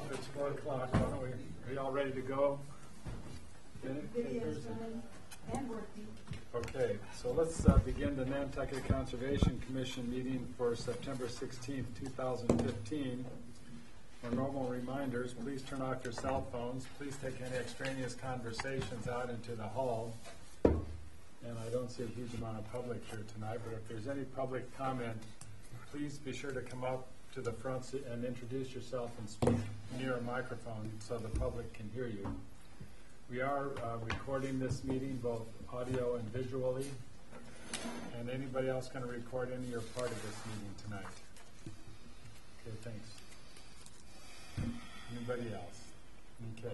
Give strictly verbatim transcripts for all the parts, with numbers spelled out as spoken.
if it's four o'clock, why don't we, are you all ready to go? Video's done and working. Okay, so let's uh, begin the Nantucket Conservation Commission meeting for September sixteenth, two thousand fifteen. For normal reminders, please turn off your cell phones. Please take any extraneous conversations out into the hall. And I don't see a huge amount of public here tonight, but if there's any public comment, please be sure to come up to the front and introduce yourself and speak near a microphone so the public can hear you. We are uh, recording this meeting both audio and visually. And anybody else going to record any or part of this meeting tonight? Okay, thanks. Anybody else? Okay.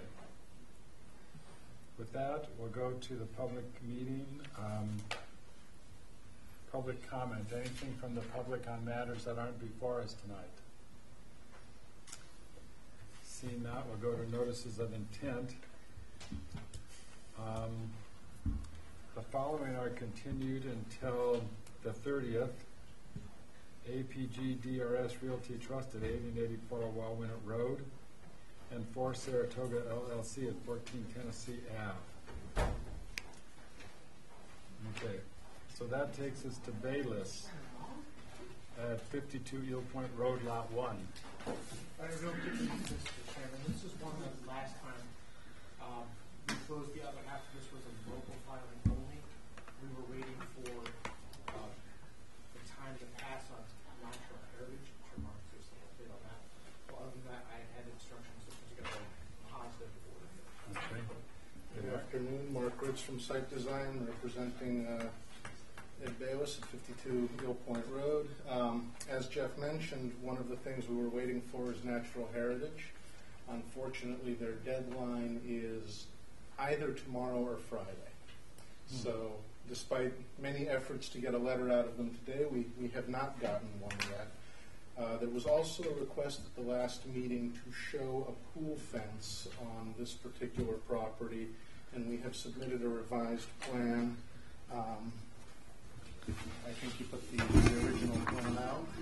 With that, we'll go to the public meeting. Um, public comment. Anything from the public on matters that aren't before us tonight? Seeing that, we'll go to notices of intent. Um, the following are continued until the thirtieth. A P G D R S Realty Trust at eighty and eighty-four Wallwinnet Road, and for Saratoga L L C at fourteen Tennessee Avenue. Okay, so that takes us to Bayless at fifty-two Eel Point Road, Lot one. I real quickly, Mister Chairman, this is one that last time um, we closed the other half. This was a local filing only. We were waiting for uh, the time to pass on natural heritage. I'm sure Mark's just a bit on that. Well, other than that, I had instructions that was going to go positive order. Okay. Good afternoon, Mark Ritz from Site Design, representing uh, Ed Bayless at fifty-two Eel Point Road. Um, as Jeff mentioned, one of the things we were waiting for is natural heritage. Unfortunately, their deadline is either tomorrow or Friday. Hmm. So, despite many efforts to get a letter out of them today, we, we have not gotten one yet. Uh, there was also a request at the last meeting to show a pool fence on this particular property, and we have submitted a revised plan. Um, I think you put the, the original plan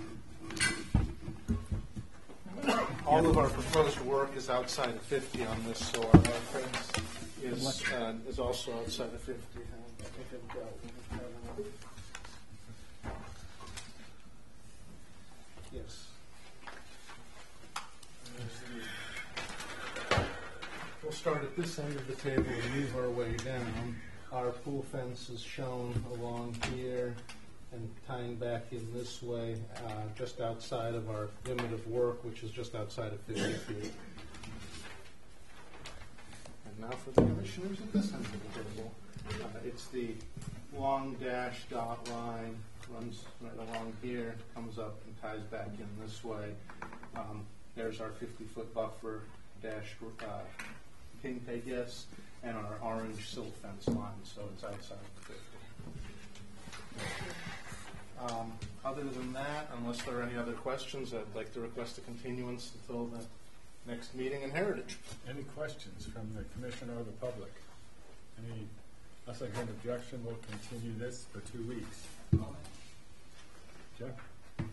out. All of our proposed work is outside of fifty on this, so our fence is uh, is also outside of fifty. Yes. We'll start at this end of the table and move our way down. Our pool fence is shown along here and tying back in this way, uh, just outside of our limit of work, which is just outside of fifty feet. And now for the commissioners at this end of the table. Uh, it's the long dash dot line, runs right along here, comes up and ties back in this way. Um, there's our fifty-foot buffer dash uh, pink, I guess, and our orange silt fence line, so it's outside of fifty. Um, other than that, unless there are any other questions, I'd like to request a continuance until the next meeting in Heritage. Any questions from the commission or the public? Any, unless I hear an objection, we'll continue this for two weeks. Jeff?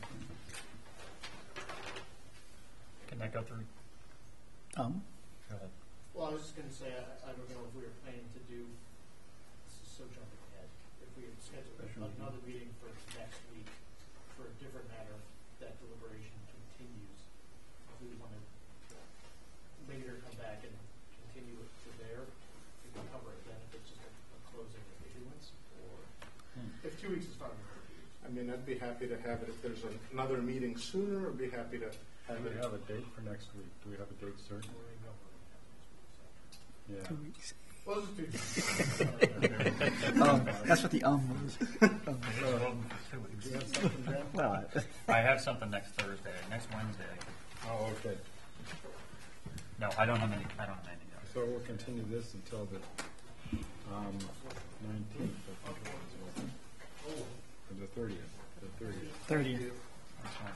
Can that go through? Um, Go ahead. Well, I was just going to say, I, I don't know if we were planning to do, this is so jumping ahead, if we had scheduled another meeting for next week for a different matter, that deliberation continues. If we want to later come back and continue it to there, we can cover it then if it's just a, a closing of issuance, or hmm. if two weeks is fine. I mean, I'd be happy to have it if there's a, another meeting sooner, or be happy to have Do we it. have a date for next week? Do we have a date certain? Yeah. two weeks. Well, let's just do um, that's what the um was. um, Two weeks. Do you have something, Jeff? well, I have something next Thursday. Next Wednesday. I could, Oh, okay. no, I don't have any. I don't have anything else. So we'll continue this until the um, nineteenth, I think it was, or the thirtieth. The thirtieth. thirtieth. That's fine.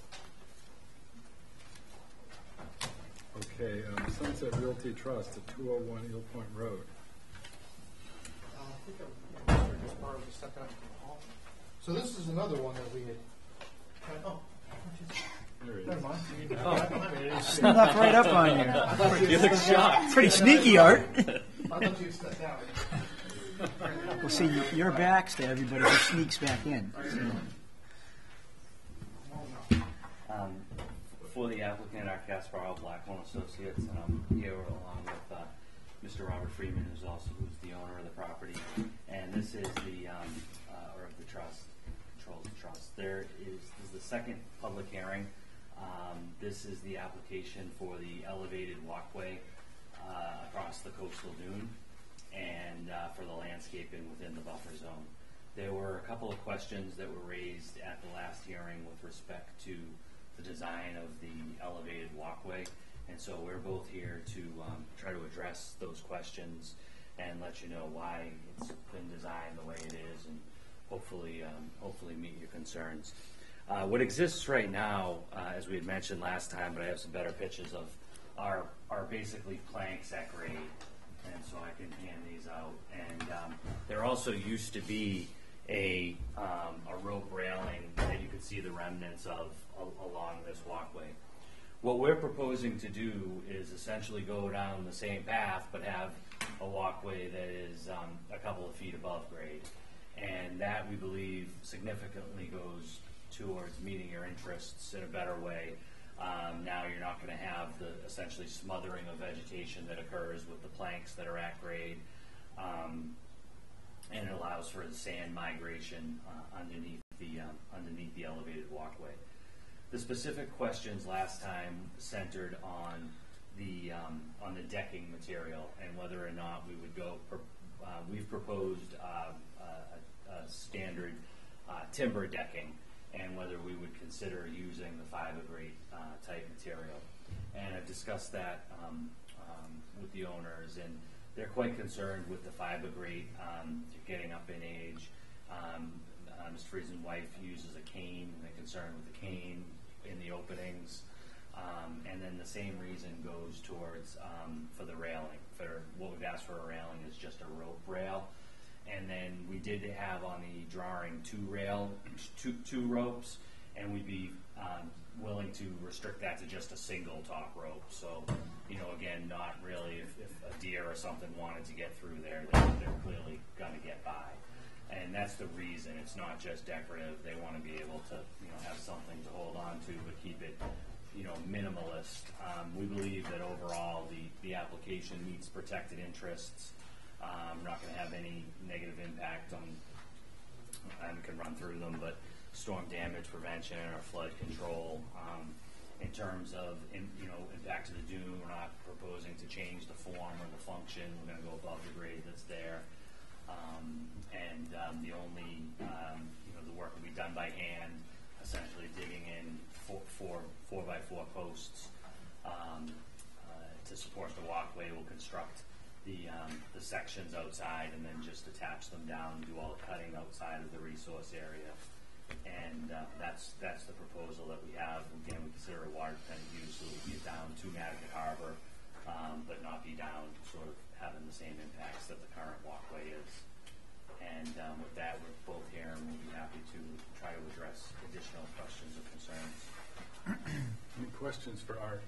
Okay, um, Sunset Realty Trust at two oh one Eel Point Road. Uh, I think I'm just part of the second hall. So this is another one that we had. Oh, There he is. never mind. Oh, I don't have any. Snuck right up on you. You look shocked. Pretty sneaky, Art. I thought you'd step down. Well, see, your back's to everybody who sneaks back in. Um, For the applicant, Art Kasparov, Blackmore Associates, and I'm here along with uh, Mister Robert Freeman, who's also who's the owner of the property. And this is the, um, uh, or of the trust, controls the trust. There is, this is the second public hearing. Um, This is the application for the elevated walkway uh, across the coastal dune and uh, for the landscaping within the buffer zone. There were a couple of questions that were raised at the last hearing with respect to the design of the elevated walkway. And so we're both here to um, try to address those questions and let you know why it's been designed the way it is, and hopefully, um, hopefully meet your concerns. Uh, what exists right now, uh, as we had mentioned last time, but I have some better pictures of, are, are basically planks at grade. And so I can hand these out. And um, there also used to be a, um, a rope railing that you could see the remnants of a- along this walkway. What we're proposing to do is essentially go down the same path, but have a walkway that is um, a couple of feet above grade. And that, we believe, significantly goes towards meeting your interests in a better way. Um, now you're not going to have the essentially smothering of vegetation that occurs with the planks that are at grade. Um, and it allows for the sand migration uh, underneath the um, underneath the elevated walkway. The specific questions last time centered on the um, on the decking material and whether or not we would go. Uh, we've proposed uh, a, a standard uh, timber decking, and whether we would consider using the fibergrate uh, type material. And I've discussed that um, um, with the owners, and they're quite concerned with the fibergrate um, getting up in age. Um, uh, Mister Friesen's wife uses a cane, and they're concerned with the cane in the openings. Um, and then the same reason goes towards um, for the railing. For what we've asked for a railing is just a rope rail. And then we did have on the drawing two rail, two, two ropes, and we'd be um, willing to restrict that to just a single top rope. So, you know, again, not really if, if a deer or something wanted to get through there, they're, they're clearly going to get by. And that's the reason. It's not just decorative. They want to be able to, you know, have something to hold on to, but keep it, you know, minimalist. Um, we believe that overall the, the application meets protected interests. Um, not going to have any negative impact on, I can run through them, but storm damage prevention or flood control. Um, in terms of, in, you know, impact to the dune, we're not proposing to change the form or the function. We're going to go above the grade that's there. Um, and um, the only, um, you know, the work will be done by hand, essentially digging in four, four, four by four posts um, uh, to support the walkway. We'll construct the um, the sections outside and then just attach them down, do all the cutting outside of the resource area. And uh, that's that's the proposal that we have. Again, we consider a water dependent use, so we get down to Connecticut Harbor, um, but not be down sort of having the same impacts that the current walkway is. And um, with that, we're both here and we'll be happy to try to address additional questions or concerns. Any questions for Art?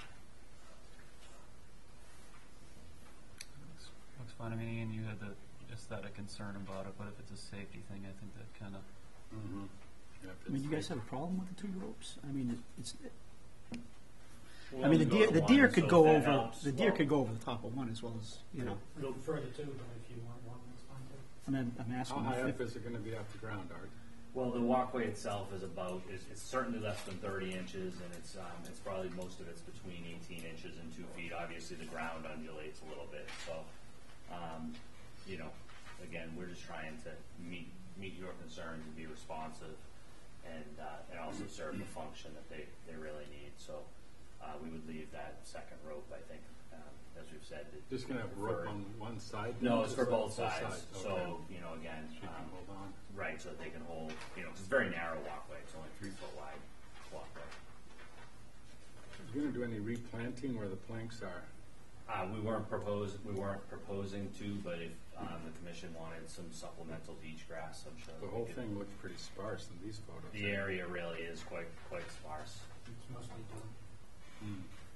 Looks fine to me, and you had the aesthetic concern about it, but if it's a safety thing, I think that kind of. Mm-hmm. Yep, I mean, you guys it's- have a problem with the two ropes? I mean, it- it's, We'll I mean, the go deer, to the one, deer so could if go that over, helps, the deer well, could go over the top of one as well as, you know. Go further too, but if you want one, that's fine too. I mean, I'm How asking high if, up is it going to be off the ground, Art? Well, the walkway itself is about, is, it's certainly less than thirty inches, and it's, um, it's probably, most of it's between eighteen inches and two feet. Obviously, the ground undulates a little bit, so, um, you know, again, we're just trying to meet, meet your concerns and be responsive, and, uh, and also serve the function that they, they really need, so, uh, we would leave that second rope, I think, um, as we've said. it- Just going to have rope preferred. on one side? No, then? it's for Just both on sides, so, Okay. you know, again, So you can um, hold on. right, so that they can hold, you know, 'cause it's a very narrow walkway, it's only three foot wide walkway. Are you going to do any replanting where the planks are? Uh, we weren't propose, we weren't proposing to, but if, um, the commission wanted some supplemental beach grass, I'm sure. The we whole could- thing looks pretty sparse in these photos. The area really is quite, quite sparse. It's mostly done. Mm.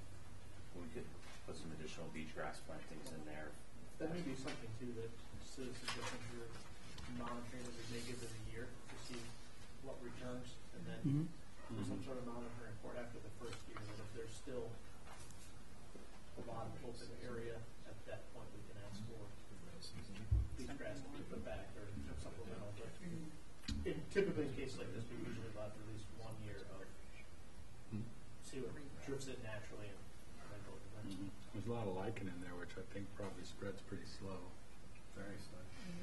we could put some additional beach grass plantings in there. That may be something too that citizens will consider monitoring as they give it a year to see what returns, and then Mhm. do some sort of monitoring report after the first year, and if there's still a lot of open area, at that point we can ask for beach grass to be put back or supplemental, but in typically in cases like this, we usually allow for at least one year of see what drifts in naturally and then go from there. Mhm. There's a lot of lichen in there, which I think probably spreads pretty slow, very slow.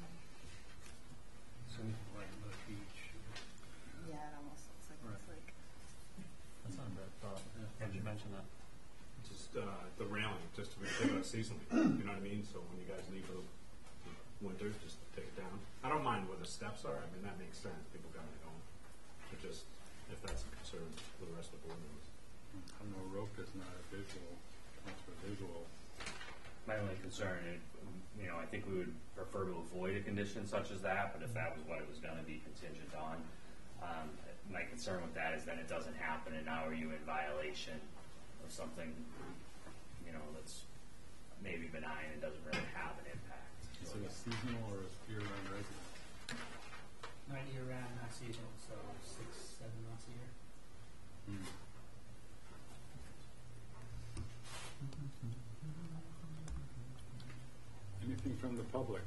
So we can let it look beach. Yeah, it almost looks like it's like. That's not a bad thought. Yeah. Did you mention that? Just uh, the railing, just to be clear about seasonally. You know what I mean? So when you guys leave for the winter, just take it down. I don't mind where the steps are. I mean, that makes sense. People got it going. But just if that's a concern for the rest of the board members. I know rope is not a visual, that's for visual. My only concern, is, you know, I think we would prefer to avoid a condition such as that, but if that was what it was going to be contingent on, um, my concern with that is then it doesn't happen, and now are you in violation of something, you know, that's maybe benign and doesn't really have an impact. Is it a seasonal or a year-round resident? Not year round, not seasonal, so six, seven months a year. Hmm. Anything from the public?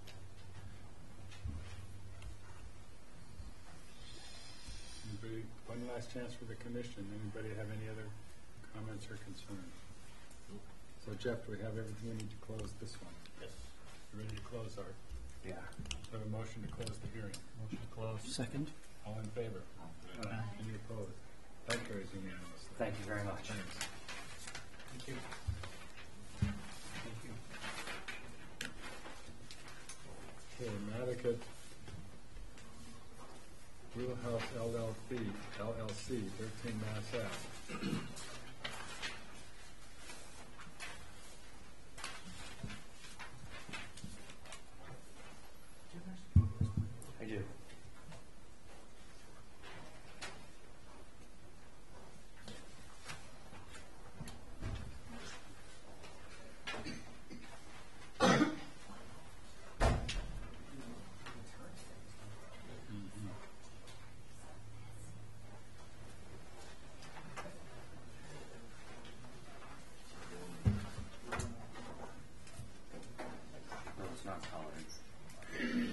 Anybody, one last chance for the commission. Anybody have any other comments or concerns? So Jeff, do we have everything we need to close this one? Yes. You ready to close, Art? Yeah. Have a motion to close the hearing. Motion to close. Second. All in favor? Any opposed? That carries unanimously. Thank you very much. Thank you. Thank you. Okay, Matticat Brew House L L C, L L C, thirteen Mass Ave. I do. No, it's not colored.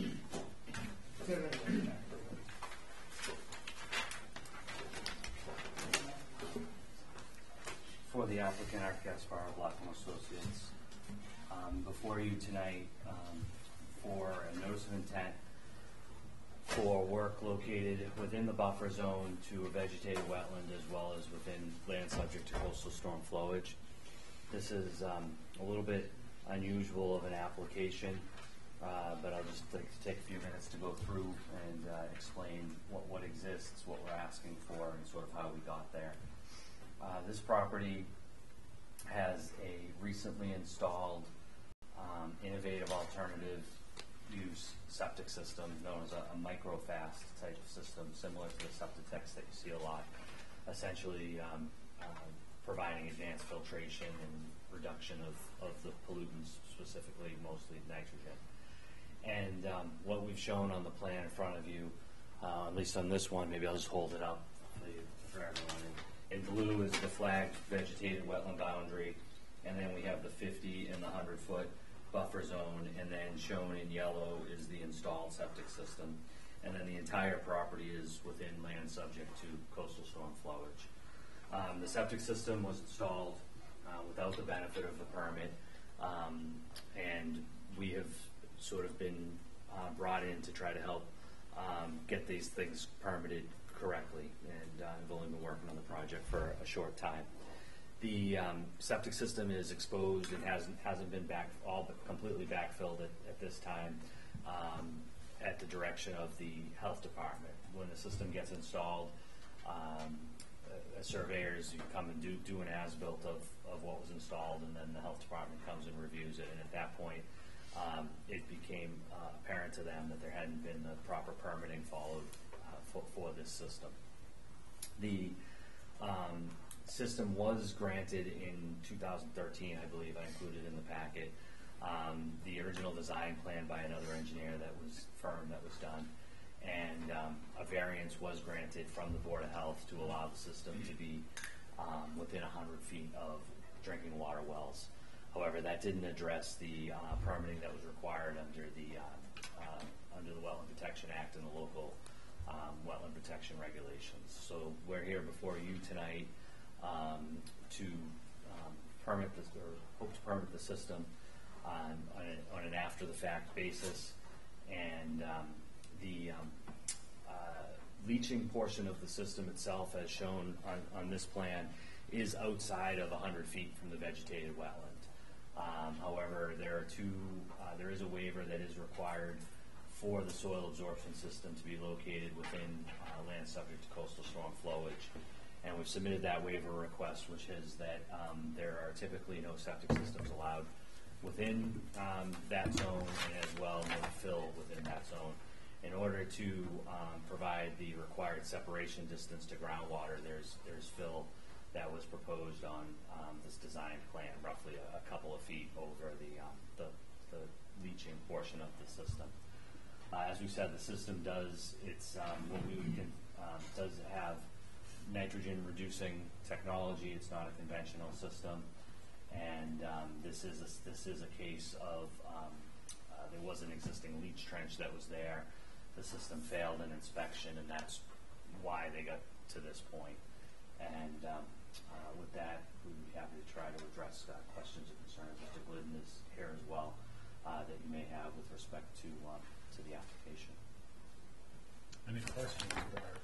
For the applicant, Art Gasparo, Blackman Associates, um, before you tonight, um, for a notice of intent for work located within the buffer zone to a vegetated wetland as well as within land subject to coastal storm flowage. This is um, a little bit unusual of an application, uh, but I'll just like to take a few minutes to go through and uh, explain what, what exists, what we're asking for, and sort of how we got there. Uh, this property has a recently installed um, innovative alternative use septic system known as a, a microfast type of system, similar to the Septitex that you see a lot, essentially um, uh, providing advanced filtration and reduction of, of the pollutants, specifically mostly nitrogen. And um, what we've shown on the plan in front of you, uh, at least on this one, maybe I'll just hold it up for, you, for everyone. In, in blue is the flagged vegetated wetland boundary, and then we have the fifty and the one hundred foot buffer zone, and then shown in yellow is the installed septic system. And then the entire property is within land subject to coastal storm flowage. Um, the septic system was installed uh, without the benefit of the permit, um, and we have sort of been uh, brought in to try to help um, get these things permitted correctly, and uh, I've only been working on the project for a short time. The um, septic system is exposed and hasn't hasn't been back all but completely backfilled at, at this time um, at the direction of the health department. When the system gets installed, um, uh, surveyors you come and do do an as-built of, of what was installed, and then the health department comes and reviews it. And at that point, um, it became uh, apparent to them that there hadn't been the proper permitting followed uh, for, for this system. The um, system was granted in two thousand thirteen, I believe, I included in the packet. Um, the original design plan by another engineer that was firm that was done, and um, a variance was granted from the Board of Health to allow the system to be um, within one hundred feet of drinking water wells. However, that didn't address the uh, permitting that was required under the uh, uh, under the Wetland Protection Act and the local um, wetland protection regulations. So we're here before you tonight um, to um, permit this, or hope to permit the system on, on, a, on an after-the-fact basis, and um, the um, uh, leaching portion of the system itself, as shown on, on this plan, is outside of one hundred feet from the vegetated wetland. Um, however, there are two. Uh, there is a waiver that is required for the soil absorption system to be located within uh, land subject to coastal storm flowage. And we've submitted that waiver request, which is that um, there are typically no septic systems allowed within um, that zone, and as well no fill within that zone. In order to um, provide the required separation distance to groundwater, there's there's fill that was proposed on um, this design plan, roughly a, a couple of feet over the, um, the the leaching portion of the system. Uh, as we said, the system does it's um, what we would con- um, does have nitrogen reducing technology. It's not a conventional system, and um, this is a, this is a case of um, uh, there was an existing leach trench that was there. The system failed an inspection, and that's why they got to this point. And um, uh, with that, we'd be happy to try to address uh, questions or concerns. Mister Glidden is here as well uh, that you may have with respect to um, to the application. Any questions, Barb?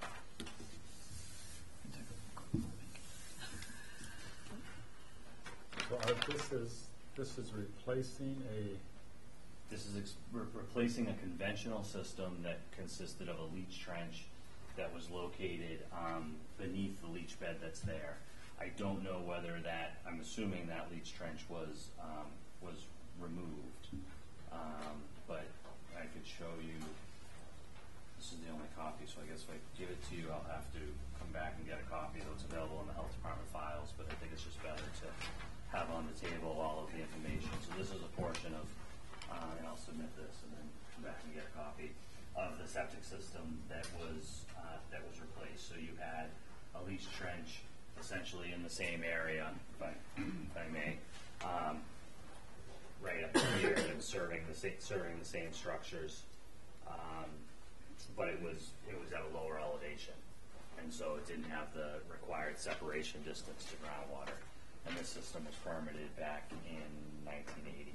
So uh, this is this is replacing a. This is ex- re- replacing a conventional system that consisted of a leach trench that was located um, beneath the leach bed that's there. I don't know whether that. I'm assuming that leach trench was um, was removed, um, but I could show you. This is the only copy, so I guess if I give it to you, I'll have to come back and get a copy, though it's available in the health department files. But I think it's just better to have on the table all of the information. So this is a portion of, uh, and I'll submit this and then come back and get a copy of the septic system that was uh, that was replaced. So you had a leach trench essentially in the same area, if I, if I may, um, right up here, and serving the same serving the same structures, um, but it was it was at a lower elevation, and so it didn't have the required separation distance to groundwater. And this system was permitted back in nineteen eighty.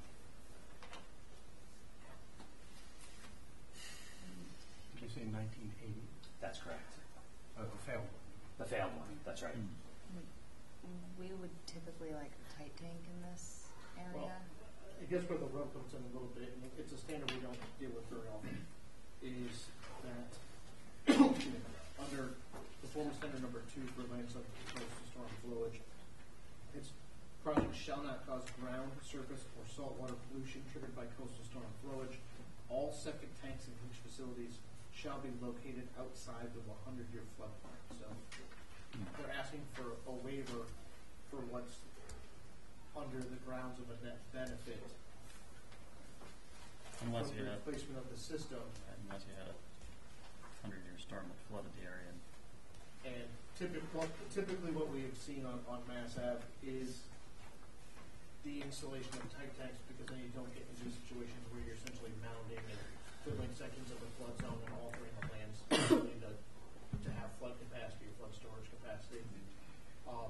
Did you say nineteen eighty? That's correct. Uh, the failed one. The failed one. That's right. We would typically like a tight tank in this Well, area. I guess where the rub comes in a little bit, and it's a standard we don't deal with very often, is that under performance standard number two for land subject to coastal storm flowage, its project shall not cause ground, surface, or saltwater pollution triggered by coastal storm flowage. All septic tanks and leach facilities shall be located outside the one hundred year floodplain. So they're asking for a waiver for what's under the grounds of a net benefit Unless from you the had, replacement of the system. unless you had a hundred-year storm that flooded the area. And typically, typically what we have seen on, on Mass Ave is the installation of tight tanks, because then you don't get into situations where you're essentially mounding and filling sections of the flood zone and altering the land's ability to, to have flood capacity or flood storage capacity. Um,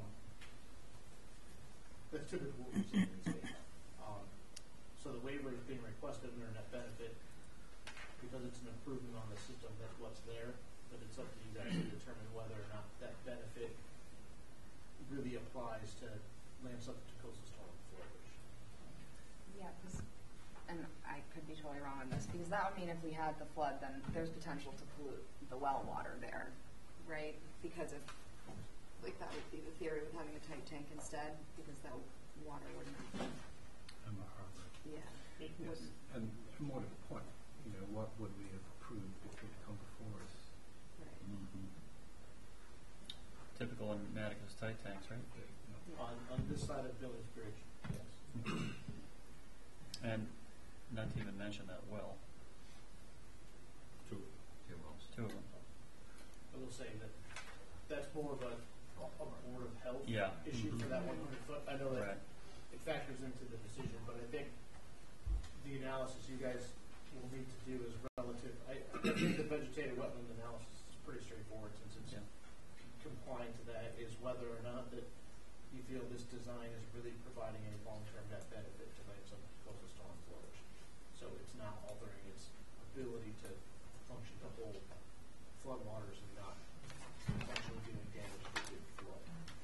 that's typically what we've seen in the state. Um, so the waiver is being requested under net benefit because it's an improvement on the system that's what's there, but it's up to you guys to determine whether or not that benefit really applies to land subject to coastal storm flowage. Yeah, 'cause- and I could be totally wrong on this, because that would mean if we had the flood, then there's potential to pollute the well water there, right? Because if, like, that would be the theory with having a tight tank instead, because that water wouldn't, I'm a harbor. yeah. It Yes, was- and more to the point, you know, what would we have approved if it had come before us? Right. Mm-hmm. Typical in Atticus tight tanks, right? On, on this side of Village Bridge, yes. And not to even mention that well, Two. two wells, two of them. I will say that that's more of a, a Board of Health Yeah. issue for that one hundred foot. I know that Right. it factors into the decision, but I think the analysis you guys will need to do is relative. I, I think the vegetated wetland analysis is pretty straightforward since it's Yeah. compliant to that, is whether or not that you feel this design is really providing a long-term net benefit to make some coastal storm flourish. So it's not altering its ability to function to hold floodwaters and not actually doing damage to the flow.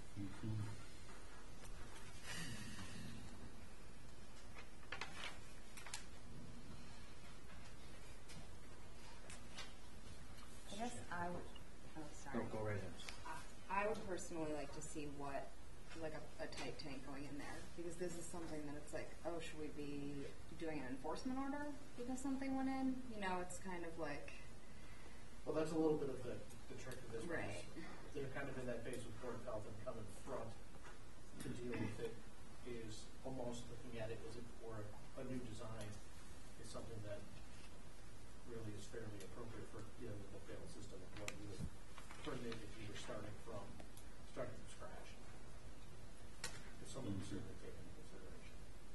I guess I would, oh, sorry. Go, go right ahead. I would personally like to see what, like a, a tight tank going in there, because this is something that it's like, oh, should we be doing an enforcement order because something went in? You know, it's kind of like, Well, that's a little bit of the, the trick of this one. is right. They're kind of in that phase with Board of Health and coming front to deal with it is almost looking at it as if it were a new design is something that really is fairly appropriate for dealing with the failed system and what you would permit if you were starting from, starting from scratch. It's something to certainly take into consideration.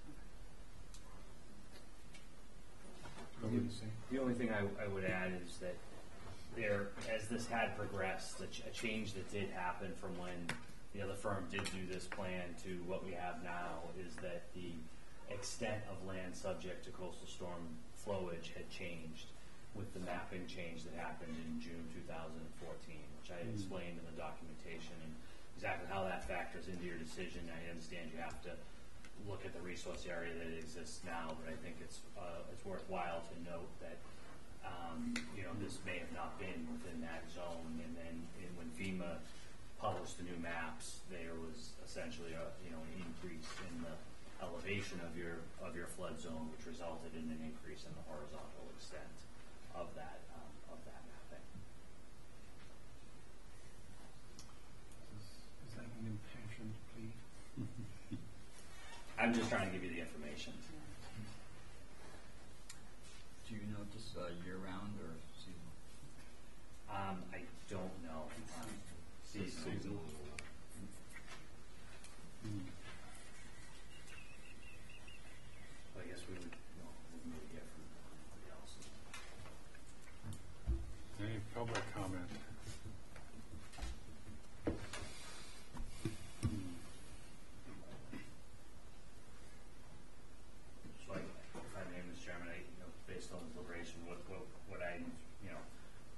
The only thing I, I would add is that there, as this had progressed, a, ch- a change that did happen from when the other firm did do this plan to what we have now is that the extent of land subject to coastal storm flowage had changed with the mapping change that happened in June two thousand fourteen, which I explained in the documentation, and exactly how that factors into your decision. I understand you have to look at the resource area that exists now, but I think it's uh, it's worthwhile to note that um, you know this may have not been within that zone, and then and when FEMA published the new maps, there was essentially a you know an increase in the elevation of your of your flood zone, which resulted in an increase in the horizontal extent of that um, of that mapping. Is that an impassioned plea? I'm just trying to give you the information. Do you know this uh, year-round or seasonal? Um, I don't know. Um, seasonal. Seasonal. So I guess we would, you know, we would get from somebody else. Any public comment? So I, if I may, Mister Chairman, I, you know, based on the deliberation, what, what, what I, you know,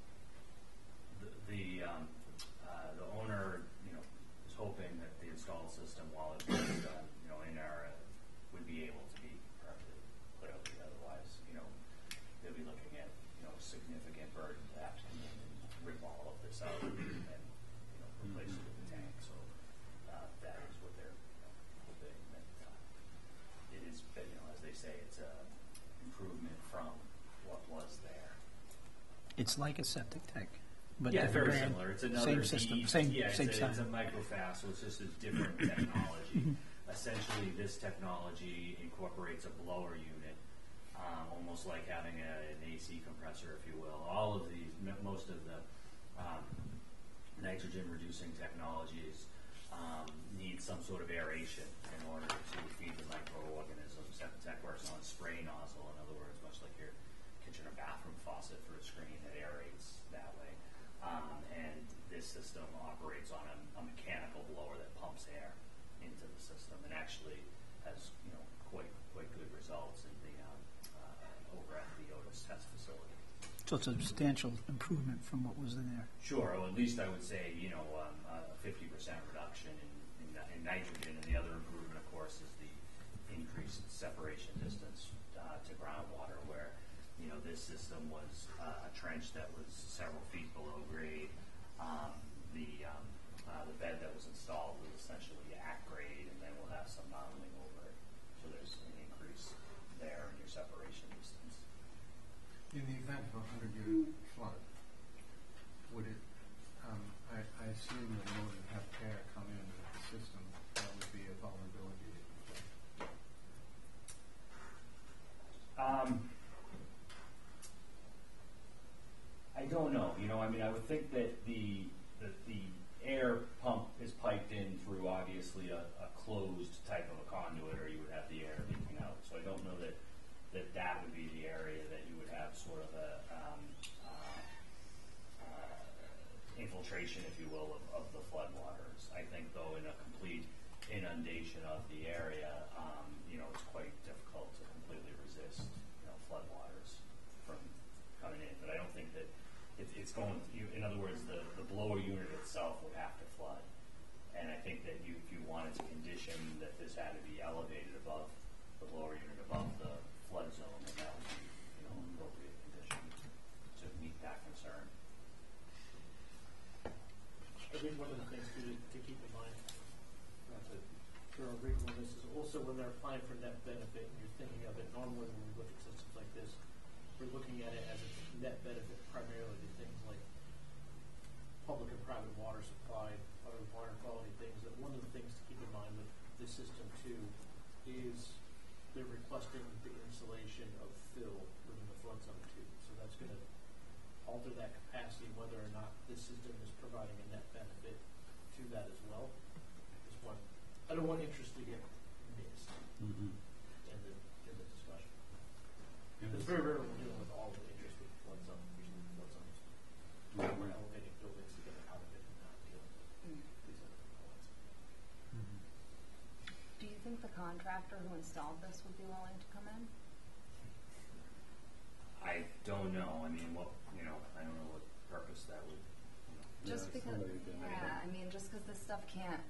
the, the, um, uh, the owner, you know, is hoping that the installed system, while it was done, you know, in our, uh, would be able to be permitted clearly. Otherwise, you know, they'll be looking at, you know, a significant burden to have to come in and rip all of this out and, you know, replace it with the tank. So, uh, that is what they're, you know, hoping that, uh, it is, you know, as they say, it's a improvement from what was there. It's like a septic tank, but Yeah, different very brand, similar. It's another same system, deed- same yeah, same it's a, it's a style. microfast, so it's just a different technology. Essentially, this technology incorporates a blower unit, um, almost like having a, an A C compressor, if you will. All of these, m- most of the um, nitrogen-reducing technologies um, need some sort of aeration in order to feed the microorganisms. Septec works on a spray nozzle, in other words, much like your kitchen or bathroom faucet for a screen that aerates that way. Um, and this system operates on a, a mechanical blower that pumps air into the system, and actually has you know quite quite good results in the um, uh, over at the Otis test facility. So it's a substantial improvement from what was in there. Sure, or at least I would say you know um, a fifty percent reduction in, in, in nitrogen, and the other improvement, of course, is the increased separation distance uh, to groundwater, where you know this system was uh, a trench that was several feet below grade. Um, the um, uh, the bed that was installed was essentially at grade, and then we'll have some modeling over it. So there's an increase there in your separation distance. In the event of a hundred-year flood, would it, um, I, I assume that in order to have air come in, would think that the, that the air pump is piped in through obviously a, a closed type of a conduit, or you would have the air leaking out. So I don't know that that, that would be the area that you would have sort of a um, uh, uh, infiltration, if you will, of, of the floodwaters. I think though in a complete inundation of the area, um, you know, it's quite difficult to completely resist, you know, floodwaters from coming in. But I don't think that it, it's going. You, in other words, the, the blower unit itself would have to flood. And I think that you, if you wanted to condition that this had to be elevated above the blower unit, above the flood zone, then that would be, you know, an appropriate condition to meet that concern. I think one of the things to, to keep in mind, not to throw a wrinkle in this, is also when they're applying for net benefit, and you're thinking of it normally when we look at systems like this, we're looking at it as a net benefit primarily to things like public and private water supply, other water quality things. That one of the things to keep in mind with this system too is they're requesting the installation of fill within the flood zone too. So that's going to alter that capacity, whether or not this system is providing a net benefit to that as well. Just one, I don't want interest to get missed Mm-hmm. in the in the discussion. Yeah. It's very rare we're dealing with all of the interest with flood zone. Usually the flood zones, Right. we're elevating buildings to get it out of it and not dealing with these other components. Mm-hmm. Do you think the contractor who installed this would be willing to come in? I don't know. I mean, what you know, I don't know what purpose that would. You know, Just Yeah, because, somebody did. yeah, I mean, just because this stuff can't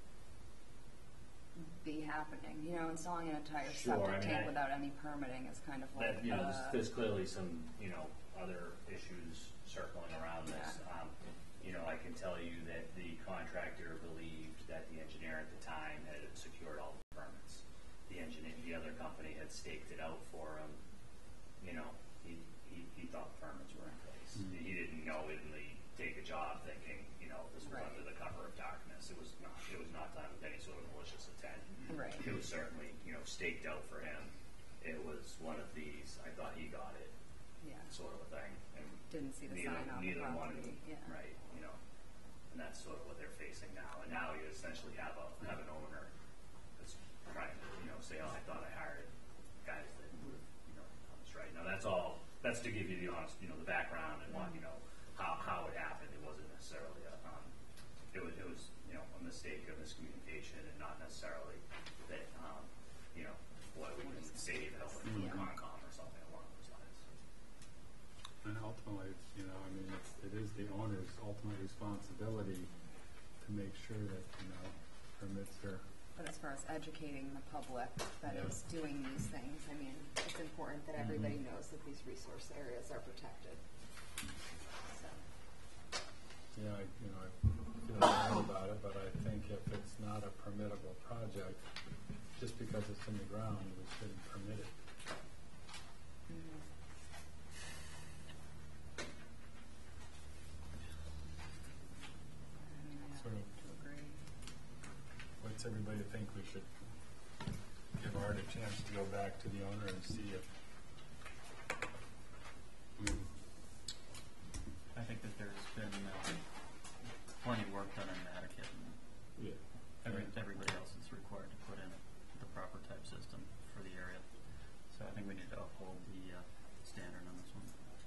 be happening, you know, installing an entire Sure, septic I mean, tank I- without any permitting is kind of like, that, you know, there's, uh, there's clearly some, you know, other issues circling around this. Yeah. Um, you know, I can tell you that the contractor believed that the engineer at the time had secured all the permits. The engineer, the other company had staked it out for him. You know, he, he, he thought the permits were in place. Mhm. He didn't knowingly take a job thinking, you know, this was Right. under the cover of darkness. It was not, it was not done with any sort of malicious intent. right. It was certainly, you know, staked out for him. It was one of these, I thought he got it, Yeah. sort of a thing. And Didn't see the neither, sign on the neither one of property, them, yeah. right, you know. And that's sort of what they're facing now. And now you essentially have a, have an owner that's trying to, you know, say, oh, I thought I hired guys that would, you know, done this right. Now that's all, that's to give you the honest, you know, the background and what, you know, how, how it happened. It wasn't necessarily a, um, it was, it was, you know, a mistake, a miscommunication, and not necessarily that, um, you know, what we can save help with Yeah. Concom or something along those lines. And ultimately, it's, you know, I mean, it's, it is the owner's ultimate responsibility to make sure that, you know, permits are, But as far as educating the public that Yeah. is doing these things, I mean, it's important that everybody Mhm. knows that these resource areas are protected. So, yeah, I, you know, I feel bad about it, but I think if it's not a permittable project, just because it's in the ground, we shouldn't permit it. mhm. I mean, I have Sort of. to agree. What's everybody think? We should give Art a chance to go back to the owner and see if, I mean, I think that there's been um, plenty of work done in Connecticut, and yeah. every, everybody else is required to put in the proper type system for the area. So I think we need to uphold the uh, standard on this one.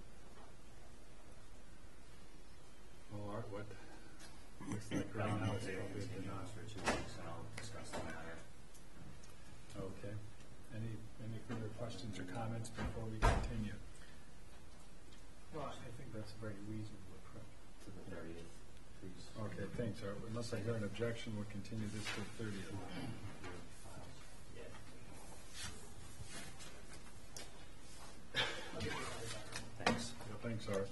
Well, Art, what, looks like right Right now now, it's they will probably continue denied. this for two weeks, and I'll discuss the matter. Okay. Any, any further questions or comments before we continue? Well, I think that's a very reasonable approach. To the thirtieth, please. Okay, thanks, Art. Unless I hear an objection, we'll continue this to the thirtieth. Yeah. I'll get you a letter back. Thanks. Yeah, thanks, Art.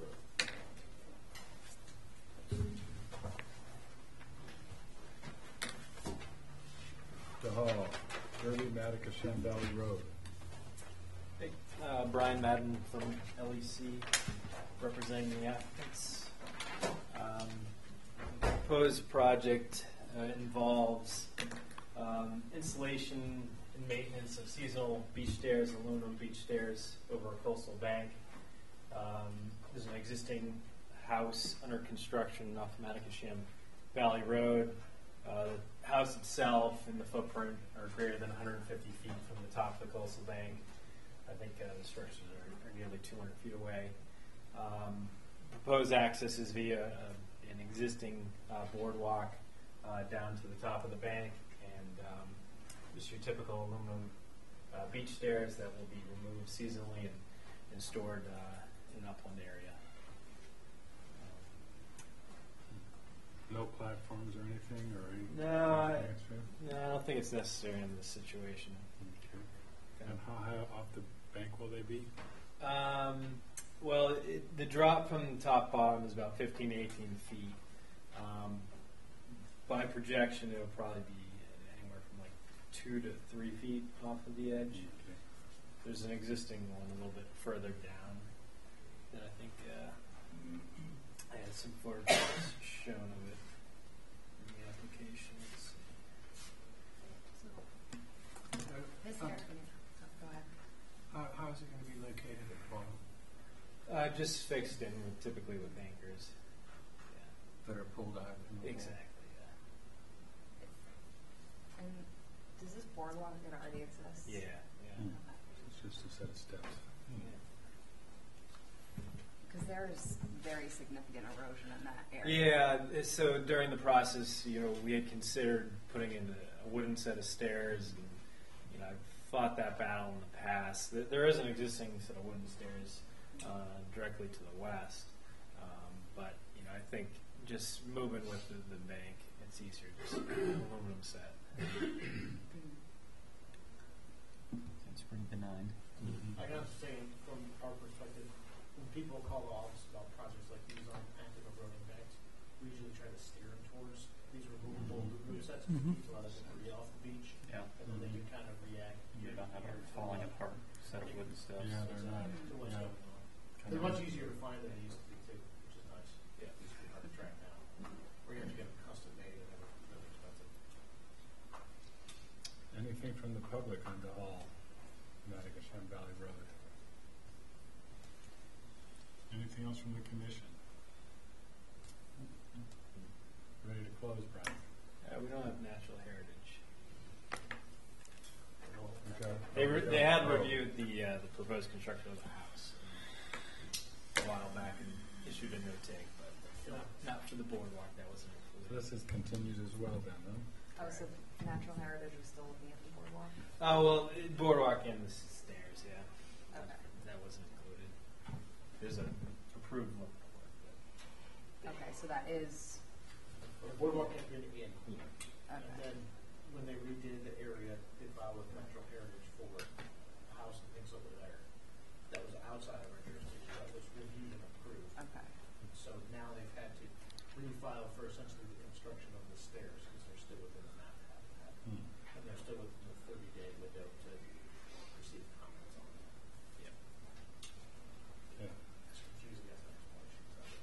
The Hall, thirty Matacashan Valley Road. Hey, uh, Brian Madden from L E C, representing the applicants. Um, the proposed project uh, involves um, installation and maintenance of seasonal beach stairs, aluminum beach stairs over a coastal bank. Um, there's an existing house under construction off Matacasham Valley Road. Uh, the house itself and the footprint are greater than one hundred fifty feet from the top of the coastal bank. I think uh, the structures are, are nearly two hundred feet away. Um, proposed access is via uh, an existing uh, boardwalk uh, down to the top of the bank, and um, just your typical aluminum uh, beach stairs that will be removed seasonally and, and stored uh, in an upland area. No platforms or anything, or any? No, I, anything extra? no, I don't think it's necessary in this situation. Okay. And how high off the bank will they be? Um, well, it, the drop from the top bottom is about fifteen, eighteen feet. Um, by projection, it'll probably be anywhere from like two to three feet off of the edge. Okay. There's an existing one a little bit further down that I think uh, I had some photographs shown of it in the application. Let's see. This Uh, area, oh, go ahead. How, how is it going to be located at the bottom? Uh, just fixed in, with, typically with anchors. Yeah. That are pulled out? in the wall? Exactly, yeah. And does this boardwalk that already exist? Yeah, yeah. Hmm. It's just a set of steps. Because there is very significant erosion in that area. Yeah, so during the process, you know, we had considered putting in a wooden set of stairs, and, you know, I've fought that battle in the past. There- There is an existing set of wooden stairs uh, directly to the west, um, but, you know, I think just moving with the, the bank, it's easier, just an aluminum set. It's pretty benign. I gotta say, from our perspective, when people call the office about projects like these on active eroding banks, we usually try to steer them towards these removable aluminum sets, which keeps a lot of debris off the beach, Yeah. and then they can kind of react. You don't have it falling apart, set of wooden steps. Yeah, they're not. To what's Yeah. going on. They're much easier to find than they used to be too, which is nice. Yeah. These are hard to track now. Or you have to get them custom made and they're really expensive. Anything from the public on the hall, Matacasham Valley Road? Anything else from the commission? Ready to close, Brian? Uh, we don't have natural heritage. Okay. They, re- they had reviewed the uh, the proposed construction of the house a while back and issued a no take, but not, not for the boardwalk. That wasn't So included. this is continued as well then, huh? Oh, so Natural Heritage was still looking at the boardwalk? Oh well, it- boardwalk and the s- stairs, yeah. Okay. That wasn't included. There's a approved one. Okay, so that is, The boardwalk had been in, and okay. then when they redid the area, they filed with Natural Heritage for a house and things over there. That was outside of our jurisdiction, that was reviewed and approved. Okay. So now they've had to refile for essentially the construction of the stairs, because they're still within the map habitat. Hmm. And they're still within the thirty day window to receive comments on that. Yeah. Yeah. It's confusing as an explanation.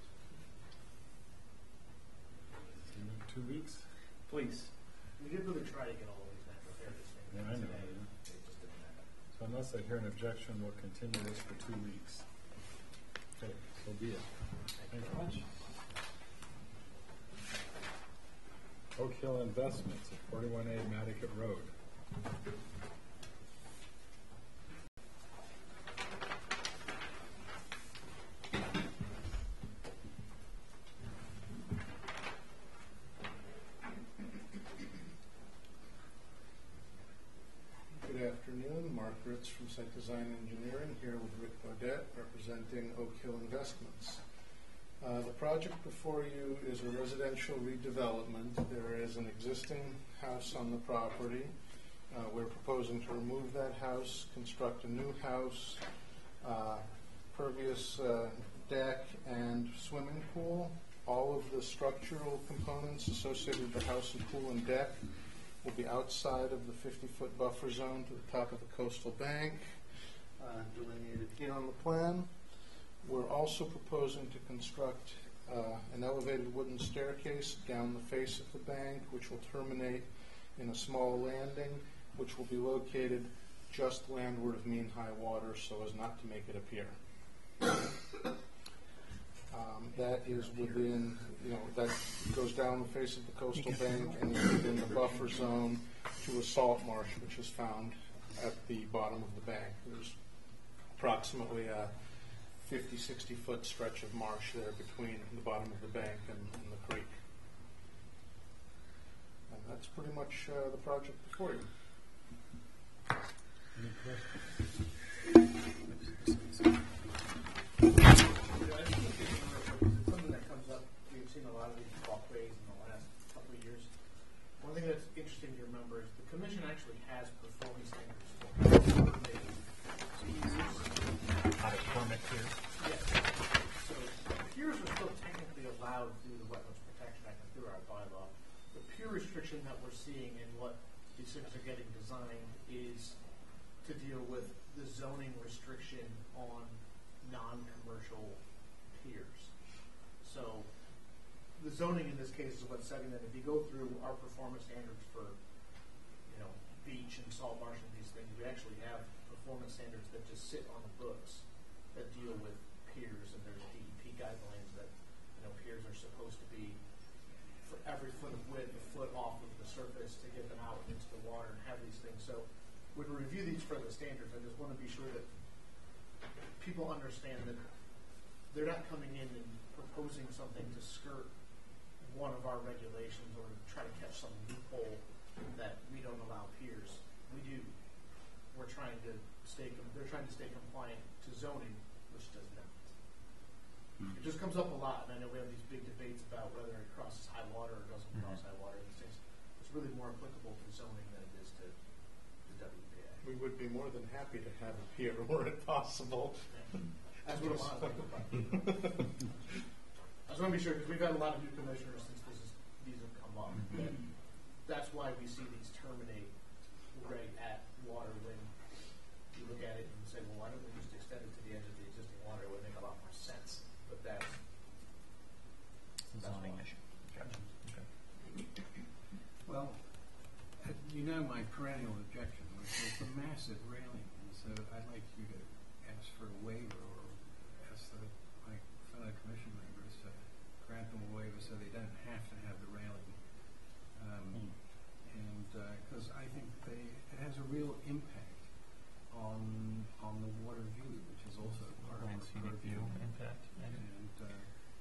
See you in two weeks? Please. We did really try to get all of these natural heritage things Yeah, I know, today. yeah. They just didn't happen. So unless I hear an objection, we'll continue this for two weeks. Okay, so be it. Thank you very much. Oak Hill Investments at forty-one A Matticat Road. Good afternoon, Mark Ritz from Site Design Engineering, here with Rick Bodette, representing Oak Hill Investments. Uh, the project before you is a residential redevelopment. There is an existing house on the property. Uh, we're proposing to remove that house, construct a new house, uh, pervious uh, deck and swimming pool. All of the structural components associated with the house and pool and deck will be outside of the fifty-foot buffer zone to the top of the coastal bank, uh, delineated here on the plan. We're also proposing to construct uh, an elevated wooden staircase down the face of the bank, which will terminate in a small landing, which will be located just landward of mean high water so as not to make it appear. Um, that is within, you know, that goes down the face of the coastal bank and is within the buffer zone to a salt marsh, which is found at the bottom of the bank. There's approximately a fifty, sixty foot stretch of marsh there between the bottom of the bank and, and the creek. And that's pretty much uh, the project before you. Any questions? Something that comes up, we've seen a lot of these walkways in the last couple of years. One thing that's interesting to remember is the commission actually has performance standards for Out of permit here. Yes. So piers are still technically allowed through the Wetlands Protection Act and through our bylaw. The pier restriction that we're seeing and what these things are getting designed is to deal with the zoning restriction on non-commercial piers. So the zoning in this case is what's setting that. If you go through our performance standards for, you know, beach and salt marsh and these things, we actually have performance standards that just sit on the books that deal with piers, and there's D E P guidelines that, you know, piers are supposed to be for every foot of width, a foot off of the surface to get them out into the water and have these things. So when we review these for the standards, I just want to be sure that people understand that they're not coming in and proposing something to skirt one of our regulations or to try to catch some loophole that we don't allow piers. We do. We're trying to stay, they're trying to stay compliant to zoning, which does not. Mm-hmm. It just comes up a lot, and I know we have these big debates about whether it crosses high water or doesn't mm-hmm. cross high water. These things, it's really more applicable to zoning than it is to the W P A. We would be more than happy to have a pier were it possible. Yeah. That's what I'm on. I just want to be sure, because we've had a lot of new commissioners since this is, these have come up. Mm-hmm. That's why we see these terminate right at water when you look at it and say, well, why don't we just extend it to the edge of the existing water? It would make a lot more sense. But that's It's a zoning issue. Gotcha. Okay. Well, uh, you know my perennial objection, which is the massive railing. And so I'd like you to ask for a waiver or ask the, my fellow commission members to grant them a waiver so they don't have to have the railing. Um, mm. And because uh, I think they, it has a real impact on on the water view, which is also part of our scenic view impact. And uh,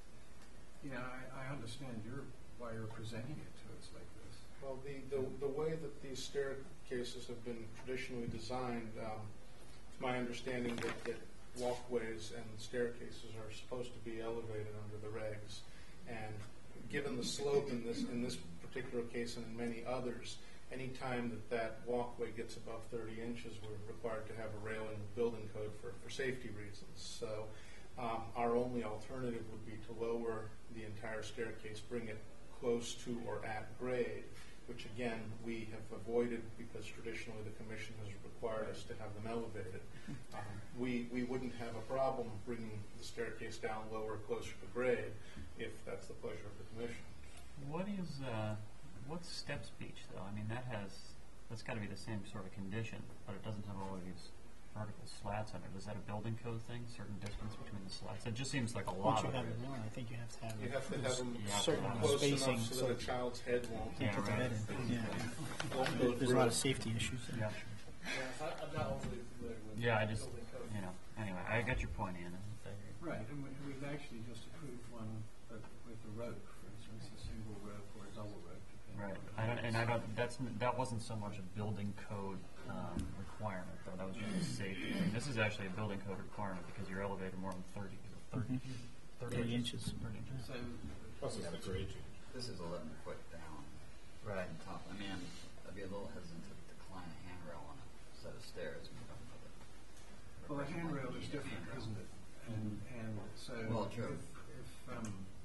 you know, I, I understand your why you're presenting it to us like this. Well, the, the, the way that these staircases have been traditionally designed, um, it's my understanding that, that walkways and staircases are supposed to be elevated under the regs. And given the slope in this in this particular case and in many others, any time that that walkway gets above thirty inches, we're required to have a railing building code for, for safety reasons. So um, our only alternative would be to lower the entire staircase, bring it close to or at grade, which again we have avoided because traditionally the commission has required us to have them elevated. Um, we, we wouldn't have a problem bringing the staircase down lower, closer to grade, if that's the pleasure of the commission. What is, uh, what's Steps Beach though? I mean, that has, that's got to be the same sort of condition, but it doesn't have all of these vertical slats on it. Is that a building code thing? Certain distance between the slats? It just seems like a lot Don't you of have it. it? No, I think you have to have You it. have to have them certain close spacing enough so so that a child's head won't. Yeah, put the right. bed in. Yeah. won't go There's a through. lot of safety issues there. Yeah. Yeah, so I, I'm not overly familiar with Yeah, I just, building code. you know, anyway, I got your point, Anna. Right, and we, we've actually just approved one uh, with the rope, for instance, a single rope or a double rope. depending Right. on I don't, the and I don't, that's, n- that wasn't so much a building code um, requirement, though. That was just a safety thing. This is actually a building code requirement because you're elevated more than thirty, thirty, Mhm. thirty thirty inches. thirty inches. So, Plus it's the grade change. This is eleven foot down Right. on top. I mean, I'd be a little hesitant to decline a handrail on a set of stairs. and go with it. well, the handrail is Need a different, handrail. isn't it? And, and so Well, true. if, if, um,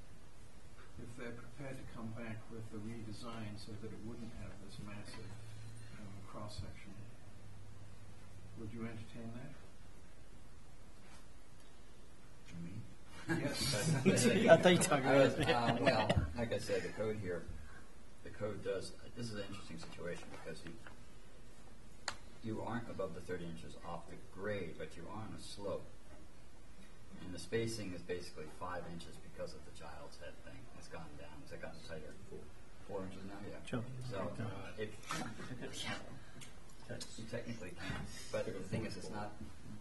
if they're prepared to come back with the redesign so that it wouldn't have this massive um, cross-section, would you entertain that? Me? Yes. I thought you were talking I was, about uh, well, like I said, the code here, the code does, this is an interesting situation because you, you aren't above the thirty inches off the grade, but you are on a slope. And the spacing is basically five inches because of the child's head thing. It's gone down. Has it gotten tighter? Four inches now? Yeah. Sure. So if you technically can, but the thing is, it's not.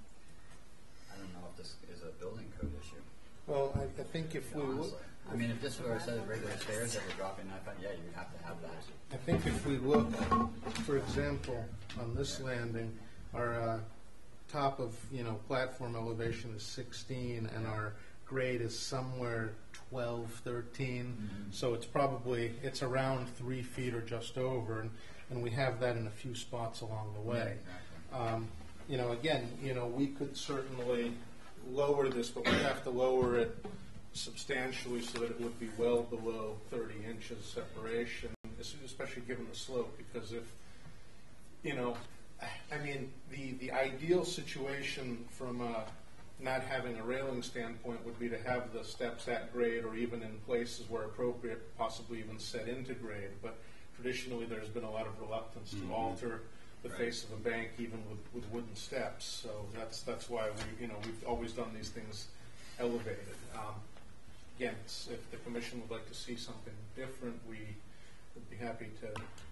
I don't know if this is a building code issue. Well, I, I think if we look, Honestly, I mean, if this were said regular stairs that were dropping that, yeah, you'd have to have that. I think if we look, for example, on this landing, our uh, top of, you know, platform elevation is sixteen, and our grade is somewhere twelve, thirteen. Mm-hmm. So it's probably, it's around three feet or just over, and, and we have that in a few spots along the way. Yeah, exactly. Um, you know, again, you know, we could certainly lower this, but we have to lower it substantially so that it would be well below thirty inches separation, especially given the slope, because if, you know, I mean, the, the ideal situation from uh, not having a railing standpoint would be to have the steps at grade, or even in places where appropriate, possibly even set into grade, but traditionally there's been a lot of reluctance to Mhm. alter the Right. face of a bank even with, with wooden steps, so that's that's why we, you know, we've always done these things elevated. Um, again, it's, if the commission would like to see something different, we would be happy to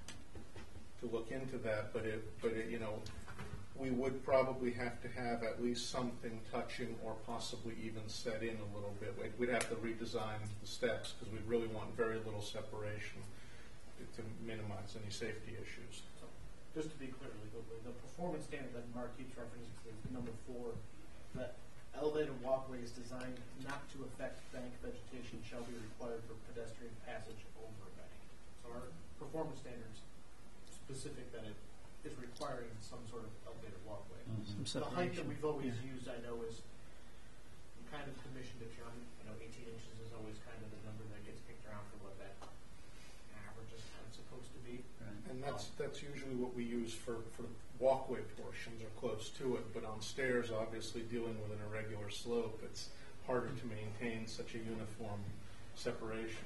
to look into that. But it, but it, you know, we would probably have to have at least something touching, or possibly even set in a little bit. We'd, we'd have to redesign the steps because we'd really want very little separation to, to minimize any safety issues. So, just to be clear, the, the performance standard that Mark keeps referencing is number four, that elevated walkways designed not to affect bank vegetation shall be required for pedestrian passage over a bank. So our performance standards specific that it is requiring some sort of elevated walkway. Some The height that separation. we've always Yeah. used, I know, is kind of commissioned to John. You know, eighteen inches is always kind of the number that gets picked around for what that average is kind of supposed to be. And that's that's usually what we use for, for walkway portions or close to it. But on stairs, obviously dealing with an irregular slope, it's harder to maintain such a uniform separation.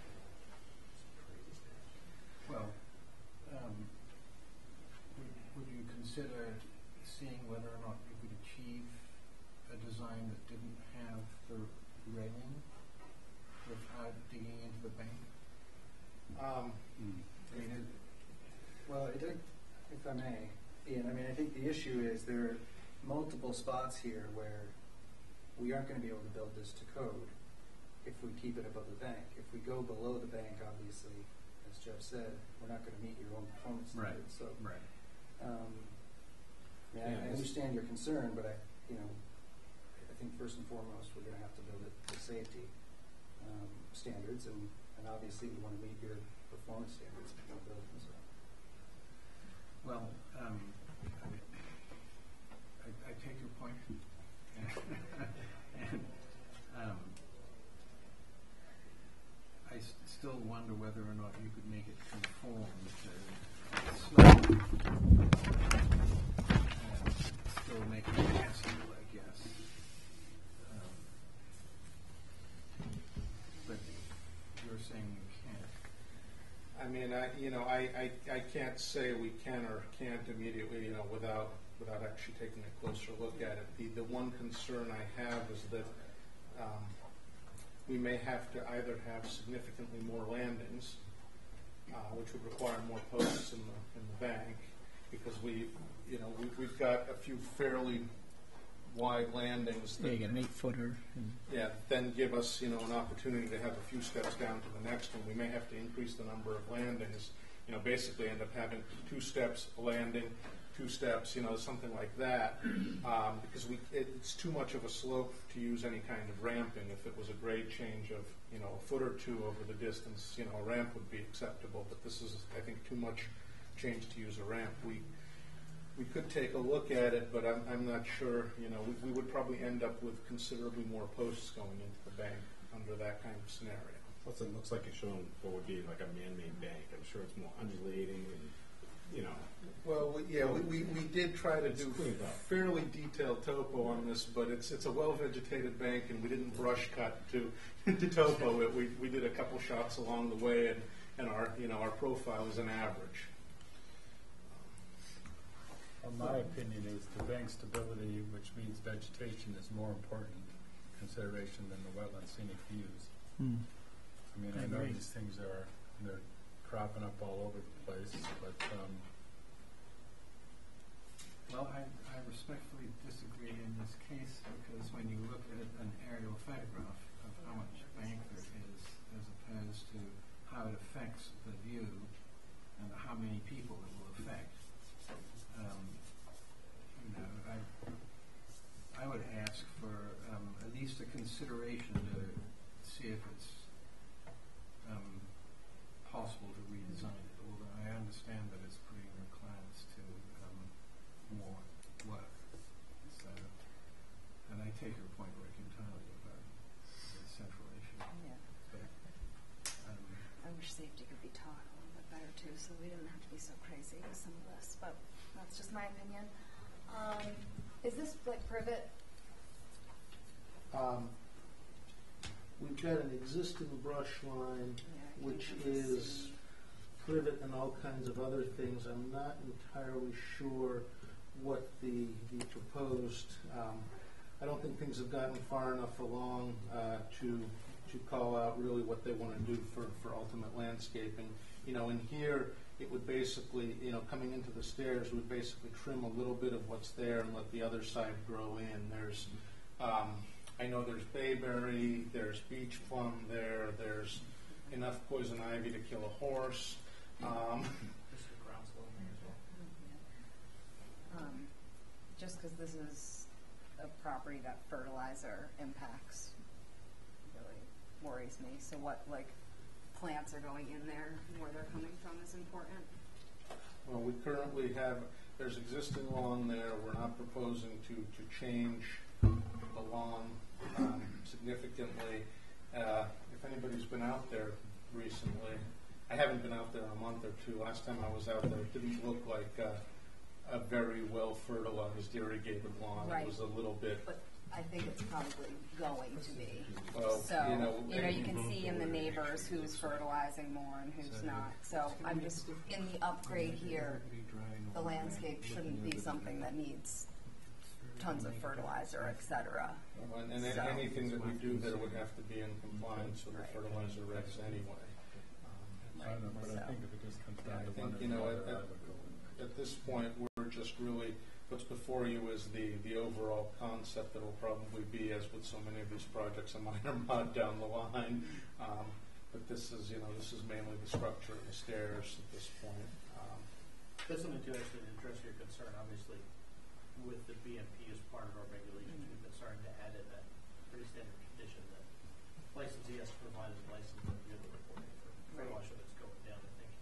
Well, um, would, would you consider seeing whether or not you could achieve a design that didn't have the railing without digging into the bank? Um, I mean, it, Well, it, did- if I may, Ian, I mean, I think the issue is there are multiple spots here where we aren't going to be able to build this to code if we keep it above the bank. If we go below the bank, obviously, as Jeff said, we're not going to meet your own performance Right. standards. So, right. um, I, mean, I- Yeah, I this- understand your concern, but I, you know, I think first and foremost we're going to have to build it to safety um, standards, and, and obviously we want to meet your performance standards if we're building this. Well, um, I, I take your point. and, um, I s- still wonder whether or not you could make it conform to the slope and still make it passable, I guess. Um, but you're saying you can't. I mean, I, you know, I, I, I can't say we can or can't immediately, you know, without without actually taking a closer look at it. The the one concern I have is that um, we may have to either have significantly more landings, uh, which would require more posts in the in the bank, because we, you know, we, we've got a few fairly wide landings. Yeah, That, you got an eight footer. And yeah, then give us, you know, an opportunity to have a few steps down to the next one. We may have to increase the number of landings, you know, basically end up having two steps, a landing, two steps, you know, something like that, um, because we, it, it's too much of a slope to use any kind of ramping. If it was a grade change of, you know, a foot or two over the distance, you know, a ramp would be acceptable, but this is, I think, too much change to use a ramp. We We could take a look at it, but I'm, I'm not sure, you know, we, we would probably end up with considerably more posts going into the bank under that kind of scenario. Plus, it looks like it's showing what would be like a man-made bank. I'm sure it's more undulating and, you know. Well, we, yeah, we, we, we did try to It's do cleaned up. fairly detailed topo on this, but it's it's a well-vegetated bank, and we didn't brush cut to to topo it. We we did a couple shots along the way, and, and our you know our profile is an average. Well, my opinion is the bank stability, which means vegetation, is more important consideration than the wetland scenic views. Hmm. I mean, I I know agree. these things are, they're cropping up all over the place, but, um, Well, I, I respectfully disagree in this case because when you look at an aerial photograph of how much bank there is as opposed to how it affects the view and how many people it will affect, um, you know, I, I would ask for um, at least a consideration to see if it's um, possible to redesign it. Although I understand that it's putting your clients to um, more work. So, and I take your point, Rick, entirely about the central issue. Yeah. But, um, I wish safety could be taught a little bit better too, so we didn't have to be so crazy with some of this, but that's just my opinion. Um, is this like privet? Um, we've got an existing brush line, Yeah, I which can't really is see. privet and all kinds of other things. I'm not entirely sure what the, the proposed, um, I don't think things have gotten far enough along uh, to to call out really what they want to do for, for ultimate landscaping. You know, in here, it would basically, you know, coming into the stairs would basically trim a little bit of what's there and let the other side grow in. There's, um, I know there's bayberry, there's beech plum there, there's enough poison ivy to kill a horse. Um, This is groundswell in there as well. Um, just because this is a property that fertilizer impacts really worries me. So what, like, plants are going in there and where they're coming from is important? Well, we currently have, there's existing lawn there. We're not proposing to, to change the lawn um, significantly. Uh, if anybody's been out there recently, I haven't been out there in a month or two. Last time I was out there, it didn't look like uh, a very well fertilized irrigated lawn. Right. It was a little bit. But I think it's probably going to be. Well, So, you know, you know, you can see in the neighbors who's fertilizing more and who's not. So I'm just, in the upgrade here, the landscape shouldn't be something that needs tons of fertilizer, et cetera. And, and So- anything that we do there would have to be in compliance with the fertilizer regs anyway. I don't know, but I think if it just comes down I to think, one or you the know, other, at- I would go with it. At this point, we're just really, what's before you is the, the overall concept that will probably be, as with so many of these projects, a minor mod down the line. Um, but this is, you know, this is mainly the structure and the stairs at this point. Um, That's something to actually address your concern, obviously, with the B M P as part of our regulations, we've been starting to add in that pretty standard condition that licensee has to provide a license and be able to report it for fertilizer that's going down. I think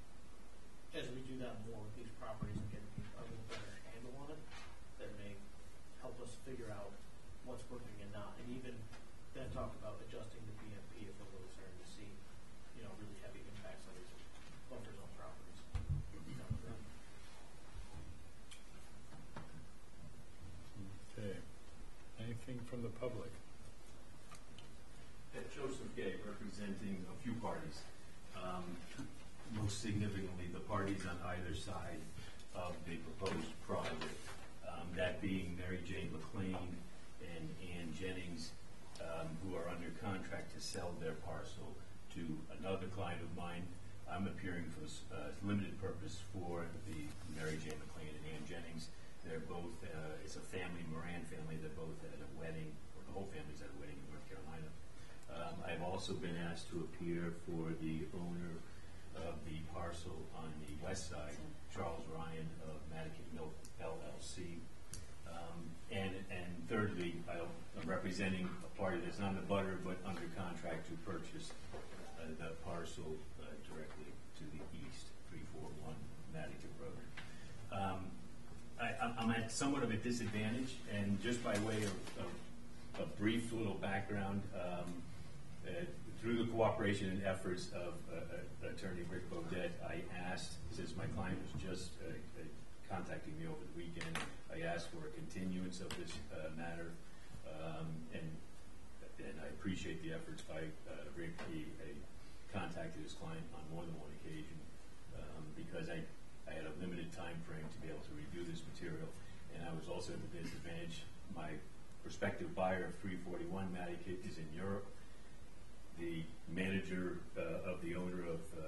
as we do that more with these properties and get a little better handle on it, that may help us figure out what's working and not, and even then talk about adjusting the B M P if we're really starting to see, you know, really heavy impacts on these buffer zone properties. down the road. Okay. Anything from the public? Uh, Joseph Gay, representing a few parties. Um, most significantly, the parties on either side of the proposed project. Um, that being Mary Jane McLean and Ann Jennings, um, who are under contract to sell their parcel to another client of mine. I'm appearing for uh, limited purpose for the Mary Jane McLean and Ann Jennings. They're both, uh, it's a family, Moran family, they're both at a wedding, or the whole family's at a wedding in North Carolina. Um, I've also been asked to appear for the owner of the parcel on the west side, Charles Ryan of Mattocket Milk L L C. Um, and, and thirdly, I'll, I'm representing a party that's not in the butter, but under contract to purchase uh, the parcel uh, directly to the east, three forty-one Mattocket Road. Um, I, I'm at somewhat of a disadvantage, and just by way of, of a brief little background, um, uh, through the cooperation and efforts of uh, uh, Attorney Rick Baudet, I asked, since my client was just uh, uh, contacting me over the weekend, I asked for a continuance of this uh, matter, um, and and I appreciate the efforts by uh, Rick. He, he contacted his client on more than one occasion um, because I. I had a limited time frame to be able to review this material, and I was also at the disadvantage. My prospective buyer of three forty-one Matty is in Europe. The manager uh, of the owner of uh,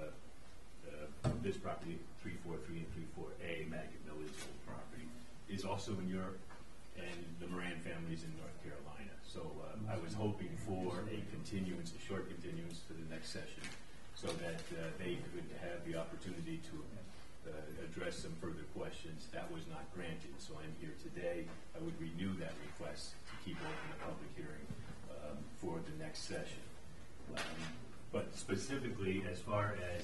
uh, this property, three forty-three and three forty A, Maggot Miller's old property, is also in Europe, and the Moran family is in North Carolina. So uh, I was hoping for a continuance, a short continuance to the next session, so that uh, they could have the opportunity to uh, address some further questions. That was not granted, so I'm here today. I would renew that request to keep open the public hearing um, for the next session. Um, but specifically, as far as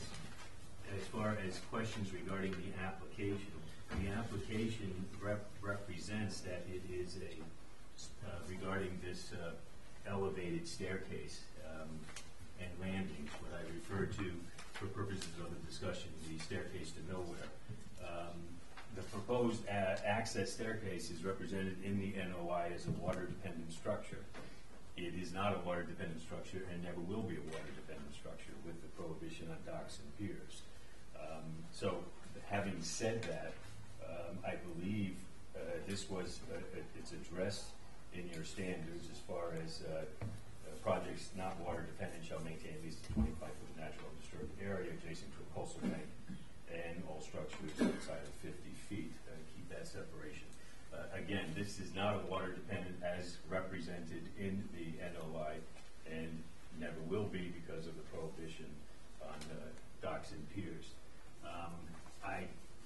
as far as questions regarding the application, the application rep represents that it is a uh, regarding this uh, elevated staircase um, and landing, what I refer to for purposes of the discussion, the staircase to nowhere. Um, the proposed uh, access staircase is represented in the N O I as a water-dependent structure. It is not a water-dependent structure and never will be a water-dependent structure with the prohibition on docks and piers. Um, so, having said that, um, I believe uh, this was uh, it's addressed in your standards as far as uh, uh, projects not water-dependent shall maintain at least a twenty-five foot natural disturbed area adjacent to a coastal bank, and all structures outside of fifty feet. Uh, keep that separation. Uh, again, this is not a water dependent as represented in the N O I, and never will be because of the prohibition on uh, docks and piers. Um, I,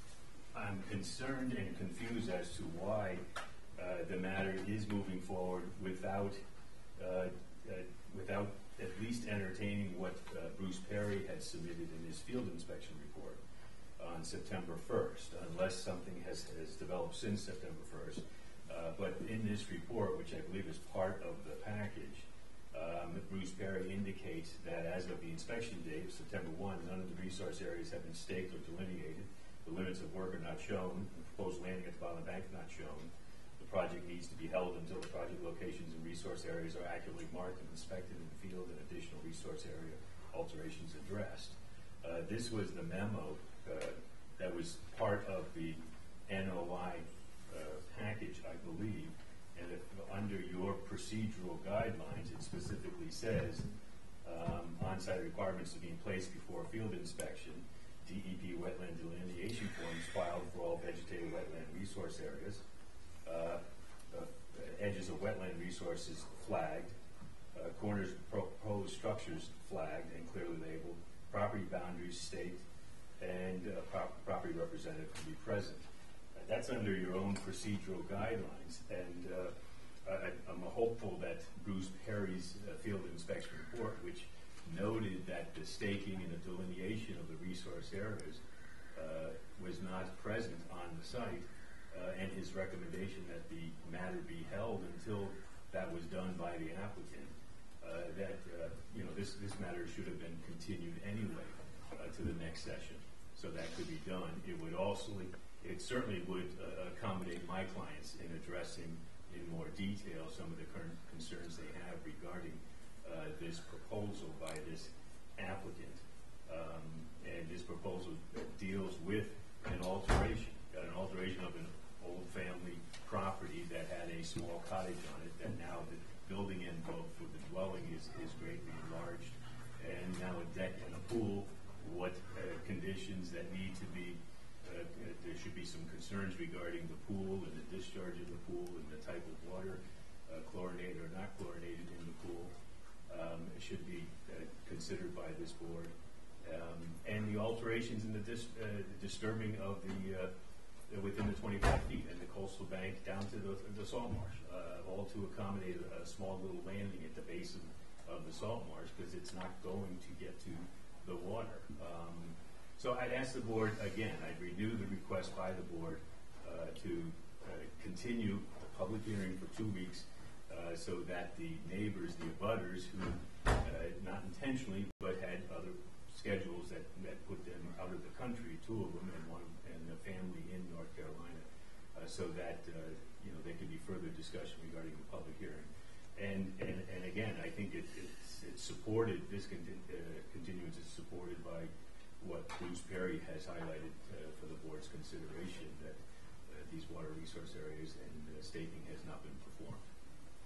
I'm concerned and confused as to why uh, the matter is moving forward without, uh, uh, without at least entertaining what uh, Bruce Perry had submitted in his field inspection report on September first, unless something has, has developed since September first. Uh, but in this report, which I believe is part of the package, um, Bruce Perry indicates that as of the inspection date, September first, none of the resource areas have been staked or delineated. The limits of work are not shown. The proposed landing at the bottom of the bank is not shown. The project needs to be held until the project locations and resource areas are accurately marked and inspected in the field and additional resource area alterations addressed. Uh, this was the memo Uh, that was part of the N O I uh, package, I believe, and if, under your procedural guidelines, it specifically says um, on-site requirements to be in place before field inspection, D E P wetland delineation forms filed for all vegetated wetland resource areas, uh, uh, edges of wetland resources flagged, uh, corners of proposed structures flagged and clearly labeled, property boundaries staked, and uh, prop property representative can be present. Uh, that's under your own procedural guidelines, and uh, I, I'm hopeful that Bruce Perry's uh, field inspection report, which noted that the staking and the delineation of the resource areas uh, was not present on the site, uh, and his recommendation that the matter be held until that was done by the applicant, uh, that uh, you know this, this matter should have been continued anyway uh, to the next session. So that could be done. It would also, it certainly would uh, accommodate my clients in addressing in more detail some of the current concerns they have regarding uh, this proposal by this applicant. Um, and this proposal deals with an alteration, an alteration of an old family property that had a small cottage on it, that now the building envelope for the dwelling is, is greatly enlarged, and now a deck and a pool. What uh, conditions that need to be, uh, there should be some concerns regarding the pool and the discharge of the pool and the type of water, uh, chlorinated or not chlorinated in the pool. Um, it should be uh, considered by this board. Um, and the alterations in the dis uh, disturbing of the, uh, within the twenty-five feet and the coastal bank down to the, the salt marsh, uh, all to accommodate a, a small little landing at the base of, of the salt marsh, because it's not going to get to the water. Um, so I'd ask the board, again, I'd renew the request by the board uh, to uh, continue the public hearing for two weeks uh, so that the neighbors, the abutters who, uh, not intentionally, but had other schedules that, that put them out of the country, two of them and one and a family in North Carolina, uh, so that uh, you know, there could be further discussion regarding the public hearing. And, and, and again, I think it, it's, it's supported, this conti uh, continuance is supported by what Bruce Perry has highlighted uh, for the board's consideration, that uh, these water resource areas and uh, staking has not been performed.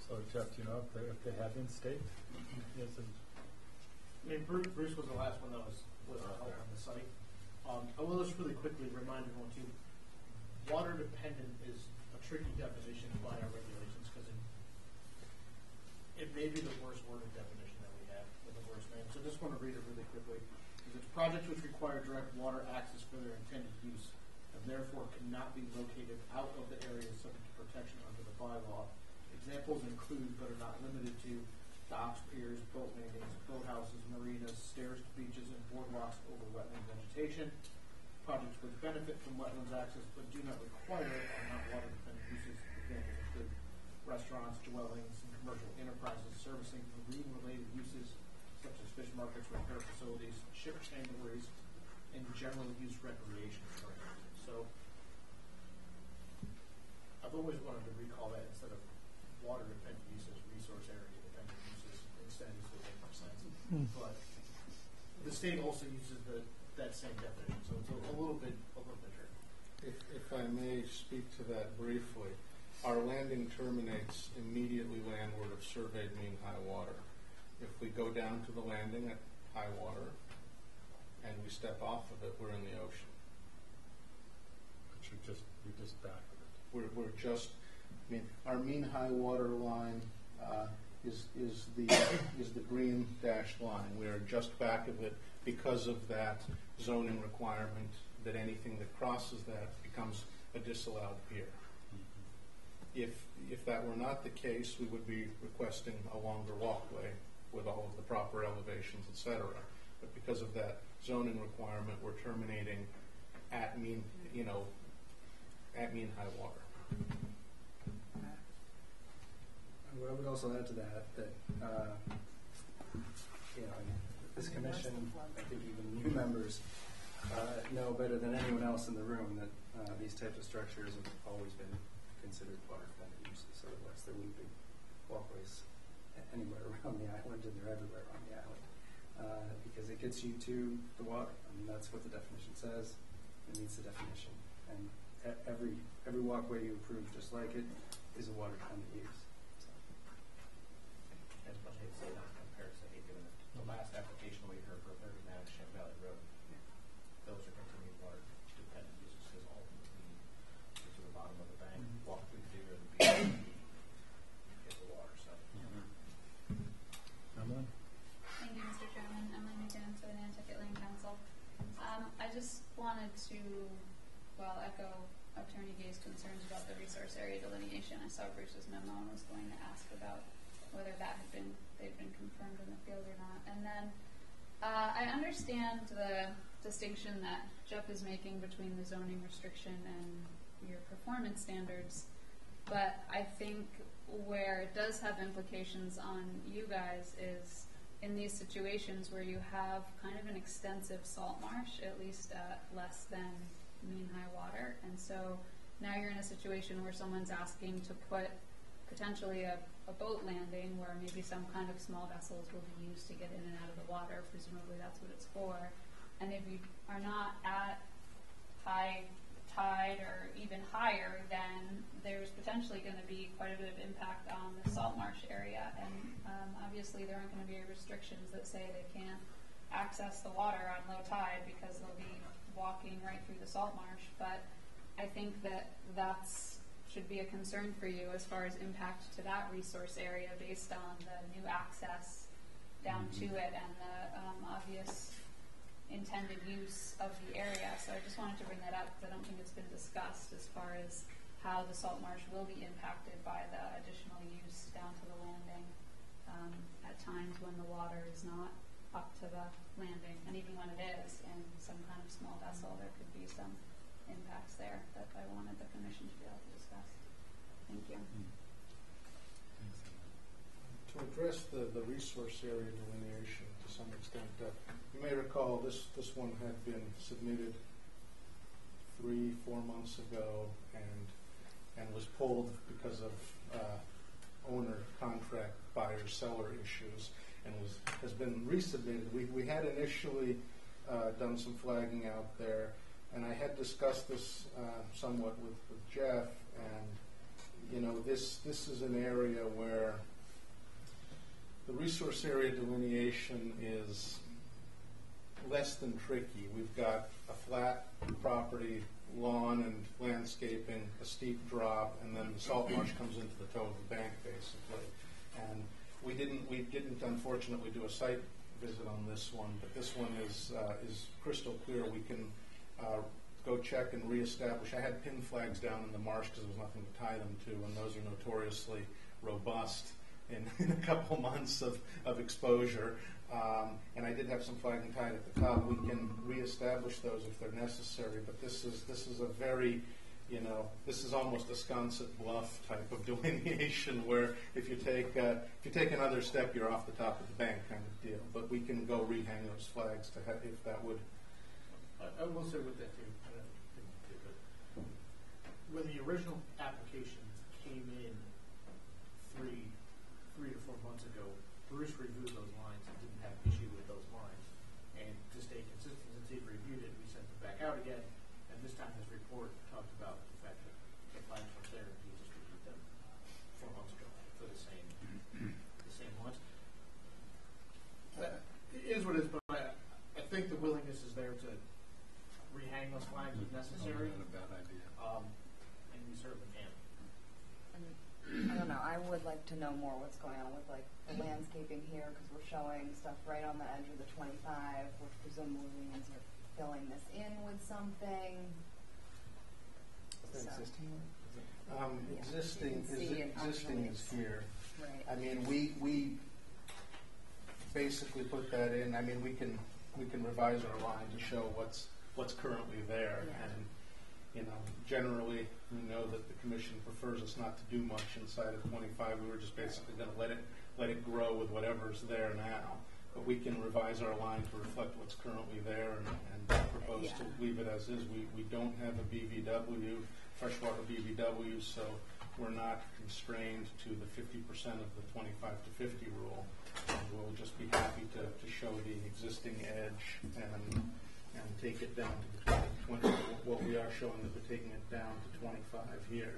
So Jeff, do you know if they, if they have been staked? Yes, and- I mean, Bruce, Bruce was the last one that was, was out on the site. Um, I will just really quickly remind everyone too, water dependent is a tricky definition by our regulations because it, it may be the worst worded definition that we have with the worst name. So I just want to read it really quickly. It's projects which require direct water access for their intended use and therefore cannot be located out of the area subject to protection under the bylaw. Examples include, but are not limited to, docks, piers, boat landings, boathouses, marinas, stairs to beaches, and boardwalks over wetland vegetation. Projects which benefit from wetlands access but do not require it are not water-dependent uses. Examples include restaurants, dwellings, and commercial enterprises servicing marine-related uses such as fish markets, repair facilities, ship chandleries, and general use recreation. So, I've always wanted to recall that instead of water-dependent uses, resource area-dependent uses, instead is would make more sense. Hmm. But the state also uses the, that same definition, so it's a, a little bit, a little bit tricky. If, if I may speak to that briefly, our landing terminates immediately landward of surveyed mean high water. If we go down to the landing at high water and we step off of it, we're in the ocean. But you're just, you're just back of it. We're, we're just, I mean, our mean high water line uh, is, is the, is the green dashed line. We are just back of it because of that zoning requirement that anything that crosses that becomes a disallowed pier. If, if that were not the case, we would be requesting a longer walkway with all of the proper elevations, et cetera. But because of that zoning requirement, we're terminating at mean, you know, at mean high water. And what I would also add to that, that, uh, you know, this commission, I think even new members uh, know better than anyone else in the room that uh, these types of structures have always been considered water-dependent uses. Otherwise, there wouldn't be walkways anywhere around the island, and they're everywhere around the island uh, because it gets you to the water. I mean, that's what the definition says. It meets the definition, and e- every every walkway you approve, just like it, is a water-dependent use. So. And I hate to say that in comparison, I hate given the, the last application we heard for thirty Madison Valley Road, those are continued water dependent uses because ultimately you get to the bottom of the bank, walk through the digger, the beach, get the water. So. Emily? Thank you, Mister Chairman. Emily McKinnon for the Nantucket Land Council. Um, I just wanted to, well, echo Attorney Gay's concerns about the resource area delineation. I saw Bruce's memo and was going to ask about whether that had been, they'd been confirmed in the field or not. And then uh, I understand the distinction that Jeff is making between the zoning restriction and your performance standards, but I think where it does have implications on you guys is in these situations where you have kind of an extensive salt marsh, at least at less than mean high water, and so now you're in a situation where someone's asking to put potentially a, a boat landing where maybe some kind of small vessels will be used to get in and out of the water, presumably that's what it's for, and if you are not at high tide or even higher, then there's potentially going to be quite a bit of impact on the salt marsh area, and um, obviously there aren't going to be restrictions that say they can't access the water on low tide because they'll be walking right through the salt marsh, but I think that that's should be a concern for you as far as impact to that resource area based on the new access down mm-hmm. to it and the um, obvious intended use of the area. So I just wanted to bring that up because I don't think it's been discussed as far as how the salt marsh will be impacted by the additional use down to the landing um, at times when the water is not up to the landing, and even when it is in some kind of small vessel, there could be some impacts there that I wanted the commission to be able to discuss. Thank you. To address the, the resource area delineation to some extent, uh, you may recall this, this one had been submitted three, four months ago and and was pulled because of uh, owner contract buyer seller issues and was has been resubmitted. We, we had initially uh, done some flagging out there, and I had discussed this uh, somewhat with, with Jeff, and you know, this, this is an area where the resource area delineation is less than tricky. We've got a flat property, lawn and landscaping, a steep drop, and then the salt marsh comes into the toe of the bank, basically. And we didn't, we didn't unfortunately do a site visit on this one, but this one is uh, is crystal clear. We can uh, go check and reestablish. I had pin flags down in the marsh because there was nothing to tie them to, and those are notoriously robust in, in a couple months of, of exposure. Um, and I did have some flagging tied at the top. We can reestablish those if they're necessary, but this is this is a very, you know, this is almost a Sconset Bluff type of delineation where if you take uh, if you take another step, you're off the top of the bank kind of deal. But we can go rehang those flags to have, if that would. I, I will say with that too, I don't think you did, but when the original application came in three three to four months ago, Bruce reviewed those lines and didn't have an issue with those lines. And to stay consistent, since he reviewed it, we sent it back out again. And this time his report talked about the fact that the lines were there and he just reviewed them four months ago for the same the same ones. That it is what it is, but I, I think the willingness is there to rehang those flags if necessary. Not a bad idea. Um, and we certainly can. I don't know, I would like to know more what's going on with like the landscaping here, because we're showing stuff right on the edge of the twenty-five, which presumably means you're filling this in with something. Is that So- existing? Um, Yeah. existing You can is see it existing actually. is here. Right. I mean, we we basically put that in. I mean, we can we can revise our line to show what's what's currently there, Yeah. and you know, generally we know that the commission prefers us not to do much inside of twenty-five. We were just basically going to let it let it grow with whatever's there now. But we can revise our line to reflect what's currently there, and, and propose Yeah. to leave it as is. We we don't have a B V W, freshwater B V W, so we're not constrained to the fifty percent of the twenty-five to fifty rule. And we'll just be happy to, to show the existing edge and and take it down to the twenty. What we are showing that we're taking it down to twenty-five here.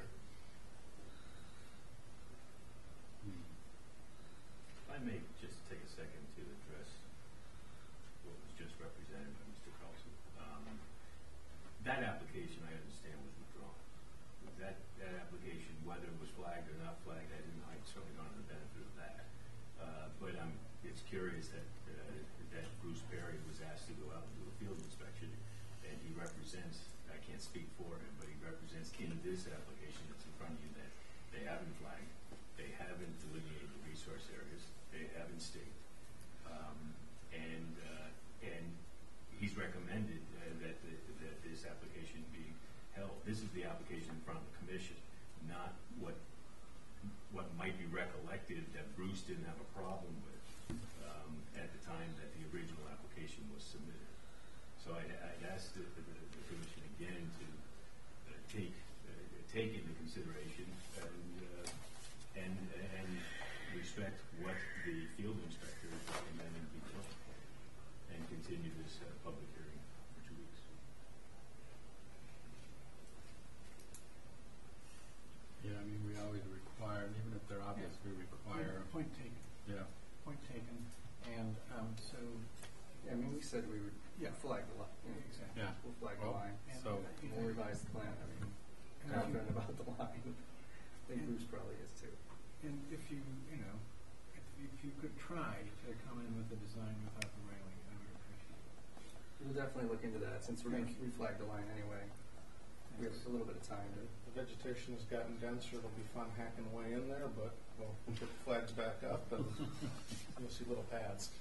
If I may just take a second to address what was just represented by Mister Carlson. Um, that application, I understand, was withdrawn. That that application, whether it was flagged or not flagged, I didn't. I certainly don't have the benefit of that. Uh, but um, it's curious that uh, that Bruce Perry was asked to go out and do a field inspection, and he represents. I can't speak for him, but he represents in this application that's in front of you that they haven't flagged, they haven't delineated the resource areas, they haven't staked, um, and uh, and he's recommended uh, that the, that this application be held. This is the application in front of the commission, not what what might be recollected that Bruce didn't have a problem with um, at the time that the original application was submitted. So I, I'd ask the, the, the commission again to uh, take uh, take into consideration and uh, and and respect what the field inspector is recommending be done, and continue this uh, public hearing for two weeks. Yeah, I mean, we always require, and even if they're obvious, we require. Point taken. Yeah. Point taken. And um, so, I mean, we said we would Yeah. flag the line. Yeah, exactly. Yeah. We'll flag Well, the line. so- And we'll revise the plan. I mean, And- confident about the line. I think Bruce probably is too. And if you, you know, if, if you could try to come in with a design without the railing, I would appreciate it. We'll definitely look into that since we're going to reflag the line anyway. We have a little bit of time to. The vegetation has gotten denser. It'll be fun hacking away in there, but we'll put the flags back up and you'll see little paths.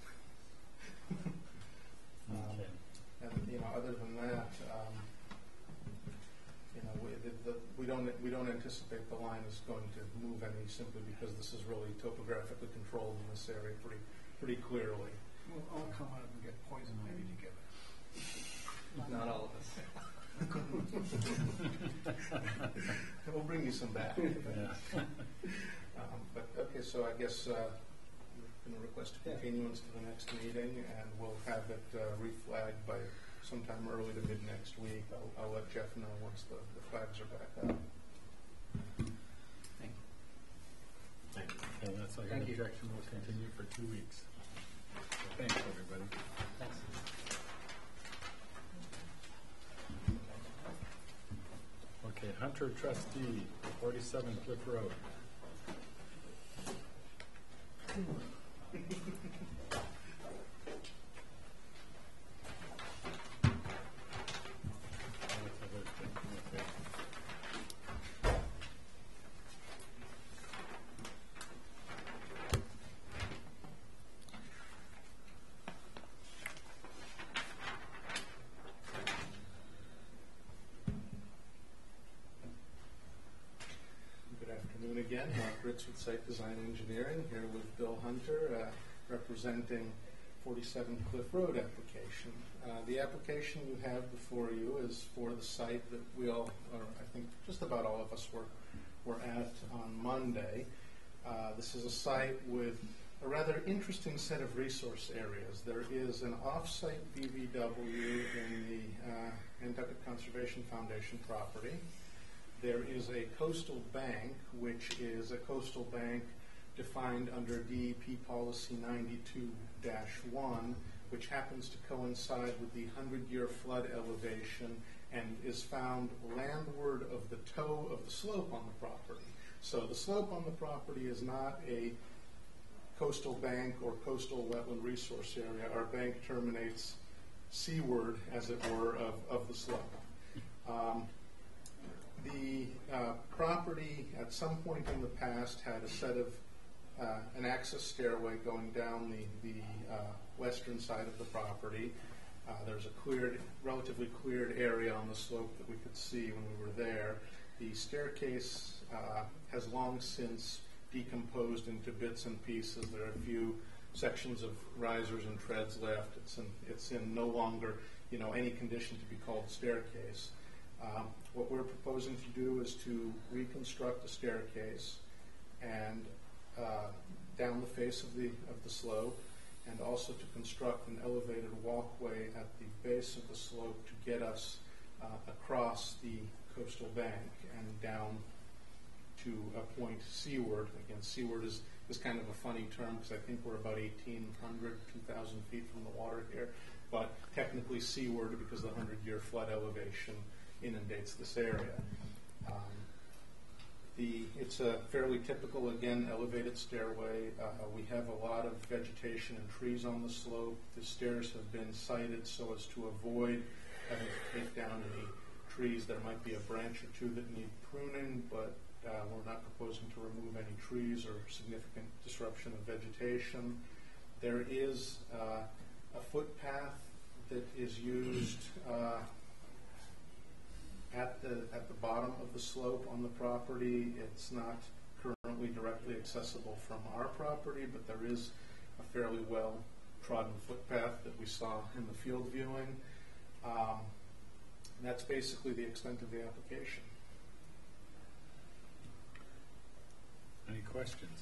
um, Okay. And you know, other than that, um, you know, we, the, the, we don't we don't anticipate the line is going to move any simply because this is really topographically controlled in this area pretty pretty clearly. We'll all come out and get poison ivy together. Not all of us. We'll bring you some back. Yeah. um, but okay, so I guess uh, we're going to request a continuance to the next meeting, and we'll have it uh, reflagged by sometime early to mid next week. I'll, I'll let Jeff know once the, the flags are back up. Thank Okay, that's like an Thank you. objection. Will continue for two weeks. So thanks, everybody. Thanks. Okay, Hunter trustee, forty-seven Cliff Road. Good afternoon again. Mark Ritz with Site Design Engineering, here with Bill Hunter, uh, representing forty-seven Cliff Road application. Uh, the application you have before you is for the site that we all, or I think just about all of us were, were at on Monday. Uh, this is a site with a rather interesting set of resource areas. There is an off-site B V W in the uh, Nantucket Conservation Foundation property. There is a coastal bank, which is a coastal bank defined under D E P policy ninety-two dash one, which happens to coincide with the hundred-year flood elevation and is found landward of the toe of the slope on the property. So the slope on the property is not a coastal bank or coastal wetland resource area. Our bank terminates seaward, as it were, of, of the slope. Um, The uh, property at some point in the past had a set of uh, an access stairway going down the, the uh, western side of the property. Uh, there's a cleared, relatively cleared area on the slope that we could see when we were there. The staircase uh, has long since decomposed into bits and pieces. There are a few sections of risers and treads left. It's in, it's in no longer, you know, any condition to be called staircase. Um, what we're proposing to do is to reconstruct the staircase and uh, down the face of the of the slope, and also to construct an elevated walkway at the base of the slope to get us uh, across the coastal bank and down to a point seaward. Again, seaward is, is kind of a funny term because I think we're about eighteen hundred, two thousand feet from the water here, but technically seaward because the hundred-year flood elevation inundates this area. Um, the, it's a fairly typical, again, elevated stairway. Uh, we have a lot of vegetation and trees on the slope. The stairs have been sited so as to avoid having to take down any trees. There might be a branch or two that need pruning, but uh, we're not proposing to remove any trees or significant disruption of vegetation. There is uh, a footpath that is used uh, At the at the bottom of the slope on the property. It's not currently directly accessible from our property, but there is a fairly well trodden footpath that we saw in the field viewing. Um, that's basically the extent of the application. Any questions?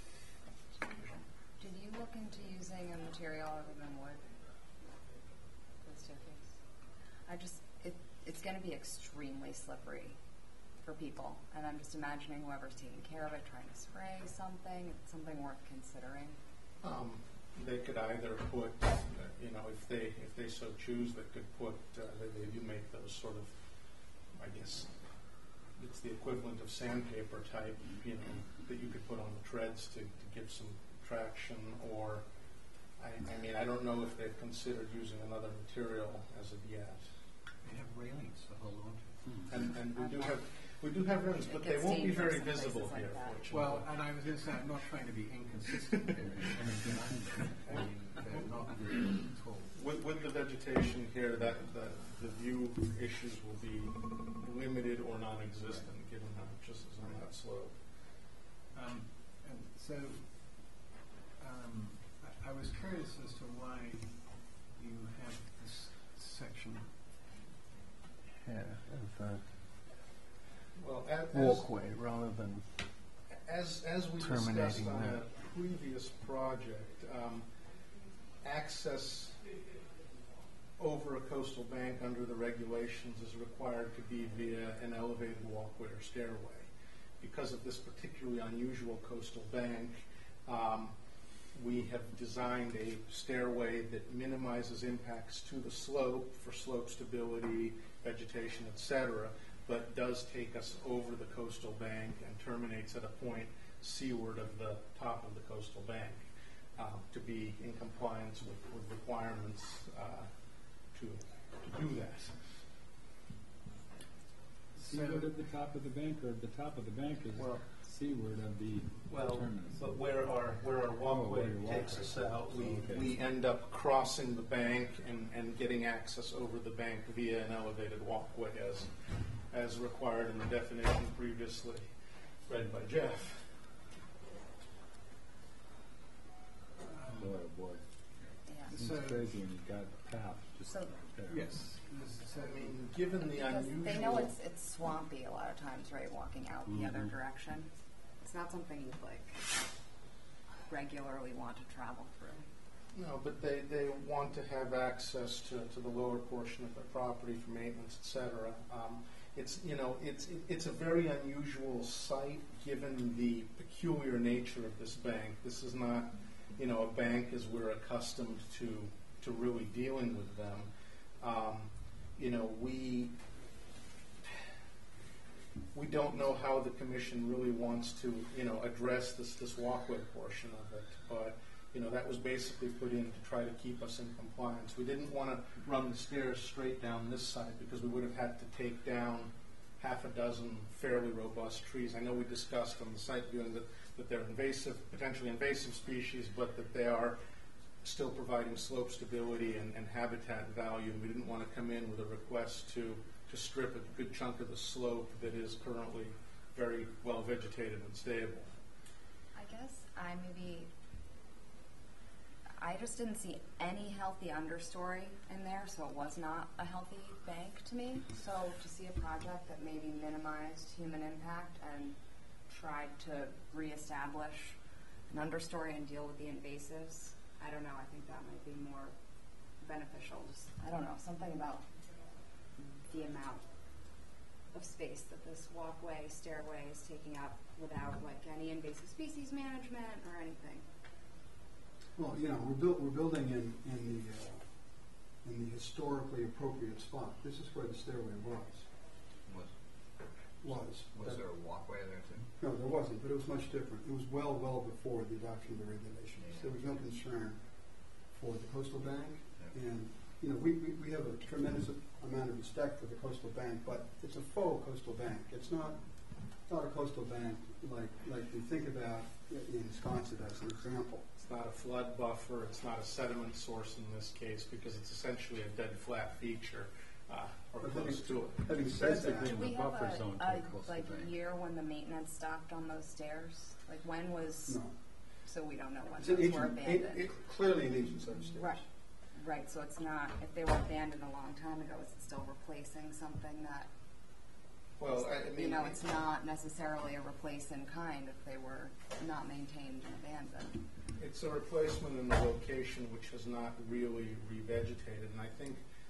Did you look into using a material other than wood for the staircase? I just, it, it's going to be extremely slippery for people, and I'm just imagining whoever's taking care of it trying to spray something. It's something worth considering. Um, they could either put, uh, you know, if they if they so choose, they could put. Uh, they, they do make those sort of, I guess, it's the equivalent of sandpaper type, you know, that you could put on the treads to, to give some traction. Or, I, I mean, I don't know if they've considered using another material as of yet. They have railings to hold on to. And, and we do have we do have railings, but they won't be very visible here, fortunately. Well, and I was going to say, I'm not trying to be inconsistent here. I mean, they're not really tall. With, with the vegetation here, that the, the view issues will be limited or non-existent, given how it just is on that slope. Um, and so, um, I, I was curious as to why you have this section here of uh, well, as, walkway rather than as as we terminating discussed on there. the previous project, um, access over a coastal bank under the regulations is required to be via an elevated walkway or stairway. Because of this particularly unusual coastal bank, Um, we have designed a stairway that minimizes impacts to the slope for slope stability, vegetation, et cetera, but does take us over the coastal bank and terminates at a point seaward of the top of the coastal bank uh, to be in compliance with, with requirements uh, to, to do that. Seaward of the top of the bank, or the top of the bank is Well- seaward of the Well, terminus? but where our where our walkway where your takes walkway. us out, we, Okay. we end up crossing the bank and, and getting access over the bank via an elevated walkway as as required in the definition previously read by Jeff. Boy, oh boy. Yeah. It seems crazy when you've got a path just So- right there. Yes. I mean, given the Because unusual, they know it's it's swampy a lot of times, right? Walking out the other Mhm. direction. It's not something you'd like regularly want to travel through. no, but they, they want to have access to, to the lower portion of their property for maintenance, et cetera. Um, it's you know it's it, it's a very unusual site given the peculiar nature of this bank. This is not you know a bank as we're accustomed to to really dealing with them. Um, you know we. We don't know how the commission really wants to, you know, address this, this walkway portion of it, but, you know, that was basically put in to try to keep us in compliance. We didn't want to run the stairs straight down this side because we would have had to take down half a dozen fairly robust trees. I know we discussed on the site viewing that, that they're invasive, potentially invasive species, but that they are still providing slope stability and, and habitat value. We didn't want to come in with a request to to strip a good chunk of the slope that is currently very well vegetated and stable. I guess I maybe, I just didn't see any healthy understory in there, so it was not a healthy bank to me. So to see a project that maybe minimized human impact and tried to reestablish an understory and deal with the invasives, I don't know, I think that might be more beneficial. Just, I don't know, something about the amount of space that this walkway, stairway is taking up without like any invasive species management or anything. Well, you know, we're, built, we're building in, in, the, uh, in the historically appropriate spot. This is where the stairway was. Was Was. was That- there a walkway there too? No, there wasn't, but it was much different. It was well, well before the adoption of the regulations. Yeah. There was no concern for the coastal bank, Yeah. and you know, we, we, we have a tremendous amount of respect for the coastal bank, but it's a faux coastal bank. It's not it's not a coastal bank like like we think about in Wisconsin as an example. It's not a flood buffer, it's not a sediment source in this case because it's essentially a dead flat feature uh, or But close having- to it. Having said that, Basically, Do we the have buffer a, zone a to the coastal like bank. year when the maintenance stopped on those stairs? Like when was? no. So we don't know when It's an those were ancient, abandoned. it, it, clearly an ancient set of stairs. Right, right. So it's not. If they were abandoned a long time ago, is it still replacing something that? Well, I, I mean, you know, it's not necessarily a replace in kind if they were not maintained and abandoned. it's a replacement in the location which has not really revegetated, and I think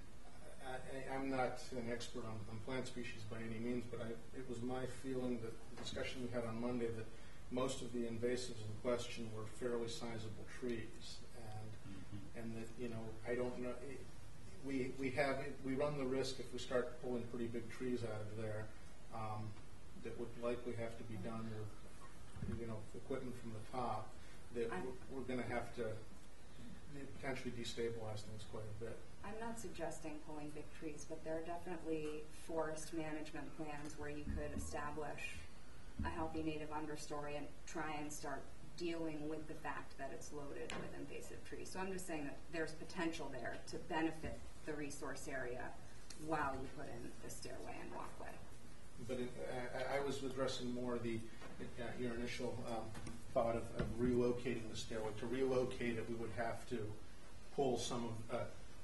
I, I, I'm not an expert on, on plant species by any means, but I, it was my feeling that the discussion we had on Monday that most of the invasives in question were fairly sizable trees, and Mm-hmm. and that you know I don't know. It, we we have we run the risk if we start pulling pretty big trees out of there um, that would likely have to be done with you know equipment from the top. That I'm- we're, we're going to have to potentially destabilize things quite a bit. I'm not suggesting pulling big trees, but there are definitely forest management plans where you could establish a healthy native understory and try and start dealing with the fact that it's loaded with invasive trees. So I'm just saying that there's potential there to benefit the resource area while you put in the stairway and walkway. But it, I, I was addressing more the uh, your initial um, thought of, of relocating the stairway. To relocate it, we would have to pull some of uh,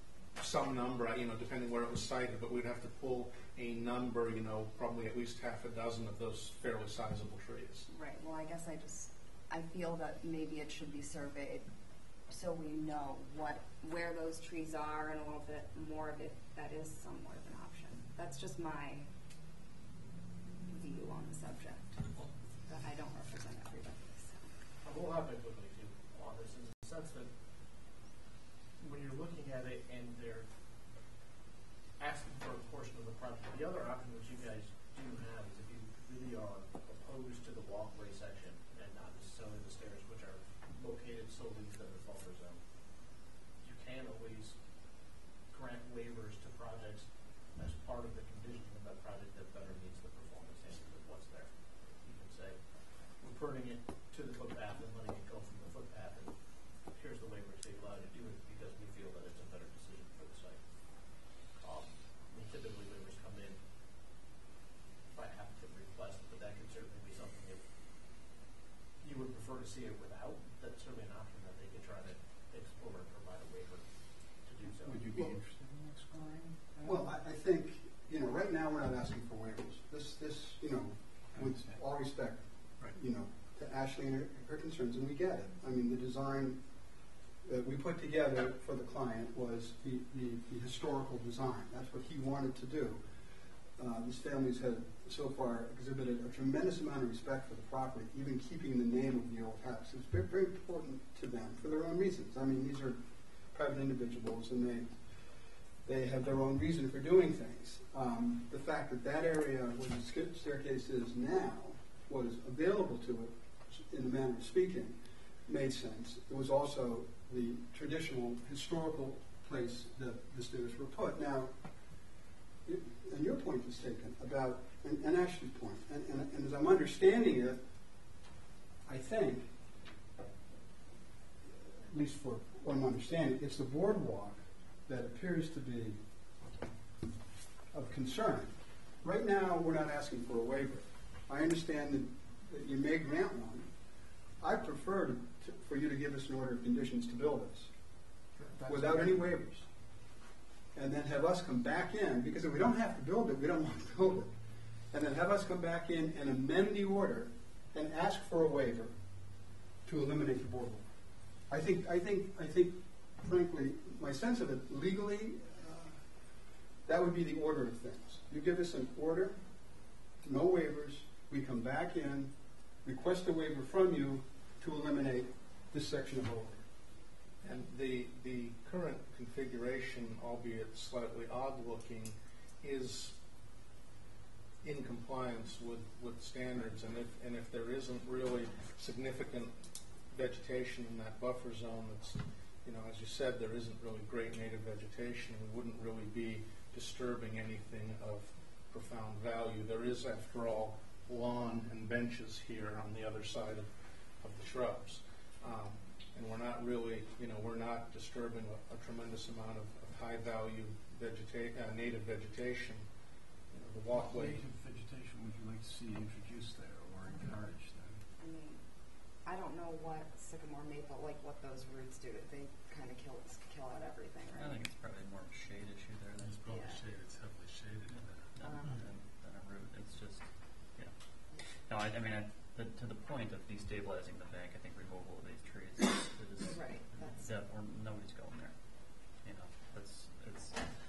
some number, you know, depending where it was sited, but we'd have to pull a number, you know, probably at least half a dozen of those fairly sizable trees. Right, well, I guess I just, I feel that maybe it should be surveyed so we know what, where those trees are and a little bit more of it, that is somewhat of an option. That's just my view on the subject, but I don't represent everybody, so. will happen quickly too on this, in the sense that when you're looking at it and they're asking for a portion of the project, the other option which you guys do have is if you really are opposed to the walkway section and not necessarily the stairs, which are located solely within the buffer zone, you can always grant waivers to projects as part of the condition of that project that better meets the performance standards of what's there. You can say, we're putting it to the footpath and letting it go from the footpath, and here's the waivers they allow you to do it because we feel that it's a better decision for the site. Um, I mean, typically waivers come in by applicant request, but that could certainly be something if you would prefer to see it without, that's certainly an option that they could try to explore and provide a waiver to do so. Would you be Well- interested in exploring? that? Well, I, I think, you know, right now we're not asking for waivers. This, this, you know, with all respect, Right. you know, to Ashley and her, her concerns, and we get it. I mean, the design that we put together for the client was the, the, the historical design. That's what he wanted to do. Uh, this family's had so far exhibited a tremendous amount of respect for the property, even keeping the name of the old house. It's very, very important to them for their own reasons. I mean, these are private individuals, and they they have their own reason for doing things. Um, the fact that that area where the sk- staircase is now was available to it, in the manner of speaking, made sense. It was also the traditional historical place that the stairs were put. Now, it, and your point is taken about, and, and Ashley's point, and, and, and as I'm understanding it, I think, at least for what I'm understanding, it's the boardwalk that appears to be of concern. Right now, we're not asking for a waiver. I understand that, that you may grant one. I prefer to, to, for you to give us an order of conditions to build this That's without okay. any waivers. And then have us come back in, because if we don't have to build it, we don't want to build it. And then have us come back in and amend the order and ask for a waiver to eliminate the boardwalk. I think, I think, I think, frankly, my sense of it, legally, uh, that would be the order of things. You give us an order, no waivers, we come back in, request a waiver from you to eliminate this section of overlay. And the, the current configuration, albeit slightly odd looking, is in compliance with, with standards. And if, and if there isn't really significant vegetation in that buffer zone that's, you know, as you said, there isn't really great native vegetation, we wouldn't really be disturbing anything of profound value. There is, after all, lawn and benches here on the other side of, of the shrubs. Um, and we're not really, you know, we're not disturbing a, a tremendous amount of, of high-value vegeta- uh, native vegetation. You know, the What walkway. native vegetation would you like to see introduced there or encouraged there? I mean, I don't know what sycamore maple, like what those roots do. They kind of kill kill out everything, right? I think it's probably more of a shade issue there than It's probably Yeah. shade. It's heavily shaded than, Um, than, than a root. It's just, yeah. No, I, I mean, I, the, to the point of destabilizing the bank, I think removal of these trees is, Right, that's- that, or nobody's going there. You know, that's it's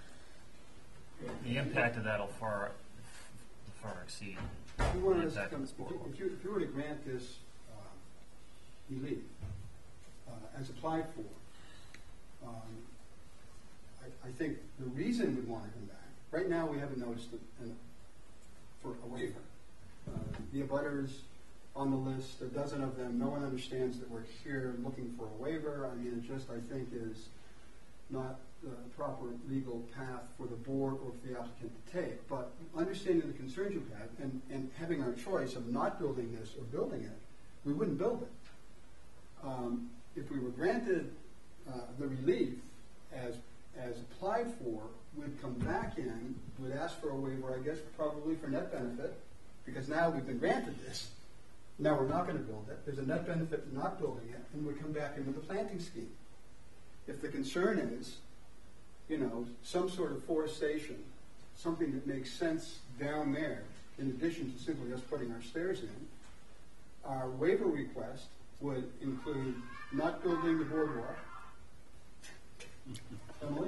the impact of that'll far far exceed If you were the to, impact of come- this if you, boardwalk. if you, if you were to grant this uh, relief uh, as applied for, um, I, I think the reason we'd want to come back, right now we haven't noticed it in, for a waiver. Uh, the abutters on the list, a dozen of them, no one understands that we're here looking for a waiver. I mean, it just, I think, is not the proper legal path for the board or for the applicant to take. But understanding the concerns you have and, and having our choice of not building this or building it, we wouldn't build it. Um, if we were granted uh, the relief as as applied for, we'd come back in, we'd ask for a waiver, I guess, probably for net benefit, because now we've been granted this. Now we're not going to build it. There's a net benefit to not building it, and we come back in with a planting scheme. If the concern is, you know, some sort of forestation, something that makes sense down there, in addition to simply us putting our stairs in, our waiver request would include not building the boardwalk. Emily?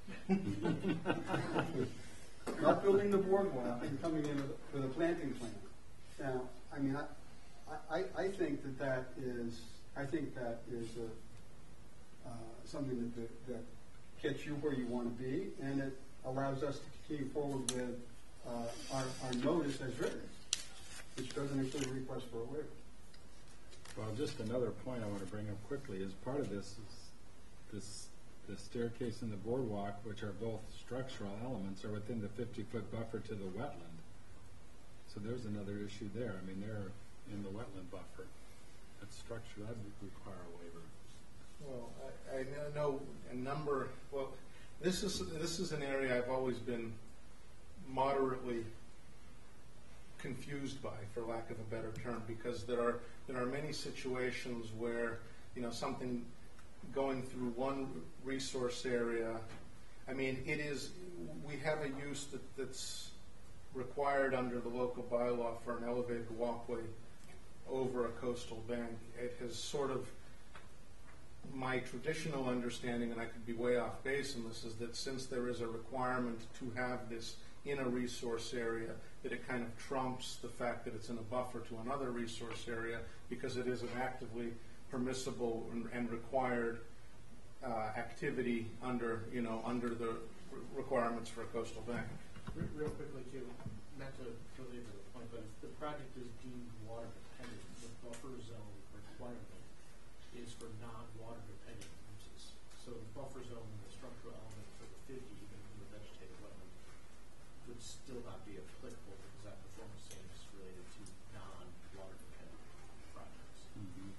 Not building the boardwalk and coming in with, with a planting plan. Now, I mean, I, I, I think that that is I think that is a, uh, something that, that, that gets you where you want to be, and it allows us to continue forward with uh, our, our notice as written, which doesn't include a request for a waiver. Well, just another point I want to bring up quickly is part of this is this the staircase and the boardwalk, which are both structural elements, are within the fifty-foot buffer to the wetland. So there's another issue there. I mean, they're in the wetland buffer. That's structure. That would require a waiver. Well, I, I know a number. Well, this is this is an area I've always been moderately confused by, for lack of a better term, because there are there are many situations where, you know, something going through one resource area. I mean, it is we have a use that, that's required under the local bylaw for an elevated walkway over a coastal bank. It has sort of, my traditional understanding, and I could be way off base in this, is that since there is a requirement to have this in a resource area, that it kind of trumps the fact that it's in a buffer to another resource area, because it is an actively permissible and, and required uh, activity under, you know, under the re- requirements for a coastal bank. Re- Real quickly too, not to belabor the point, but if the project is deemed water dependent, the buffer zone requirement is for non-water dependent uses. So the buffer zone and the structural element for the fifty, even from the vegetated wetland, would still not be applicable because that performance standard is related to non-water dependent projects. Mm-hmm.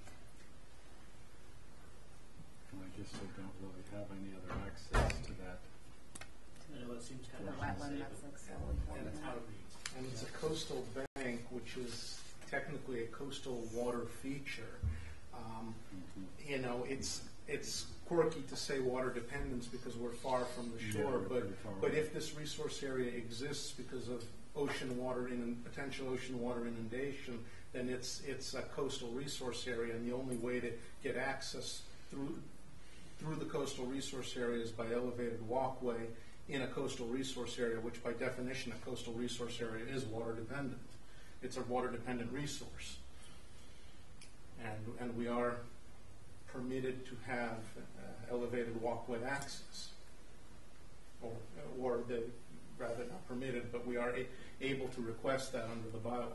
And I guess they don't really have any other access to that. I know that seems kind The of wetland, unsafe, that's but- like so and important. that's how it reads. And it's a coastal bank, which is technically a coastal water feature. Um, Mm-hmm. you know, it's it's quirky to say water dependence because we're far from the Yeah, shore, we're but pretty far but away. if this resource area exists because of ocean water in potential ocean water inundation, then it's it's a coastal resource area, and the only way to get access through through the coastal resource area is by elevated walkway in a coastal resource area, which by definition a coastal resource area is water dependent. It's a water dependent resource. And, and we are permitted to have uh, elevated walkway access. Or, or the, rather not permitted, but we are a, able to request that under the bylaw.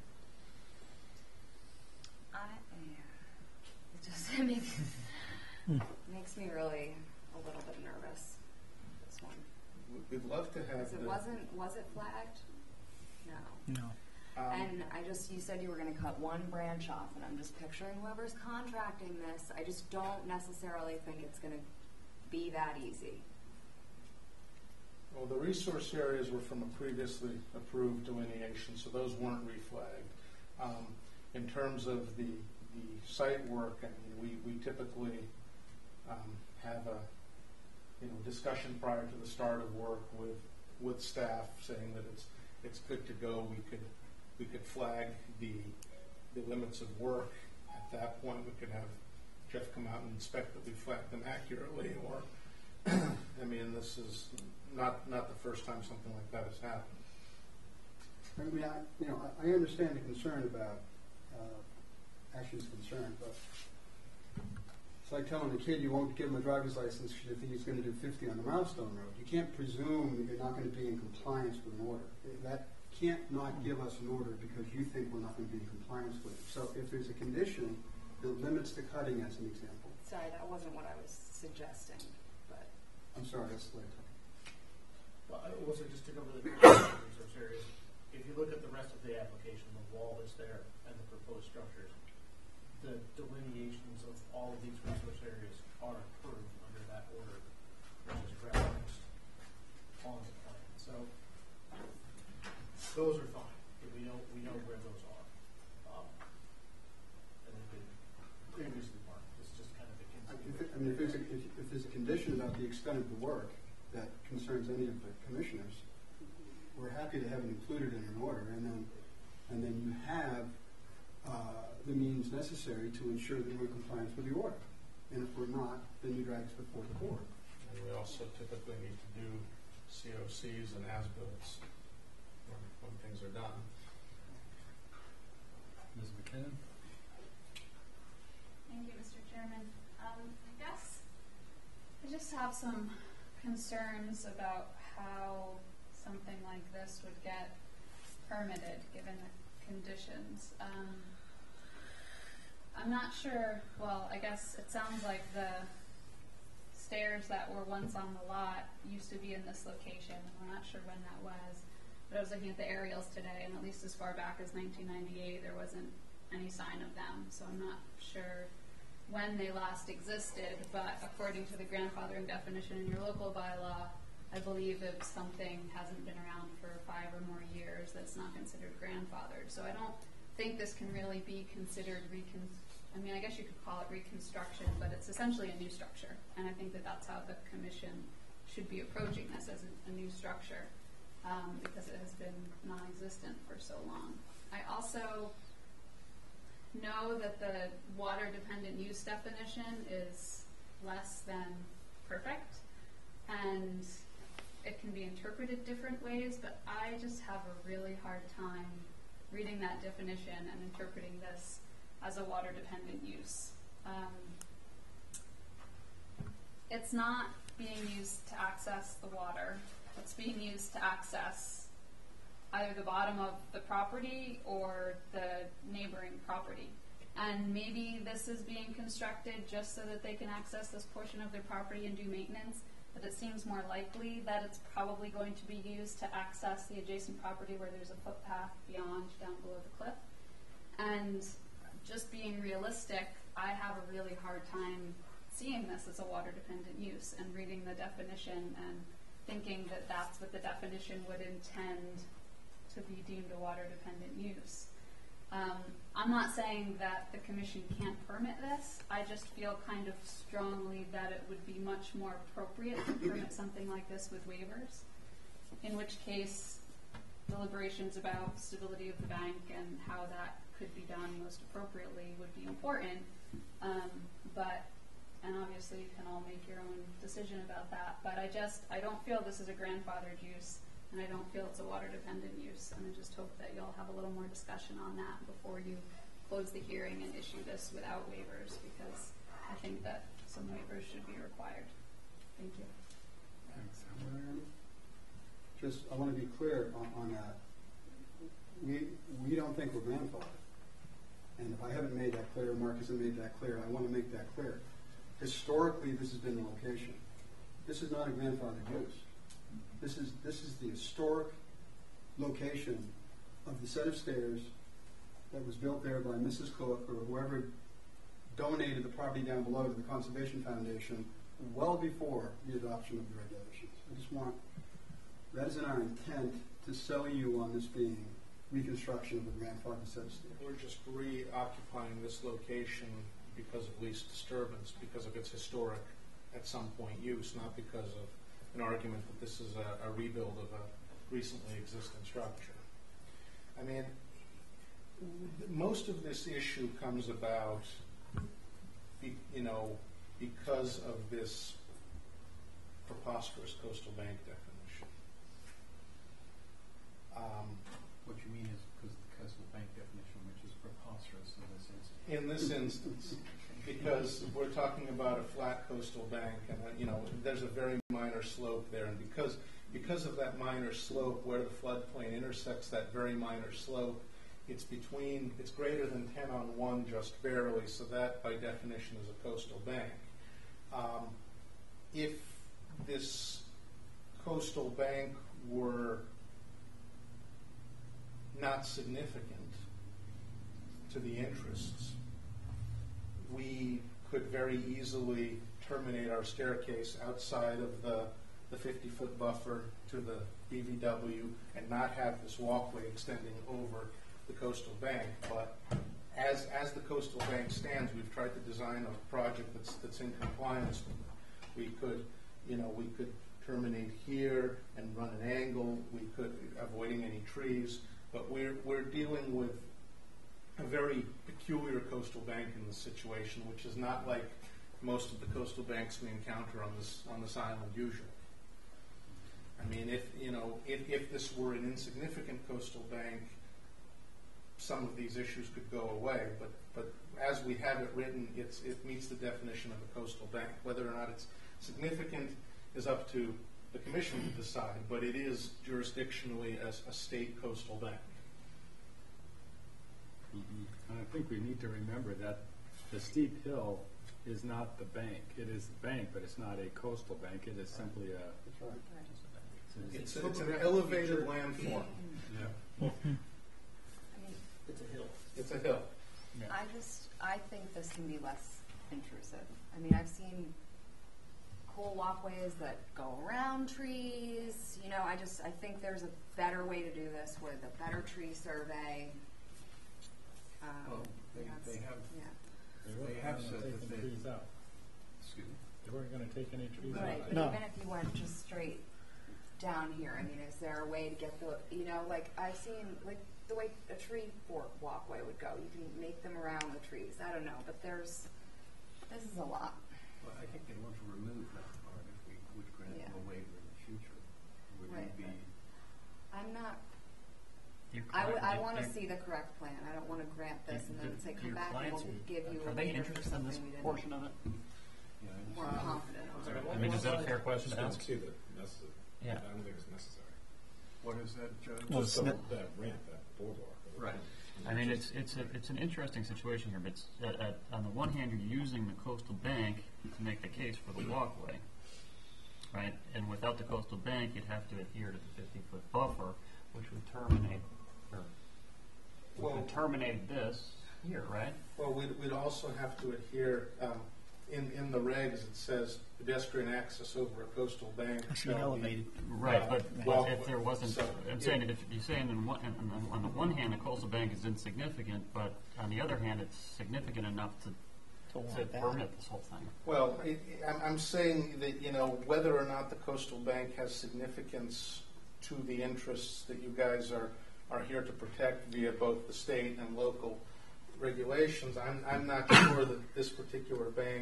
I, yeah. It just it makes, makes me really a little bit nervous, this one. We'd love to have Because it the, wasn't, was it flagged? No. No. um, And I just, you said you were gonna cut one branch off, and I'm just picturing whoever's contracting this, I just don't necessarily think it's gonna be that easy. well, the resource areas were from a previously approved delineation, so those weren't reflagged. Um, in terms of the, the site work, I mean, we, we typically um, have a you know discussion prior to the start of work with with staff saying that it's it's good to go. We could we could flag the the limits of work. At that point, we could have Jeff come out and inspect that we flagged them accurately. Or, I mean, this is not not the first time something like that has happened. I mean, I, you know, I I understand the concern about, uh, Ash's concern, but it's like telling a kid you won't give him a driver's license if you think he's gonna do fifty on the Milestone Road. You can't presume that you're not gonna be in compliance with an order. That can't not give us an order because you think we're not gonna be in compliance with it. So if there's a condition that limits the cutting, as an example, Sorry, that wasn't what I was suggesting, but. I'm sorry, that's the way I talk. Well, I- also just to cover the resource areas, if you look at the rest of the application, the wall that's there and the proposed structures, the delineations of all of these resource areas are approved under that order, which is referenced on the plan. So those are fine. We know we know where those are, um, and they've been previously marked. It's just kind of a I continuation. if- I mean, if there's a, if, if there's a condition about the extent of the work that concerns any of the commissioners, we're happy to have it included in an order, and then, and then you have, uh, the means necessary to ensure that we're in compliance with the order. And if we're not, then you drag us before the board. And we also typically need to do C O Cs and as-bills when, when things are done. Miz McKinnon? Thank you, Mister Chairman. Um, I guess I just have some concerns about how something like this would get permitted, given the conditions. Um, I'm not sure, well, I guess it sounds like the stairs that were once on the lot used to be in this location, and we're not sure when that was. But I was looking at the aerials today, and at least as far back as nineteen ninety-eight, there wasn't any sign of them, so I'm not sure when they last existed, but according to the grandfathering definition in your local bylaw, I believe if something hasn't been around for five or more years, that's not considered grandfathered. So I don't think this can really be considered recon. I mean, I guess you could call it reconstruction, but it's essentially a new structure, and I think that that's how the commission should be approaching this, as a, a new structure, um, because it has been non-existent for so long. I also know that the water-dependent use definition is less than perfect, and it can be interpreted different ways, but I just have a really hard time reading that definition and interpreting this as a water-dependent use. Um, it's not being used to access the water. It's being used to access either the bottom of the property or the neighboring property. And maybe this is being constructed just so that they can access this portion of their property and do maintenance, but it seems more likely that it's probably going to be used to access the adjacent property where there's a footpath beyond down below the cliff. And just being realistic, I have a really hard time seeing this as a water-dependent use and reading the definition and thinking that that's what the definition would intend to be deemed a water-dependent use. Um, I'm not saying that the commission can't permit this. I just feel kind of strongly that it would be much more appropriate to permit something like this with waivers, in which case deliberations about stability of the bank and how that could be done most appropriately would be important. Um, but, and obviously you can all make your own decision about that, but I just, I don't feel this is a grandfathered use, and I don't feel it's a water-dependent use, and I just hope that you'll have a little more discussion on that before you close the hearing and issue this without waivers, because I think that some waivers should be required. Thank you. Thanks. Just, I want to be clear on, on that. We we don't think we're grandfathered, and if I haven't made that clear, Mark hasn't made that clear, I want to make that clear. Historically, this has been the location. This is not a grandfathered use. This is this is the historic location of the set of stairs that was built there by Missus Cook or whoever donated the property down below to the Conservation Foundation well before the adoption of the regulations. I just want, that is in our intent to sell you on this being reconstruction of the grandfather set of stairs. We're just reoccupying this location because of least disturbance, because of its historic, at some point, use, not because of an argument that this is a, a rebuild of a recently existing structure. I mean, most of this issue comes about, be, you know, because of this preposterous coastal bank definition. Um, what you mean is because of the coastal bank definition, which is preposterous in this instance. In this instance, because we're talking about a flat coastal bank, and uh, you know, there's a very minor slope there, and because because of that minor slope, where the floodplain intersects that very minor slope, it's between, it's greater than ten on one, just barely. So that, by definition, is a coastal bank. Um, if this coastal bank were not significant to the interests, we could very easily terminate our staircase outside of the the fifty-foot buffer to the B V W and not have this walkway extending over the coastal bank. But as as the coastal bank stands, we've tried to design a project that's that's in compliance with it. We could, you know, we could terminate here and run an angle. We could, avoiding any trees. But we're we're dealing with a very peculiar coastal bank in this situation, which is not like most of the coastal banks we encounter on this on this island usually. I mean, if you know, if, if this were an insignificant coastal bank, some of these issues could go away, but, but as we have it written, it's, it meets the definition of a coastal bank. Whether or not it's significant is up to the commission to decide, but it is jurisdictionally as a state coastal bank. Mm-hmm. And I think we need to remember that the steep hill is not the bank. It is the bank, but it's not a coastal bank. It is simply a... That's right. It's, a, it's an elevated landform. Yeah. I mean, It's a hill. It's a hill. Yeah. I just, I think this can be less intrusive. I mean, I've seen cool walkways that go around trees, you know, I just, I think there's a better way to do this with a better tree survey. Um, Well, they, that's- they have, yeah. They they weren't have gonna said take that any they, trees out. excuse me? They weren't gonna take any trees out. Right, but No. even if you went just straight down here, I mean, is there a way to get the, you know, like, I've seen, like, the way a tree fork walkway would go, you can make them around the trees, I don't know, but there's, this is a lot. Well, I think they want to remove that part if we would grant them a waiver in the future. Would Right, we be, I'm not, Your I would, client- I your- wanna your- see the correct plan, I don't wanna grant this and then your- say, come your back and clients we'll are- give you a Are they waiver for interested in something this we didn't. portion of it? yeah, I More understand. confident on. I mean, is that a fair question to I don't ask? see that necessary. Yeah. I don't think it's necessary. What is that, Judge? Well, Just it's the- not- that ramp, that boardwalk. Right. I mean, it's it's a, it's an interesting situation here, but it's, at, at, on the one hand, you're using the coastal bank to make the case for the walkway, right? And without the coastal bank, you'd have to adhere to the fifty-foot buffer, which would terminate, or which Well- would terminate this here, right? Well, we'd, we'd also have to adhere, um, in, in the regs, it says pedestrian access over a coastal bank I see shall be. elevated. Right, uh, but, but walkway. if there wasn't, So, I'm it- saying that if you're saying on one, on the, on the one hand, the coastal bank is insignificant, but on the other hand, it's significant enough to, To to want that. permit this whole thing. Well, it, I'm, I'm saying that, you know, whether or not the coastal bank has significance to the interests that you guys are, are here to protect via both the state and local regulations, I'm, I'm not sure that this particular bank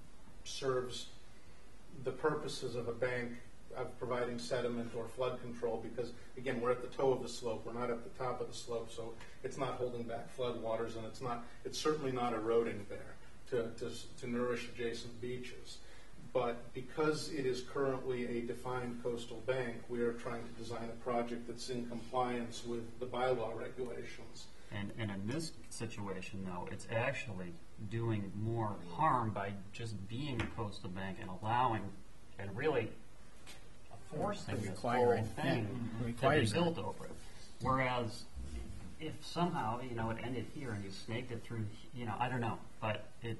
serves the purposes of a bank of providing sediment or flood control, because, again, we're at the toe of the slope, we're not at the top of the slope, so it's not holding back flood waters, and it's not, it's certainly not eroding there to, to, to nourish adjacent beaches. But because it is currently a defined coastal bank, we are trying to design a project that's in compliance with the bylaw regulations. And, and in this situation, though, it's actually doing more harm by just being a coastal bank and allowing, and really forcing this whole Requiring, thing yeah, to be requires built over it. Whereas, if somehow, you know, it ended here and you snaked it through, you know, I don't know, but it,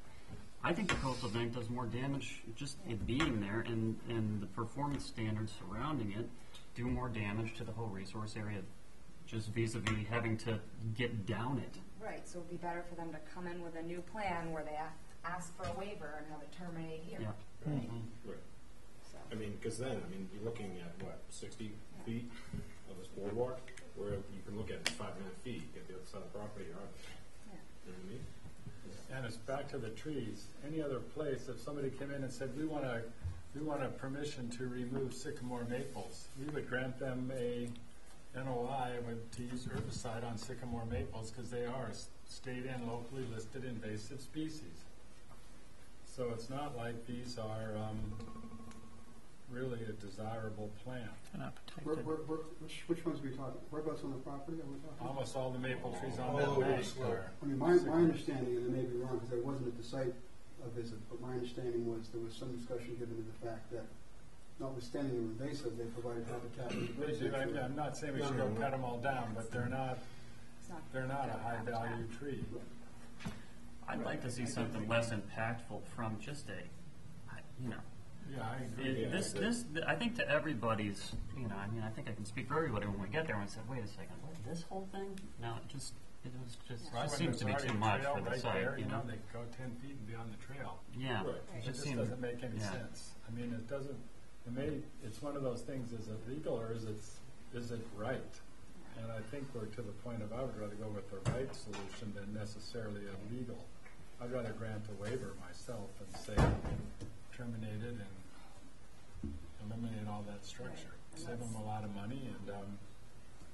I think the coastal bank does more damage just it being there, and, and the performance standards surrounding it do more damage to the whole resource area, just vis-a-vis having to get down it. Right, so it'd be better for them to come in with a new plan where they a- ask for a waiver and have it terminate here. Yeah. Right. So, I mean, because then, I mean, you're looking at, what, sixty feet of this boardwalk, where you can look at it five and a half feet, get the other side of the property, or, yeah. you know what I mean? And it's back to the trees. Any other place, if somebody came in and said, we want a, we want a permission to remove sycamore maples, we would grant them a N O I with, to use herbicide on sycamore maples, because they are s- state and locally listed invasive species. So it's not like these are, um, really a desirable plant. They're not Where, protected. where, where, which, which ones are we talking? Whereabouts on the property are we talking? Almost all the maple trees on All that over the bank slope. are. I mean, my, my understanding, and I may be wrong, because I wasn't at the site uh, visit, but my understanding was there was some discussion given to the fact that notwithstanding they're invasive, they provide habitat. and They do, I'm, I'm not saying we should go cut them all down, but they're not, It's not they're not a good high value habitat. tree. I'd like to see something less impactful from just a, I- you know, Yeah, I it, agree. this, this, I think to everybody's, you know, I mean, I think I can speak for everybody when we get there and say, wait a second, what, this whole thing? No, it just, it was just, Right, it when seems to be there's too already a much trail for the right site, there, you know? They could go ten feet and be on the trail. Yeah. Right. It It just seemed- doesn't make any yeah. sense. I mean, it doesn't, it may, it's one of those things, is it legal or is it, is it right? And I think we're to the point of, I would rather go with the right solution than necessarily illegal. I'd rather grant a waiver myself and say terminate it and eliminate all that structure. Right. And Save them a lot of money and, um,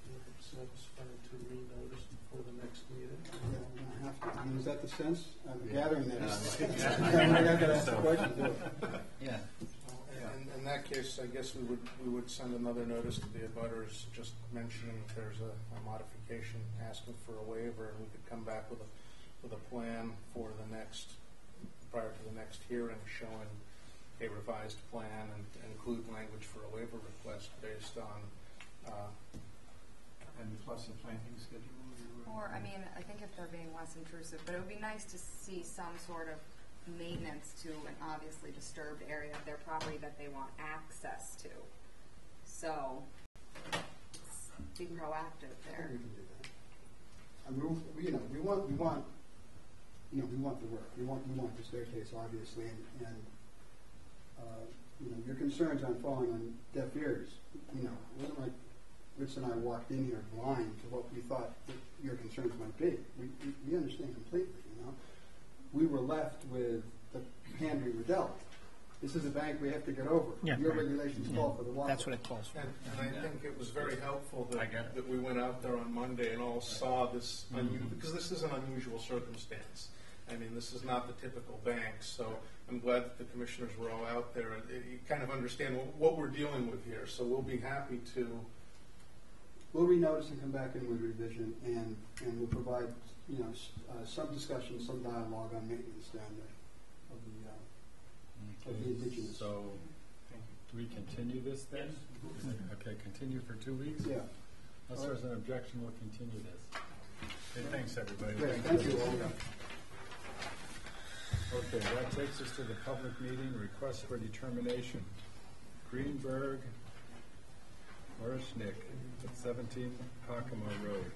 make it satisfied to renotice before the next meeting. Yeah, we're gonna have to. I mean, is that the sense? I'm Yeah. gathering that. Yeah. I gotta ask the question, too. Yeah. In, in that case, I guess we would, we would send another notice to the abutters, just mentioning if there's a, a modification, asking for a waiver, and we could come back with a, with a plan for the next, prior to the next hearing, showing a revised plan and include language for a waiver request based on, uh, And plus a planting schedule? Or, I mean, I think if they're being less intrusive, but it would be nice to see some sort of maintenance to an obviously disturbed area of their property that they want access to. So, be proactive I there. think we can do that. I mean, we, you know, we want, we want, you know, we want the work. We want, we want the staircase, obviously, and, and uh, you know, your concerns aren't falling on deaf ears. You know, it wasn't like Rich and I walked in here blind to what we thought that your concerns might be. We, we, we understand completely, you know. We were left with the hand we were dealt. This is a bank we have to get over. Yeah, your right. regulations Yeah. call for the walk. That's what it calls for. And, and I think it was very helpful I that, get it. that we went out there on Monday and all saw this, unu- because this is an unusual circumstance. I mean, this is not the typical bank, so I'm glad that the commissioners were all out there. and it- You kind of understand what, what we're dealing with here, so we'll be happy to. We'll renotice and come back in with revision, and, and we'll provide, you know, s- uh, some discussion, some dialogue on maintenance down there of the, uh, of the indigenous. So, do we continue this then? Okay, continue for two weeks? Yeah. Unless there's an objection, we'll continue this. Okay, thanks, everybody. Great, thank you all. Okay, that takes us to the public meeting, request for determination. Greenberg, Orishnik, at seventeen Pacoma Road.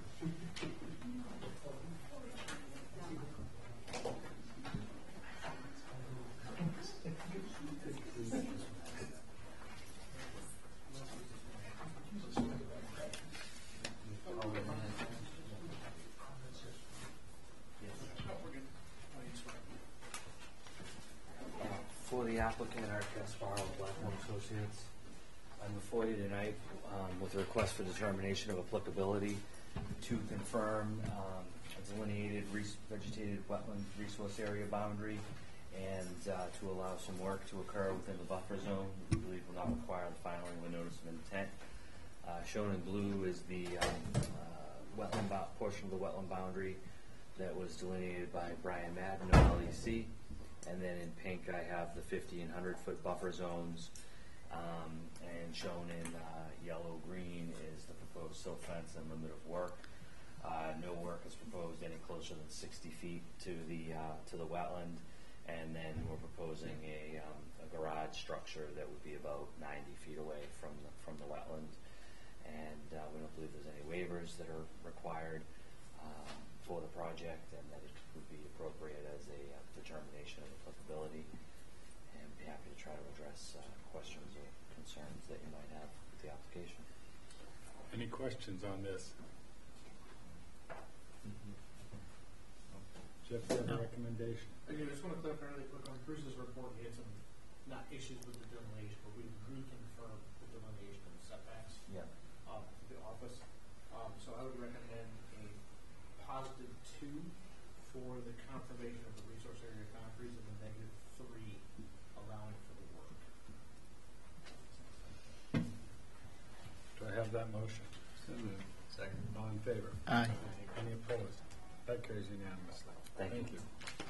For the applicant, Art Gasparo of Blackmore Associates, I'm before you tonight um, with a request for determination of applicability to confirm um, a delineated res- vegetated wetland resource area boundary and uh, to allow some work to occur within the buffer zone. We believe will not require the filing of a notice of intent. Uh, shown in blue is the um, uh, wetland bo- portion of the wetland boundary that was delineated by Brian Madden of L E C. And then in pink, I have the fifty and one hundred foot buffer zones. Um, and shown in uh, yellow-green is the proposed silt fence and limit of work. Uh, no work is proposed any closer than sixty feet to the uh, to the wetland. And then we're proposing a, um, a garage structure that would be about ninety feet away from the, from the wetland. And uh, we don't believe there's any waivers that are required um, for the project, and that it would be appropriate as a uh, determination of applicability. And be happy to try to address uh, questions or concerns that you might have with the application. Any questions on this? Jeff, you have a recommendation? Again, I just want to clarify really quick on Bruce's report. He had some, not issues with the delineation, but we reconfirmed the delineation of the setbacks. Yeah. Um, to the office. Um, so I would recommend a positive two for the confirmation of the resource area boundaries and a negative three allowing for the work. Do I have that motion? Second. All in favor? Aye. Any opposed? That carries unanimously. Thank you. you.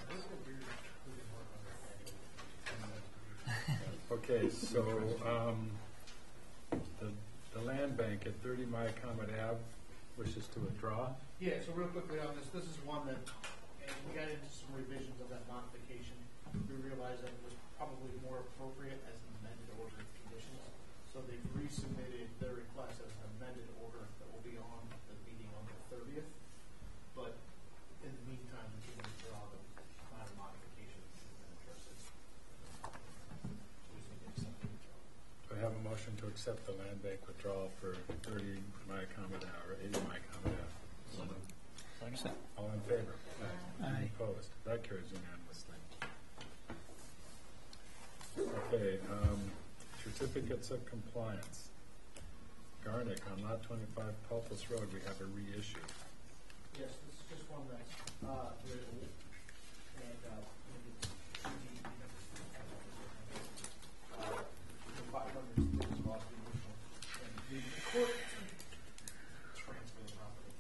Okay, so, um, the, the land bank at thirty Myacomet Ave wishes to withdraw. Yeah, so real quickly on this, this is one that, and we got into some revisions of that modification. We realized that it was probably more appropriate as an amended order of conditions. So they've resubmitted their request as an amended order that will be on the meeting on the thirtieth. But in the meantime, we can withdraw the minor modifications and then address it. So we just need to accept the withdrawal. Do I have a motion to accept the land bank withdrawal for thirty Myacomet Ave, or eighty Myacomet Ave? Second. All in favor? Aye. Any opposed? That carries unanimously. Okay, um, certificates of compliance. Garnick, on lot twenty-five Pulpus Road, we have a reissue. Yes, this is just one that's, uh, very old, and, uh, it's, uh, the five hundred is lost the original, and the court transfer the property.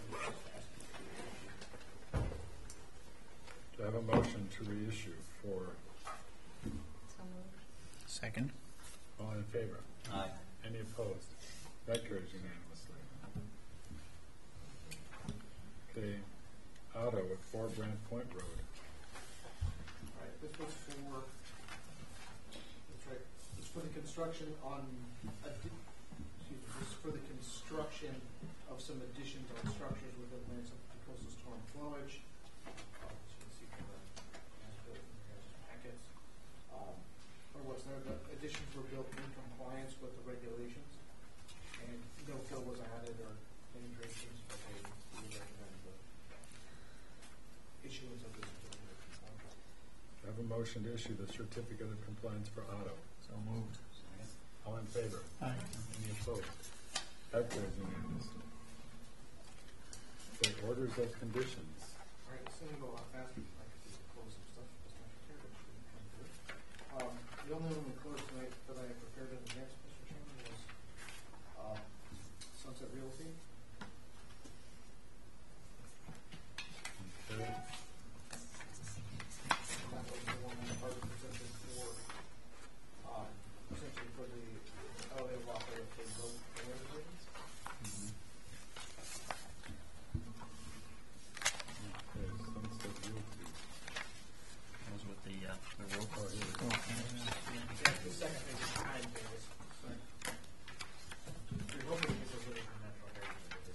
Do I have a motion to reissue for, So moved. Second. all in favor? Aye. Any opposed? That carries unanimously. Okay, Otto at four Brant Point Road. All right, this was for, that's right, this is for the construction on, addi- excuse me, this is for the construction of some additions on structures within the limits of the coastal storm flowage. Uh, as you can see from the as-built in your guys' packets. Um, or what's there, the additions were built in compliance with the regulations, and no fill was added or any drainages, but they, we recommend the issuance of this certificate of compliance. Do I have a motion to issue the certificate of compliance for Otto? So moved. All in favor? Aye. Any opposed? That carries unanimously. Okay, orders of conditions. All right, it's gonna go a lot faster, I could just close some stuff, just not care that shouldn't come through. Um, the only one we closed tonight that I prepared in advance, Mister Chairman, was, uh, Sunset Realty. Okay. That was the one that was presented for, uh, essentially for the L A Walker of the road air agreements. Okay, Sunset Realty. Those with the, uh, the roll call here. That's the second thing, is behind Vegas, sorry. We're hoping it's a little bit natural hair.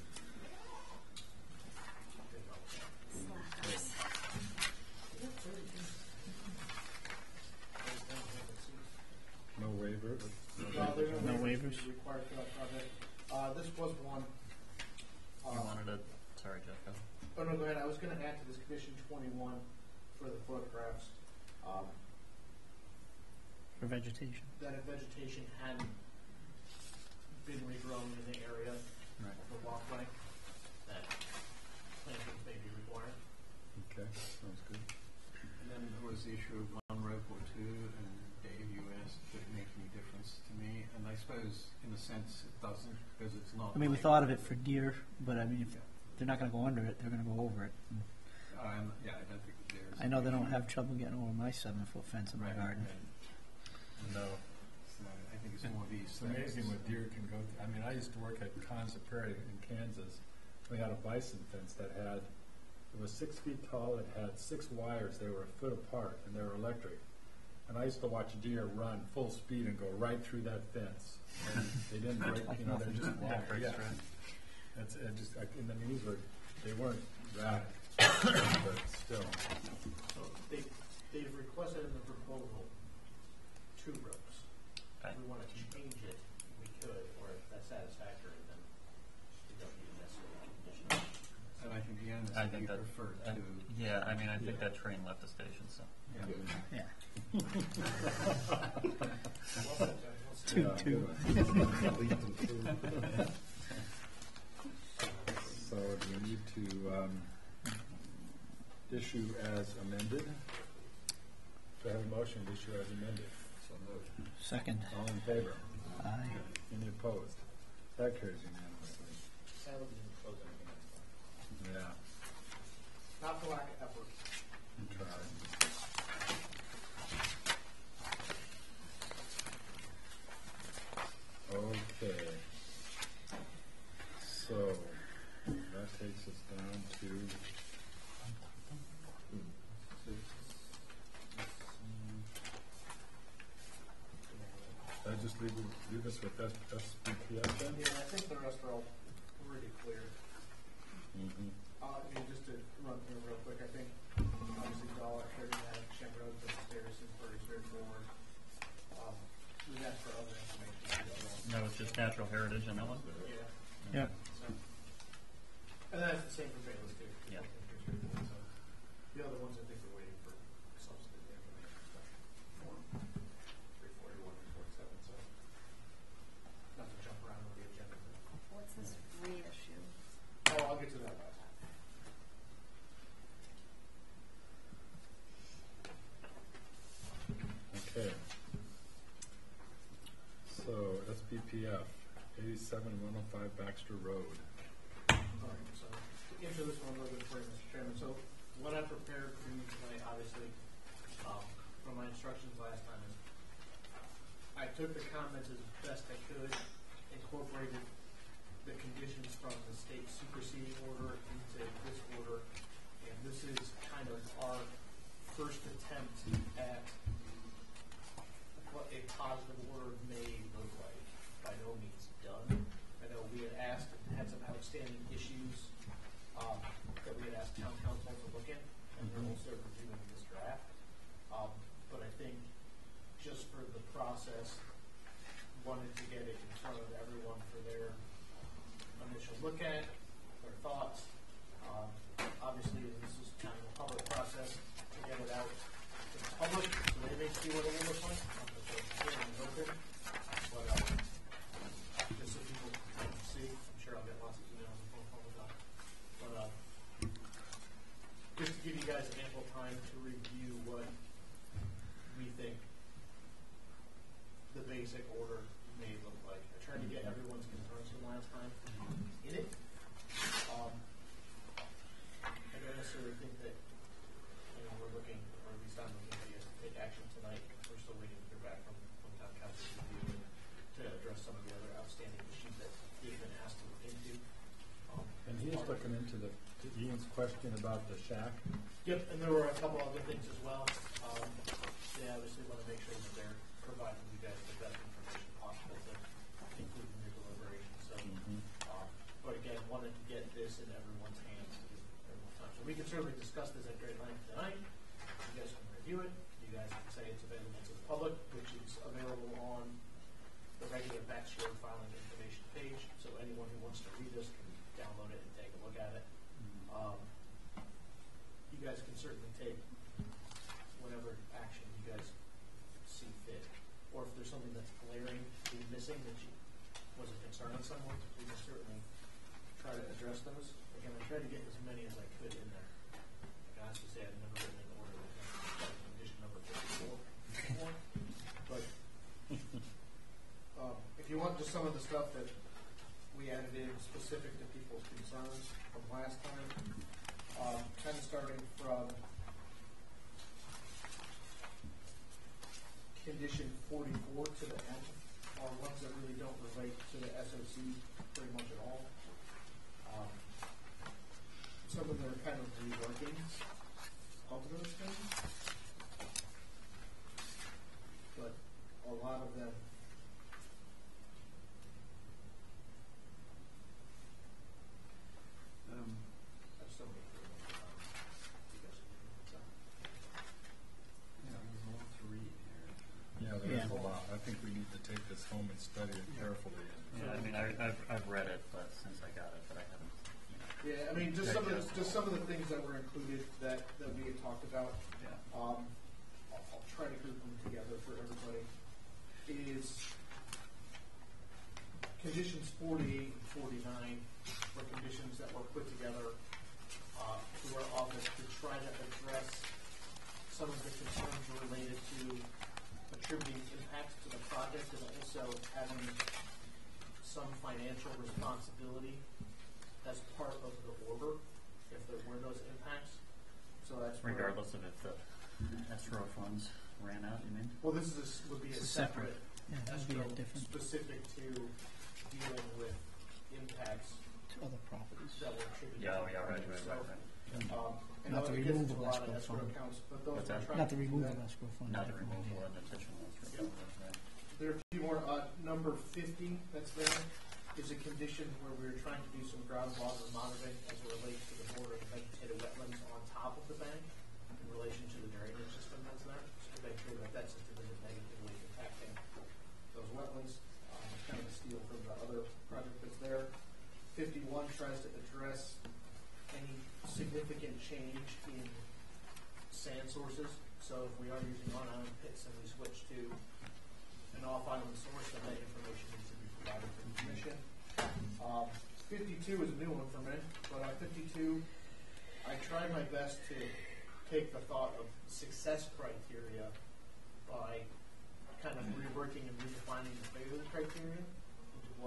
No waiver? No, there are No no waivers? waivers required for that project. Uh, this was one. You uh, wanted to, sorry, Jeff, go. Oh, no, go ahead. I was gonna add to this condition twenty-one for the photographs, um, For vegetation. that if vegetation hadn't been regrown in the area Right. of the walkway, that plantings may be required. Okay, sounds good. And then there was the issue of one rope or two, and Dave, you asked if it make any difference to me, and I suppose in a sense it doesn't, because it's not. I mean, we like- thought of it for deer, but I mean, if they're not gonna go under it, they're gonna go over it. And Um, yeah, I don't think there's. I know they don't have trouble getting over my seven-foot fence in my Right, garden. right. No. So I think it's more these It's things. amazing what deer can go through. I mean, I used to work at Conza Prairie in Kansas. We had a bison fence that had, it was six feet tall, it had six wires, they were a foot apart, and they were electric. And I used to watch deer run full speed and go right through that fence. And they didn't break, you know, they're just Yeah, walking, breaks yeah. through. That's, it just, I, and I mean, these were, they weren't rapid, but still. So they, they've requested in the proposal two ropes. Okay. If we wanna change it, we could, or if that's satisfactory, then we don't need a necessary condition. And I think the honest, I you think that, prefer uh, to. yeah, I mean, I think that train left the station, so. Yeah. Well, then, let's do Two, Yeah, two. good. So do we need to, um, issue as amended? Do I have a motion to issue as amended? So moved. Second. All in favor? Aye. Any opposed? That carries unanimously. Sadly, we didn't close anything. Yeah, Not for lack of effort. we tried. Okay. So, that takes us down to. Did I just leave, leave us with S B P S then? Yeah, I think the rest are all pretty clear. Mm-hmm. Uh, I mean, just to run through real quick, I think obviously Dollar thirty-nine, Shem Road, the stairs is very straightforward. Um, we asked for other information. No, it's just natural heritage on that one? Yeah. Yeah. So, and that's the same for Bayless too. Yeah. So, the other ones I think we're waiting for substantive information stuff. Form three forty-one and forty-seven, so not to jump around with the agenda. seven, one oh five Baxter Road. All right, so to answer this one a little bit for you, Mister Chairman, so what I prepared for you tonight, obviously, um, from my instructions last time is I took the comments as best I could, incorporated the conditions from the state superseding order into this order, and this is kind of our first attempt at what a positive order may look like. By no means done. I know we had asked and had some outstanding issues um, that we had asked town council to look at, and they're also reviewing this draft. Um, but I think just for the process, wanted to get it in front of everyone for their initial look at, their thoughts. Um, obviously, this is kind of a public process to get it out to the public, so they may see what it will look like. Not that the hearing is open, but uh, just so people can see. I'm sure I'll get lots of emails and phone calls about it. But uh, just to give you guys ample time to review what we think the basic order may look like. I tried to get everyone's concerns from last time in it. Um, I don't necessarily think that you know, we're looking, or at least I'm looking at to take action tonight. We're still waiting to hear back from, from town council review and to address some of the other outstanding issues that they've been asked to look into. Um, And he's looking into the, to Ian's question about the shack. Yep, and there were a couple other things as well. Um, they obviously want to make sure that they're providing you guys the best information possible to include in your deliberation. So, um, but again, wanted to get this in everyone's hands at everyone's time. So we can certainly discuss this at great length tonight. You guys can review it. You guys can say it's available to the public, which is available on the regular Baxter Road filing information page. So anyone who wants to read this can download it and take a look at it. Um, you guys can certainly take whatever action you guys see fit. Or if there's something that's glaring, missing that you was a concern on someone, we can certainly try to address those. Again, I tried to get as many as I could in there. Like I have to say, I've never written an order with condition number fifty-four before. But um, if you want just some of the stuff that we added in specific to people's concerns from last time, um, kind of starting from condition forty-four to the end are ones that really don't relate to the S O C pretty much at all. Um, some of them are kind of reworkings of those things, but a lot of them um, have so many different ones. You guys can do it. Yeah, there's a lot to read here. Yeah, there's a lot. I think we need to take this home and study it carefully. Yeah, I mean, I, I've, I've read it, but since I got it, but I haven't, you know. Yeah, I mean, just some of the, just some of the things that were included that, that we had talked about. Yeah. Um, I'll, I'll try to group them together for everybody. Is conditions forty-eight and forty-nine were conditions that were put together uh, through our office to try to address some of the concerns related to attributing impacts to the project and also having some financial responsibility as part of the order if there were those impacts. So that's where- Regardless of if the escrow funds ran out, you mean? Well, this is a s would be a It's separate, separate. Yeah, that would be a escrow different- specific to dealing with impacts To other properties. that were attributed. Yeah, to oh, yeah, right, projects. right, So, right, right. Um, and Not it the gets into removal a lot of escrow escrow fund. accounts, but those What's are that? trying Not the to do removal that. escrow fund. Not the removal and intentional escrow. Yeah. Right. There are a few more. Uh, number fifty that's there is a condition where we're trying to do some groundwater monitoring as it relates to the border and vegetated wetlands on top of the bank in relation to the drainage system that's there, just to make sure that that system isn't negatively impacting those wetlands. Um, it's kind of a steal from the other project that's there. fifty-one tries to address any significant change in sand sources. So if we are using on-island pits and we switch to an off-island source, then that information needs to be provided to the commission. Um, fifty-two is a new one for me, but on fifty-two, I tried my best to take the thought of success criteria by kind of reworking and redefining the failure criteria into what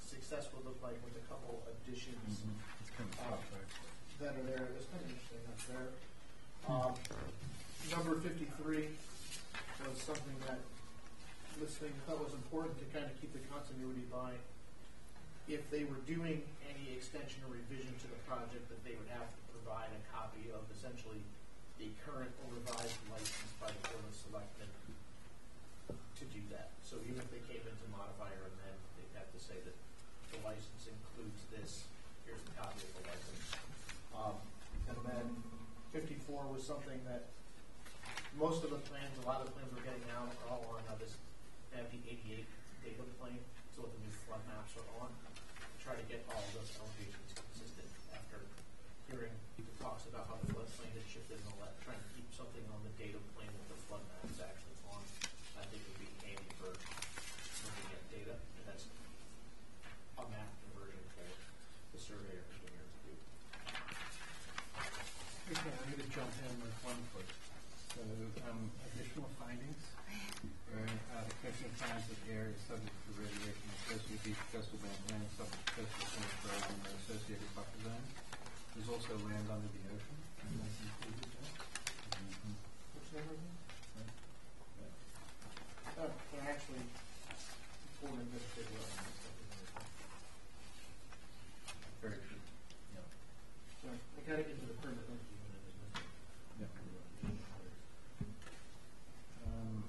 success would look like with a couple additions It's kind of uh, tough, actually. that are there. It's kind of interesting up there. Um, number fifty-three was something that listening I thought was important to kind of keep the continuity by. If they were doing any extension or revision to the project, that they would have to provide a copy of essentially a current or revised license by the Board of Selectmen to do that. So even if they came in to modify or amend, they'd have to say that the license includes this. Here's the copy of the license. Um, and then fifty-four was something that most of the plans, a lot of the plans we're getting now are all on uh, this N V eighty-eight data plane. So what the new flood maps are on. Try to get all of those elevations consistent after hearing people talks about how the floodplain had shifted and all that, trying to keep something on the data plane with the flood maps actually on, I think would be handy for looking at data, and that's a map conversion for the surveyor engineer to do. Okay, I'm going to jump in with one foot. So, um, additional findings. Where, uh, the question finds that the area is subject to radiation associated with coastal band land subject to coastal frontage road and the associated buffer zone. There's also land under the ocean. And that's included there. Mm-hmm. Which number is it? Yeah. Oh, well, actually, four administrative road. Very true. Yeah. So I gotta get to the permit review and it is missing. Yeah. Um,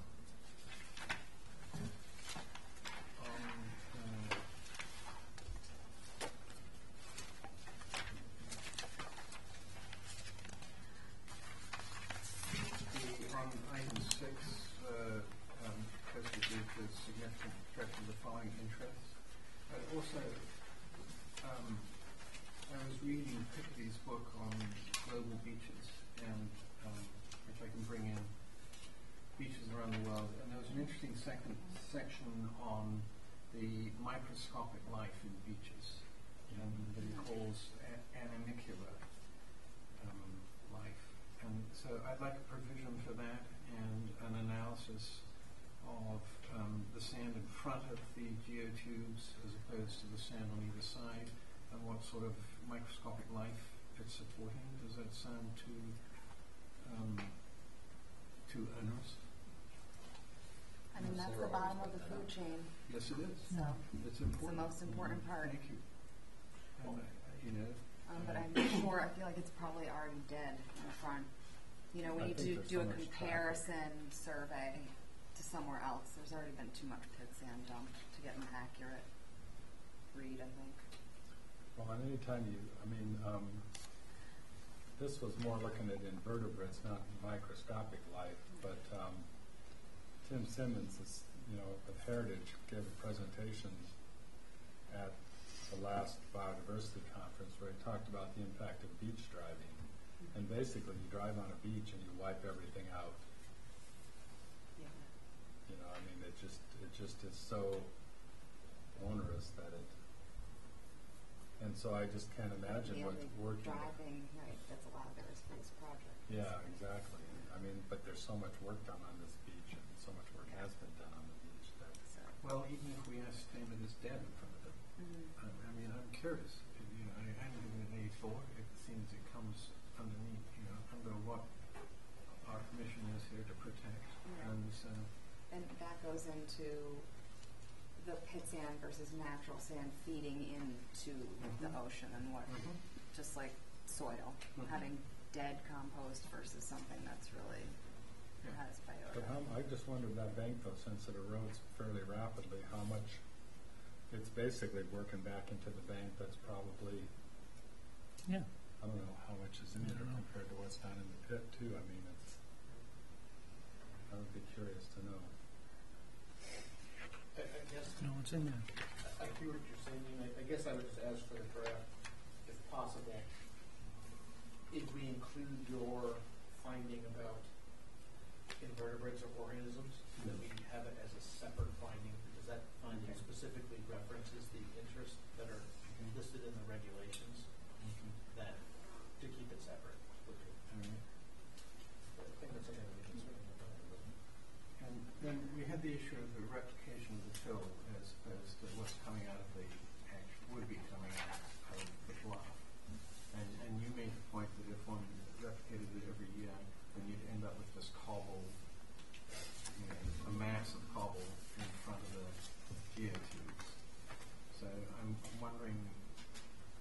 on item six, uh, um, coastal beaches, significant protection of the following interests. Uh, also, um, I was reading Pickett's book on global beaches, and um, which I can bring in beaches around the world. And there was an interesting second section on the microscopic life in beaches, um, that he calls a- animalcule um, life. And so I'd like a provision for that and an analysis of um, the sand in front of the geotubes as opposed to the sand on either side, and what sort of microscopic life it's supporting. Does that sound too um, too onerous? I mean, that's the bottom of the food chain. Yes, it is. So It's it's the important. most important part. Thank you. And, uh, you know, Um, but uh, I'm sure, I feel like it's probably already dead in the front. You know, when I you think do, there's do so a much comparison survey to somewhere else, there's already been too much pit sand dumped to get an accurate read, I think. Well, and anytime you, I mean, um, this was more looking at invertebrates, not microscopic life, but um, Tim Simmons is, you know, of Heritage gave a presentation at the last biodiversity conference where he talked about the impact of beach driving. And basically, you drive on a beach and you wipe everything out. Yeah. You know, I mean, it just it just is so onerous that it. And so I just can't imagine The what only working. driving, right, that's allowed there is for this project. Yeah, exactly. I mean, but there's so much work done on this beach, and so much work has been done on the beach that. So, well, even if we ascertain that it's dead in front of it, mhm. I, I mean, I'm curious. You know, I hadn't given it any thought. It seems it comes underneath, you know, under what our commission is here to protect. Yeah. And so, And that goes into the pit sand versus natural sand feeding into the Mhm. ocean and what, Mhm. just like soil, Mhm. having dead compost versus something that's really Yeah. has biota. But how, I just wondered that bank though, since it erodes fairly rapidly, how much it's basically working back into the bank. That's probably. Yeah. I don't know how much is in there compared to what's down in the pit too. I mean, it's. I would be curious to know. I, I guess, No, it's in there. I I hear what you're saying, and I, I guess I would just ask for the draft, if possible, if we include your finding about invertebrates or organisms, that we have it as a separate finding, because that finding specifically references the interests that are listed in the regulations, that, to keep it separate. all right. I think that's something that we can certainly look at. And then we had the issue of the replication of the fill as opposed to what's coming out of the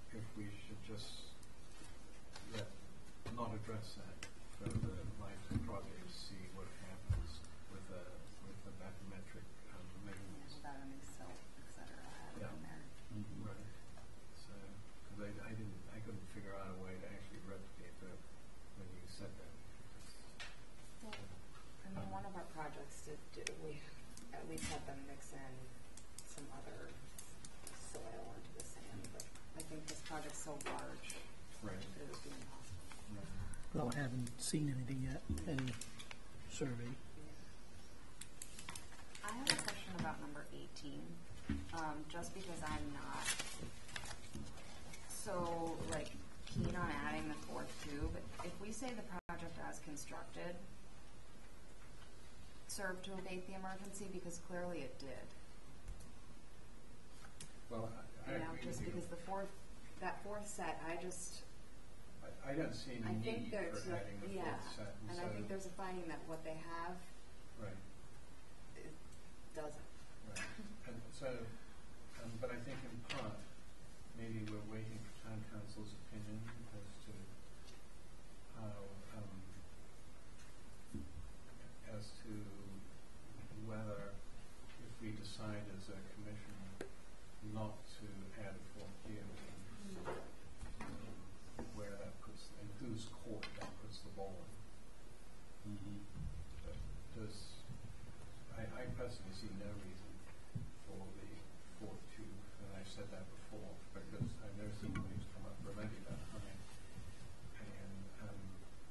if we should just let, not address that for the life of the project, see what happens with the, with the bathymetric um, measurements. Without any silt, et cetera, added Yeah. in there. Mm-hmm. Right. So, because I, I didn't, I couldn't figure out a way to actually replicate that when you said that. Well, I mean, one of our projects did, do, we at least had them mix in some other soil into the sand, but I think this project's so large, Right. it would be impossible. Well, I haven't seen anything yet, any survey. I have a question about number eighteen, um, just because I'm not so, like, keen on adding the fourth tube. If we say the project as constructed served to abate the emergency, because clearly it did. Well, I, I You know, agree just with you. because the fourth, that fourth set, I just, I, I don't see I any think need there's, for a- adding the yeah, fourth set and I instead think of- there's a finding that what they have Right. it doesn't. Right. And so, um, but I think in part, maybe we're waiting for town council's opinion as to how, um, as to whether if we decide as a commission not to add a fourth gear, um, where that puts, in whose court that puts the ball in. Mm-hmm. But does, I, I personally see no reason for the fourth tube, and I've said that before, because I know somebody's come up remedy that high. And, um,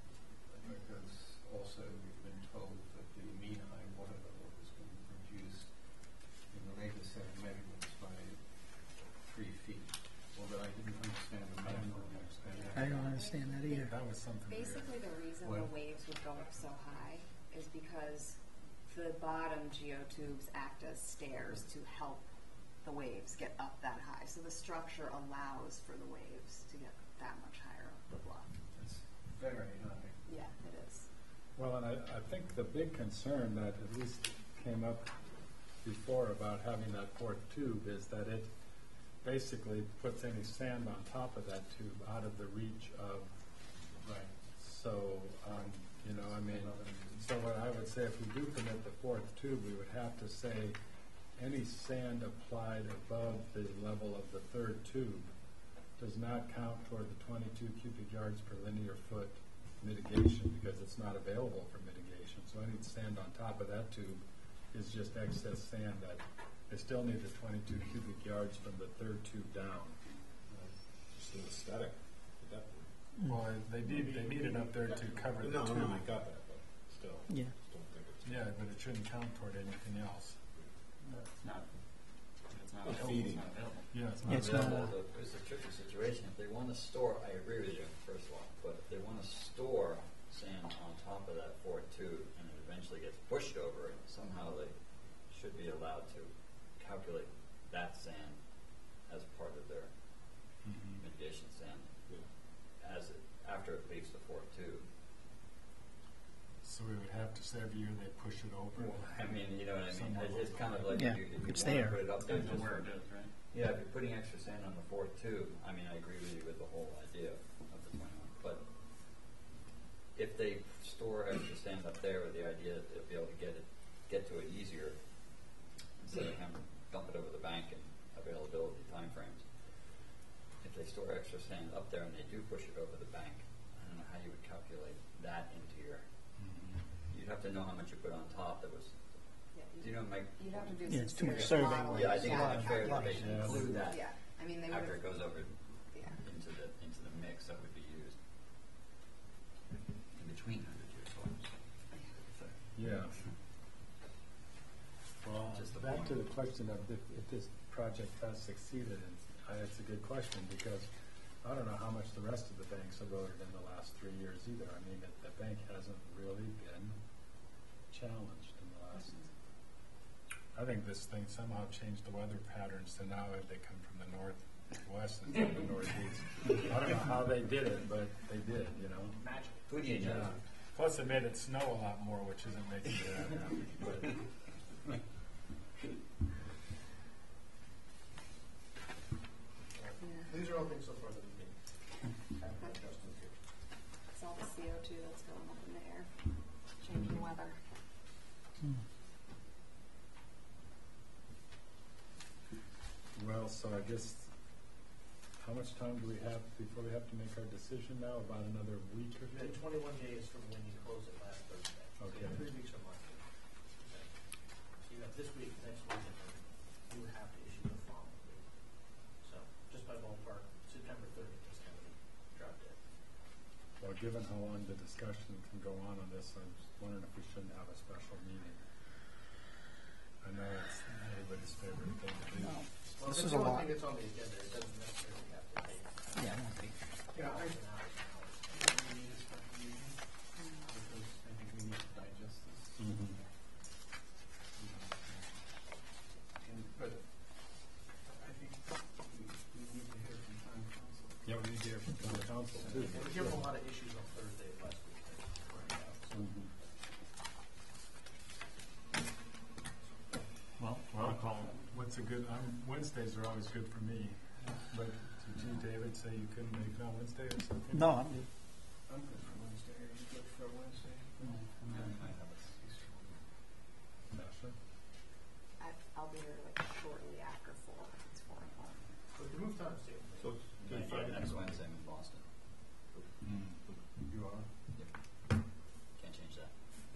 because also we've been told that the mean high water level has been reduced in the latest set of measurements by three feet, although I didn't understand the medical understand that. I don't understand that either. That was something weird. Basically, the reason Well- the waves would go up so high is because the bottom geotubes act as stairs to help the waves get up that high. So the structure allows for the waves to get that much higher up the bluff. It's very high. Yeah, it is. Well, and I, I think the big concern that at least came up before about having that fourth tube is that it basically puts any sand on top of that tube out of the reach of, Right. so, um, you know, I mean, so what I would say, if we do permit the fourth tube, we would have to say any sand applied above the level of the third tube does not count toward the twenty-two cubic yards per linear foot mitigation, because it's not available for mitigation. So any sand on top of that tube is just excess sand that they still need the twenty-two cubic yards from the third tube down. Just an aesthetic at that point. Well, they need, they need it up there to cover the No, tube. no, I got that, but still. Yeah. Just don't think it's. Yeah, but it shouldn't count toward anything else. It's not, it's not Well, available, feeding. it's not available. Yeah, it's not It's not available. a- It's a tricky situation. If they want to store, I agree with you, first of all, but if they want to store sand on top of that fourth tube and it eventually gets pushed over it, somehow they should be allowed to calculate that sand as part of their Mhm. mitigation sand Yeah. as it, after it leaves the fourth tube. So we would have to say every year they push it over. I mean, you know what I mean? Somewhere It's, it's kind of like Yeah, if you, if you it's want there. to put it up there. Depends on just where for- it is, right? Yeah, if you're putting extra sand on the fourth tube, I mean, I agree with you with the whole idea of the twenty-one. But if they store extra sand up there with the idea that they'll be able to get it, get to it easier instead of having to dump it over the bank and availability timeframes. If they store extra sand up there and they do push it over the bank, I don't know how you would calculate that into your. You'd have to know how much you put on top. That was. Yeah, Do you know, Mike? You'd have to do Yeah, some it's too much serious survey. modeling. Yeah, I think Yeah, it's unfair that they Yeah. include that. Yeah, I mean, they After would it goes over yeah. into the into the mix that would be used in between hundred year soils. Yeah. Well, Just the back point. to the question of if, if this project has succeeded, and I, it's a good question, because I don't know how much the rest of the banks eroded in the last three years either. I mean, the, the bank hasn't really been challenged in the last. I think this thing somehow changed the weather patterns to now they come from the northwest instead of the northeast. I don't know how they did it, but they did, you know. Magic. Who do you know? Yeah. Plus, it made it snow a lot more, which isn't making me that happy. But Yeah. These are open things so far that we can have adjustments here. It's all the C O two that's going up in the air, changing weather. Well, so I guess, how much time do we have before we have to make our decision now? About another week or And two? twenty-one days from when you close it last Thursday. So you have Okay. three weeks from Monday. Okay. So you have this week, next week, and then you would have to issue the following week. So just by ballpark, September thirtieth is kind of the drop dead. Well, given how long the discussion can go on on this, I'm just wondering if we shouldn't have a special meeting. I know it's everybody's favorite thing to do. No. Well, This if is it's a the only lot. thing that's on the agenda, it doesn't necessarily have to take. Yeah, it won't be. Yeah, I, hours and hours and hours. we need a special meeting because I think we need to digest this. Mhm. And, but I think we, we need to hear from town council. Yeah, we need to hear from the council too. And we give them a lot of issues on Thursday of last week. that we worked out, so. Mhm. Well, Well, roll call. what's a good, um, Wednesdays are always good for me, but did you, David, say you couldn't make it on Wednesday or something? No, I'm good. I'm good for Wednesday. Are you good for Wednesday? Sasha? I, I'll be here like shortly after four, if it's four o'clock. But the move time is safe. So it's Yeah, good Friday. next Wednesday I'm in Boston. You are? Yep. Can't change that.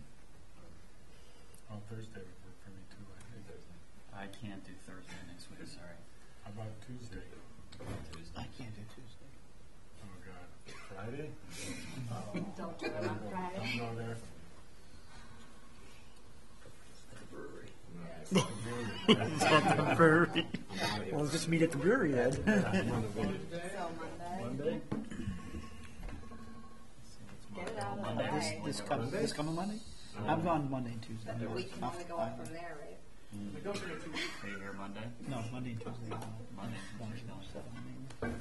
Oh, Thursday would work for me too, I think. I can't do Thursday next week, sorry. How about Tuesday? Tuesday. I can't do Tuesday. Oh, God. Friday? Don't do it on Friday. I'm going there. At the brewery. At the brewery. Well, just meet at the brewery then. So Monday, Monday? get it out of the Monday. This, way. this, com- this coming Monday? I'm gone Monday and Tuesday. But we can only go up from there, right? We go for the two weeks. Are you here Monday? No, Monday and Tuesday. no. Monday and One, Tuesday. two, seven, maybe.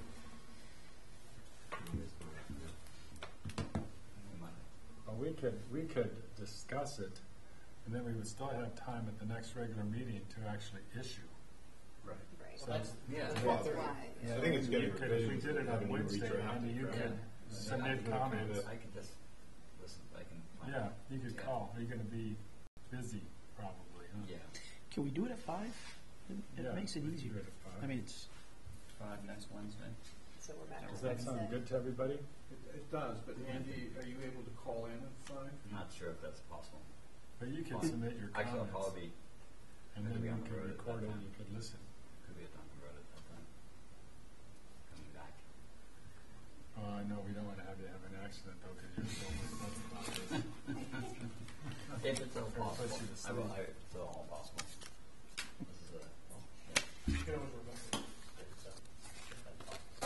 Well, we could, we could discuss it, and then we would still have time at the next regular meeting to actually issue. Right. Right. So that's, Yeah. that's Well, what they're- Why? I think it's You getting could- If we did it on having you Wednesday, redraft Andy, it, you right? could Yeah. submit I can go comments. through I can just, listen, I can. find Yeah, out. you could Yeah. call. Are you gonna be busy, probably, huh? Yeah. Can we do it at five? It, it Yeah, makes it we could easier. do it at five. I mean, it's, Five next Wednesday. So we're back to Does that sound Wednesday. good to everybody? It, it does, but Andy, are you able to call in at five? I'm not sure if that's possible. But you could Well, submit your Actually, I'll comments, probably be, and I then could be you on the could road at record that it, time. and you could listen. could be at Dunkin' Road at that time. Coming back. Oh, I know, we don't wanna have you have an accident though, cause you're so much about it. If it's all Or possible, puts you to I will, sleep. I, it's all possible. This is a, well, yeah. You can always remember that it's, uh, just that possible.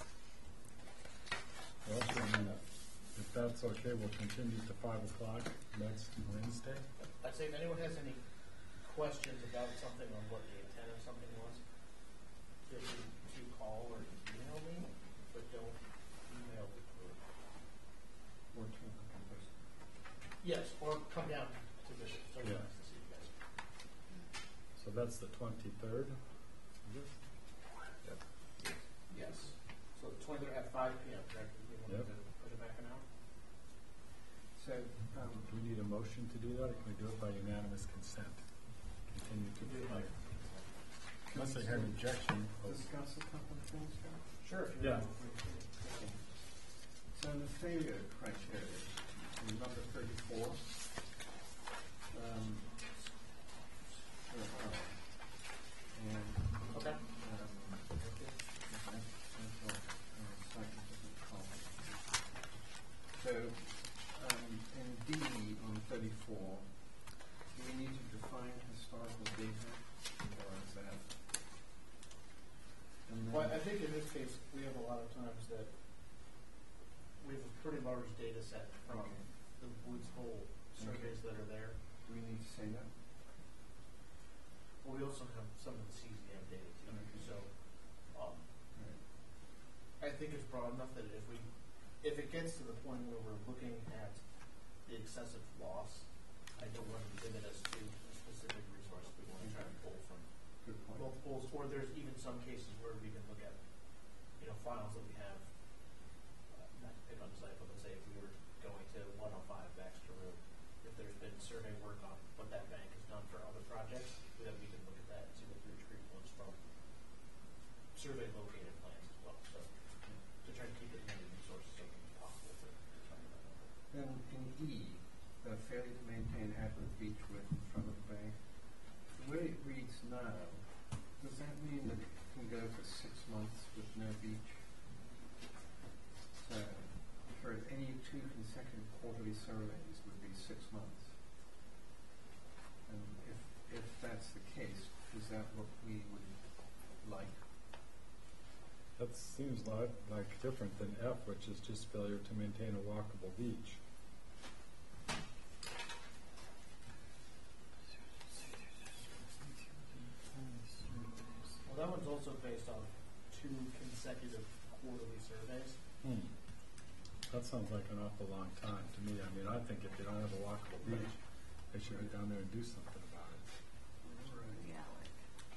Well, then, uh, if that's okay, we'll continue to five o'clock next Wednesday. I'd say if anyone has any questions about something or what the intent of something was, feel free to call or email me, but don't email the group. Or two in person? Yes, or come down to visit, so Yeah. nice to see you guys. So that's the twenty-third? Yes. So the twenty-third at five P M, correct? You wanted Yep. to push it back an hour? So, um, Do we need a motion to do that, or can we do it by unanimous consent? Continue to Do it by- Unless I hear an objection. oh, discuss a couple of things, Scott? Sure, if you Yeah. Okay. So the failure criteria, in number thirty-four, um, where are we? And, Okay. um, okay, that's, uh, slightly different column. So, um, in D on thirty-four, do we need to define historical data, or is that? And then- Well, I think in this case, we have a lot of times that we have a pretty large data set from the Woods Hole surveys that are there. Do we need to say that? Well, we also have some of the C Z M data too, Okay. so, um, I think it's broad enough that if we, if it gets to the point where we're looking at the excessive loss, I don't want to limit us to a specific resource. We want to try to pull from Good point. multiples, or there's even some cases where we can look at, you know, files that we have, uh, not to pick on the site, but let's say if we were going to one oh five Baxter Road, if there's been survey work on what that bank has done for other projects, then we can look at that and see what the retreat was from survey located plans as well. So to try to keep as many resources open as possible to determine that number. And in E, uh, failure to maintain adequate beach width in front of the bank, the way it reads now, does that mean that it can go for six months with no beach? So, for any two consecutive quarterly surveys would be six months. And if, if that's the case, is that what we would like? That seems like, like different than F, which is just failure to maintain a walkable beach. Well, that one's also based on two consecutive quarterly surveys. Hmm. That sounds like an awful long time to me. I mean, I think if they don't have a walkable beach, they should get down there and do something about it. Yeah, like,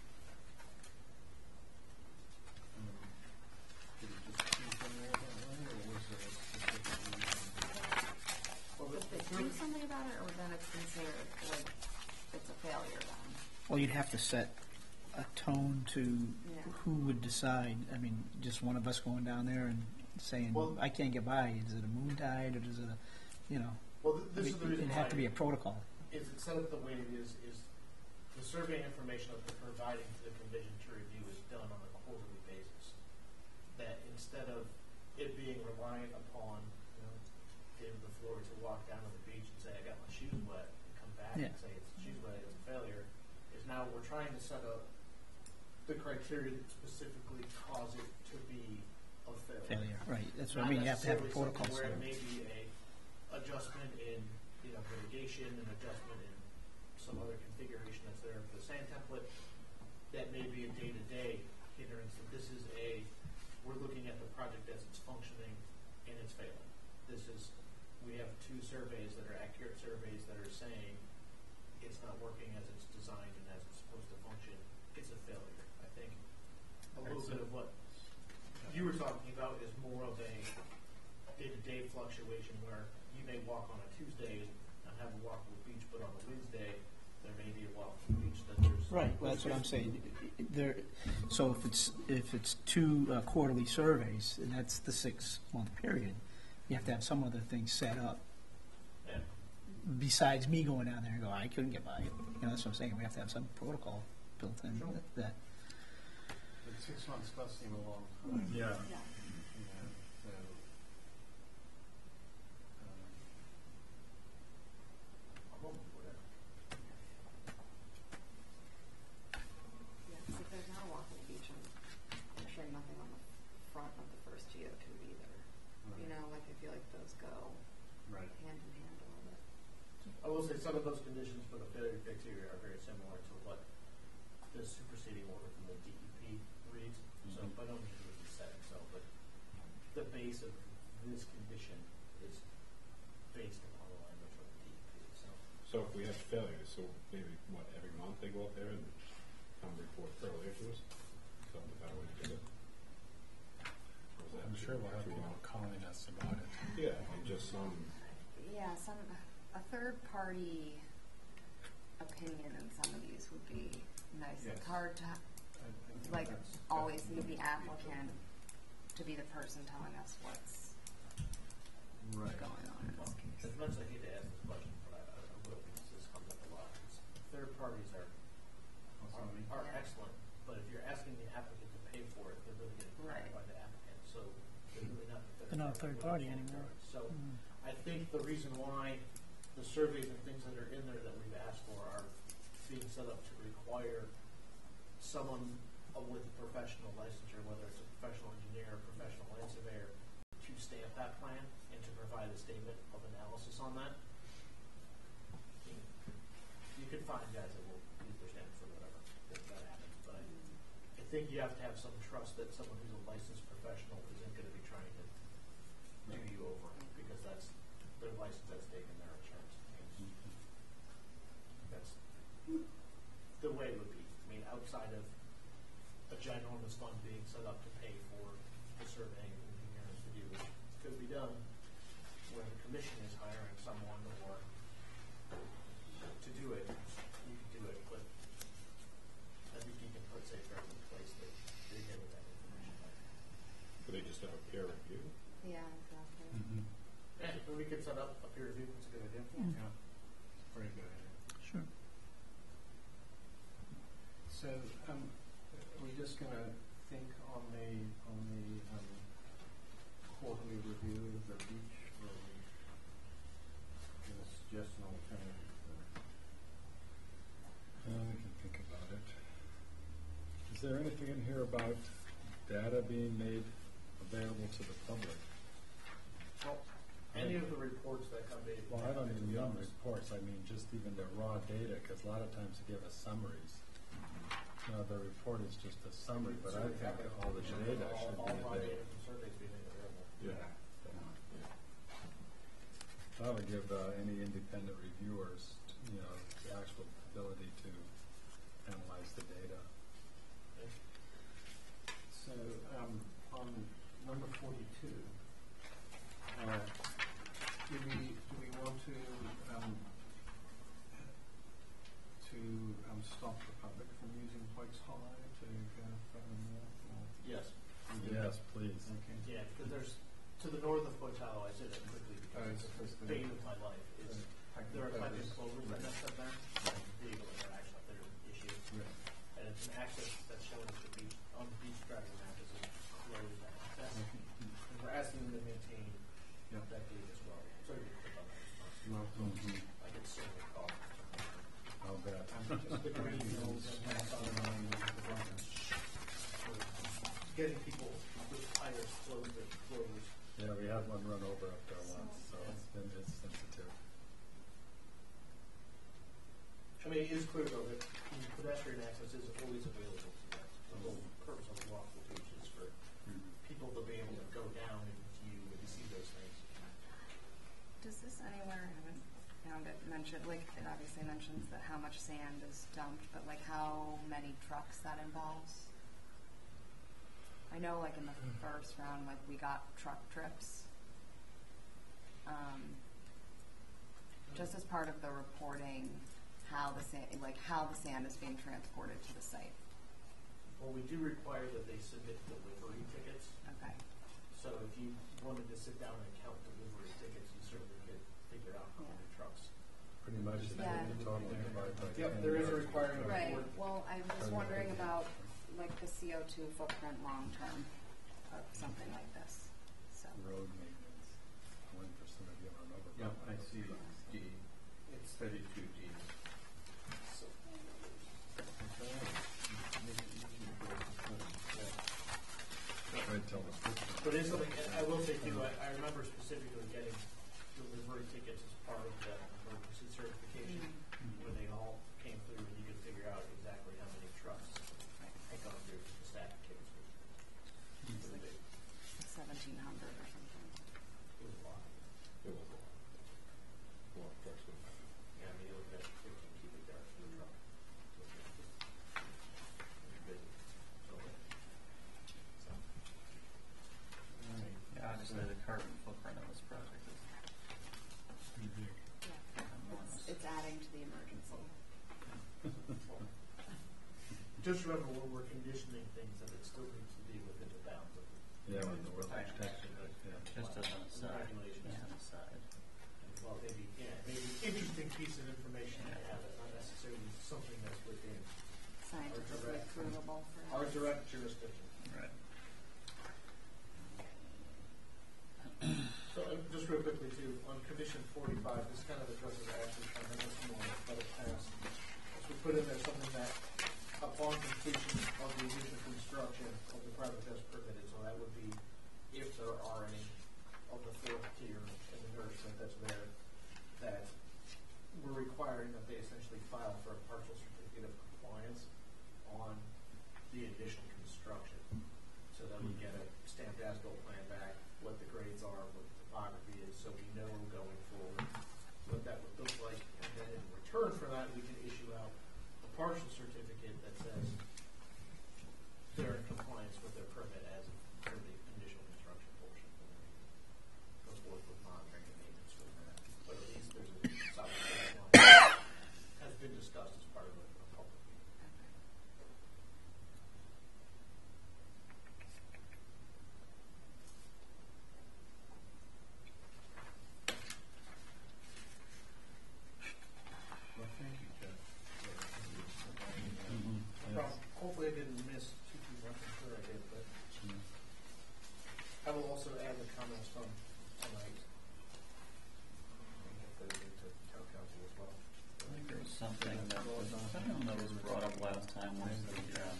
Um, did it just come from there that way, or was there a specific reason? Well, if they do something about it, or then it's considered, like, it's a failure then. Well, you'd have to set a tone to Yeah. who would decide. I mean, just one of us going down there and saying, Well- I can't get by. Is it a moon tide, or is it a, you know? Well, th- this is the reason It'd have to why- be a protocol. Is it set up the way it is, is the survey information that they're providing to the condition to review is done on a quarterly basis. That instead of it being reliant upon, you know, David LaFleur to walk down to the beach and say, I got my shoes wet, and come back Yeah. and say it's shoes wet, it's a failure, is now we're trying to set up the criteria that specifically cause it to be a failure. Failure, right. That's what Not I mean. You have to have a necessarily protocol. something where set it up. may be a adjustment in, you know, mitigation, an adjustment in some other configuration that's there for the sand template. That may be a day-to-day hindrance. That this is a, we're looking at the project as it's functioning and it's failing. This is, we have two surveys that are accurate surveys that are saying it's not working as it's designed and as it's supposed to function. It's a failure. I think a little bit of what you were talking about is more of a day-to-day fluctuation where you may walk on a Tuesday and have a walkable beach, but on a Wednesday there may be a walkable beach that there's Right. Well, that's what I'm saying. There. So if it's if it's two uh, quarterly surveys, and that's the six month period, you have to have some other thing set up. Yeah. Besides me going down there and go, I couldn't get by it. You know, that's what I'm saying. We have to have some protocol built in Sure. that. that But six months does seem a long time. Yeah. Yeah. You know, so, um, I'm open for that. Yeah, 'cause if there's not a walkable beach, I'm, I'm sure nothing on the front of the first geo tube either. You know, like I feel like those go Right. hand in hand a little bit. I will say some of those conditions for the failure criteria are very similar to what the superseding order from the D E P reads. So Mhm. by no means is it set in stone, but the base of this condition is based upon the language of the D E P. So So if we have failures, so maybe, what, every month they go up there and come report failure to us? Is that the better way to do it? Or is that I'm sure too- we'll have too people long? calling us about it. Yeah, and just some, Yeah, some a third party opinion in some of these would be nice. Yes. It's hard to I- I think like that's always definitely need the needs to be applicant to be the person telling us what's Right. going on in well, this case. as much as I hate to ask this question, but I, I I will because this comes up a lot. Is third parties are are, Autonomy. are Yeah. excellent, but if you're asking the applicant to pay for it, they're really getting hired Right. by the applicant. So they're really not. They're not a third really party a third anymore. party. So Mm. I think the reason why the surveys and things that are in there that we've asked for are being set up to require someone uh, with a professional licensure, whether it's a professional engineer or professional land surveyor, to stamp that plan and to provide a statement of analysis on that. You, you could find guys that will use their stamp for whatever, if that happens, but I, I think you have to have some trust that someone who's a licensed professional isn't going to be trying to do you over, because that's their license at stake and their insurance. That's the way it would be. I mean, outside of a ginormous fund being set up to pay for the survey commission is hiring someone or to do it, you can do it, but I think you can put safeguards in place that they get with that information. Could they just have a peer review? Yeah, exactly. Yeah, but we could set up a peer review, that's a good idea. Yeah. Very good idea. Sure. So, um, are we just gonna think on the, on the, um, quarterly review of the beach, or are we gonna suggest an alternative? Uh, we can think about it. Is there anything in here about data being made available to the public? Well, any of the reports that come in. Well, I don't even mean reports, I mean just even the raw data, because a lot of times they give us summaries. You know, the report is just a summary, but I think all the data should be All raw data available. from surveys being made available. Yeah. That would give uh, any independent reviewers, you know, the actual ability to analyze the data. So, um, on number forty-two, uh, do we, do we want to, um, to, um, stop the public from using Pikes Hollow to go further north, or? Yes. Yes, please. Okay. Yeah, because there's, to the north of Point Hollow, I say that quickly Oh, because it's it's supposed to the be- bane of my life, is Packing there are clovers. plenty of clovers that nest up there, and vehicle interaction up there is an issue. Right. And it's an access that's shown as the beach, on the beach driving map is a closed access. And we're asking them to maintain Yeah. that gate as well. Sorry to click on that. Well, Mhm. I get so many calls. I'll bet. Just the green hills and that's on the getting people with tires closed or closed. Yeah, we had one run over up there once, so it's been, it's sensitive. I mean, it is clear though that the pedestrian access is always available to them. The whole purpose of the walkable beach is for people to be able to go down and view and see those things. Does this anywhere, I haven't found it mentioned, like, it obviously mentions that how much sand is dumped, but like how many trucks that involves? I know like in the first round, like we got truck trips. Um, just as part of the reporting, how the sand, like how the sand is being transported to the site. Well, we do require that they submit delivery tickets. Okay. So if you wanted to sit down and count delivery tickets, you certainly could figure out how many trucks. Pretty much, it's Yeah. totally divided by. Yep, there is a requirement. Right, well, I'm just wondering about like the C O two footprint long-term of something like this, so. Road maintenance, one for somebody to run over. yeah, I see D, it's thirty-two D. So, Right, tell us. But it's something, I will say too, I, I remember specifically getting delivery tickets as part of that emergency certification, where they all came through and you could figure out exactly how many trucks had gone through the static case. It was pretty big. Seventeen hundred or something. It was a lot. It was a lot. A lot of trucks going by. Yeah, I mean, you look at fifteen cubic yards per truck. So it's just- it's busy. So, so. Right. Yeah, obviously the carbon footprint of this project is pretty big. Yeah, it's, it's adding to the emergency. Just remember when we're conditioning things that it still needs to be within the bounds of the Yeah, with the world Right. protection, yeah. Just as an the aside. regulations. Yeah, an aside. Well, maybe, yeah, maybe interesting piece of information to have, but not necessarily something that's within Scientifically direct- provable for. our direct jurisdiction. Right. So, uh, just real quickly too, on condition forty-five, this kind of addresses actually kind of this more, but it passed. So we put in there something that upon completion of the initial construction of the private test permitted, so that would be if there are any of the fourth tier and the nourishment that's there, that we're requiring that they essentially file for a partial certificate of compliance on the additional construction. So that we get a stamped as-built plan back, what the grades are, what the topography is, so we know going forward what that would look like. And then in return for that, we can issue out a partial certificate that says they're in compliance with their permit as for the initial construction portion. Goes forth with monitoring and maintenance for the also add the comments from tonight. And get those into town council as well. I think there was something that was, something that was brought up last time was the, um,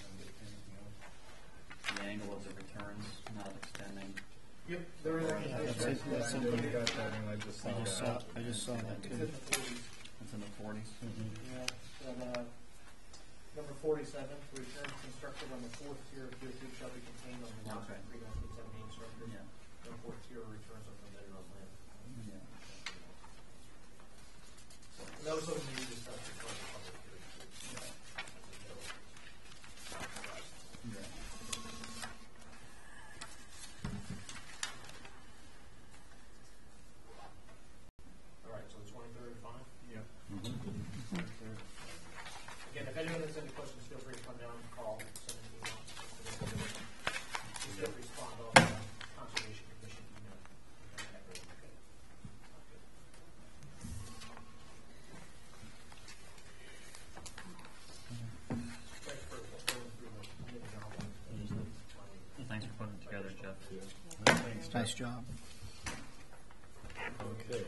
the angle of the returns not extending. Yep, there is. Yeah, that's it, that's I it. got that, and I just saw I just that. saw, I just saw that It's too. in the forties. It's in the forties. Yeah, and, uh, number forty-seven, returns constructed on the fourth tier of Tier Two shall be contained on the lot Okay. three hundred seventeen structures. Yeah. The fourth tier returns are permitted on land. Yeah. And that was something you discussed before the public hearing. Yeah. All right, so the twenty-third is fine? Yep. Again, if anyone has any questions, feel free to come down and call, send an email. Just get respond on the Conservation Commission email. Okay. Thanks for going through the meeting novel. Thanks for putting it together, Jeff. Thanks, Nice Jeff. job. Okay,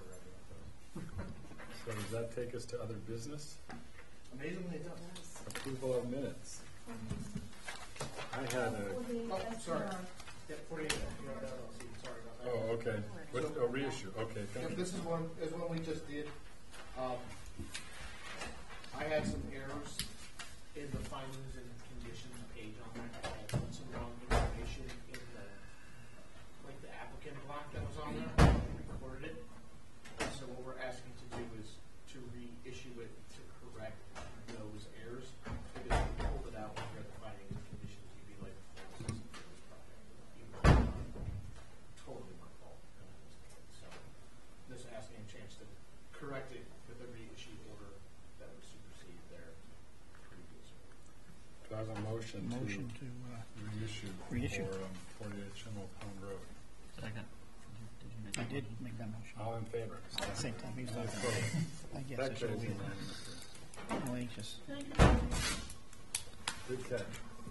so does that take us to other business? Amazingly, it does. Approval of minutes. I had a, Oh, sorry. Yeah, forty-eight, you have that, I'll see, sorry about that. oh, okay, what, oh, reissue, okay, Yeah, thank you. this is one, is one we just did. Um, I had some errors in the findings and conditions page on that. I had put some wrong information in the, like the applicant block that was on there, I recorded it. So what we're asking to do is to reissue it to correct those errors. Because if we pulled it out when we read the findings and conditions, you'd be like, oh, this is this project. Even though it's not totally my fault. So just asking a chance to correct it with a reissue order that would supersede their previous order. Do I have a motion to Motion to, uh, reissue reissue. for um, forty-eight Chimney Pond Road? Second. Did you make I that did motion? make that motion. All in favor? At the same time, he was Aye, like, opposed? I guess I That should have carries waited. unanimously. I'm anxious. Good catch.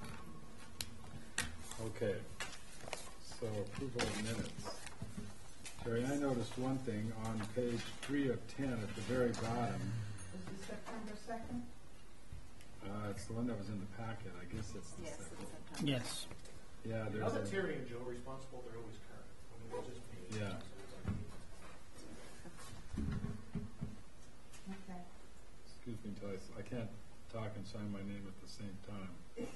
Okay, so approval of minutes. Jerry, I noticed one thing on page three of ten at the very bottom. Is it September second? Uh, it's the one that was in the packet, I guess it's the Yes, second. it's September. Yes. Yeah, Now there's that a, Terry and Joe are responsible, they're always current. I mean, they're just me. Yeah. So it's like- Okay. excuse me until I, s- I can't talk and sign my name at the same time.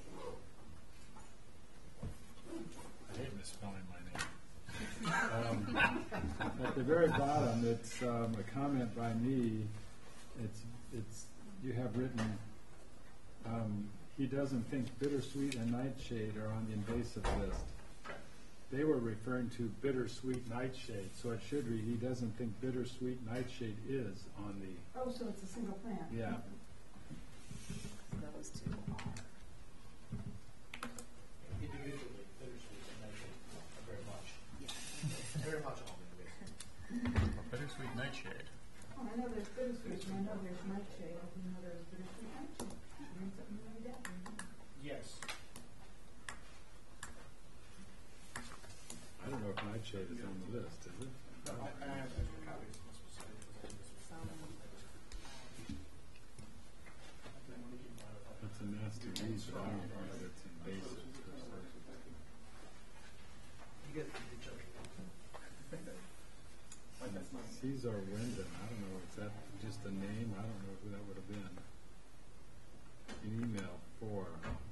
I hate misspelling my name. Um, At the very bottom, it's um, a comment by me. It's, it's, you have written, um, he doesn't think bittersweet and nightshade are on the invasive list. They were referring to bittersweet nightshade, so it should read, he doesn't think bittersweet nightshade is on the, Oh, so it's a single plant? yeah. Those two are. Individually, bittersweet and nightshade are very much, very much on the Bittersweet nightshade. Oh, I know there's bittersweet, and I know there's nightshade, I didn't know there was bittersweet nightshade. Learn something new every day. Yes. I don't know if nightshade is on the list, is it? No, I, I have extra copies. It's a nasty read, but I don't know that it's invasive. You get each other. Caesar Wyndham, I don't know, is that just a name? I don't know who that would have been. An email for,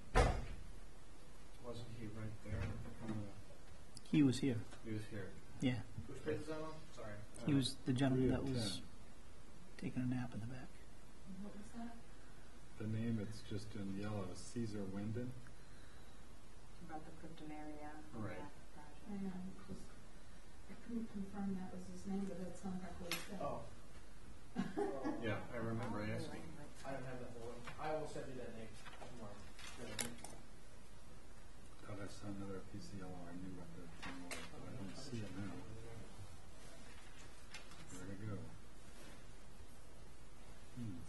Wasn't he right there? He was here. He was here. Yeah. Which page is that on? Sorry. He was the gentleman that Three of was taking a nap in the back. What was that? the name, it's just in yellow, Caesar Wyndon. About the Cryptomeria. Right. I know, just, I couldn't confirm that was his name, but that sounded like what he said. Oh. Yeah, I remember asking. I don't have that one. I will send you that name tomorrow. Thought I saw another P C L R, I knew what the thing was, but I don't see it now. Where'd it go? Hmm.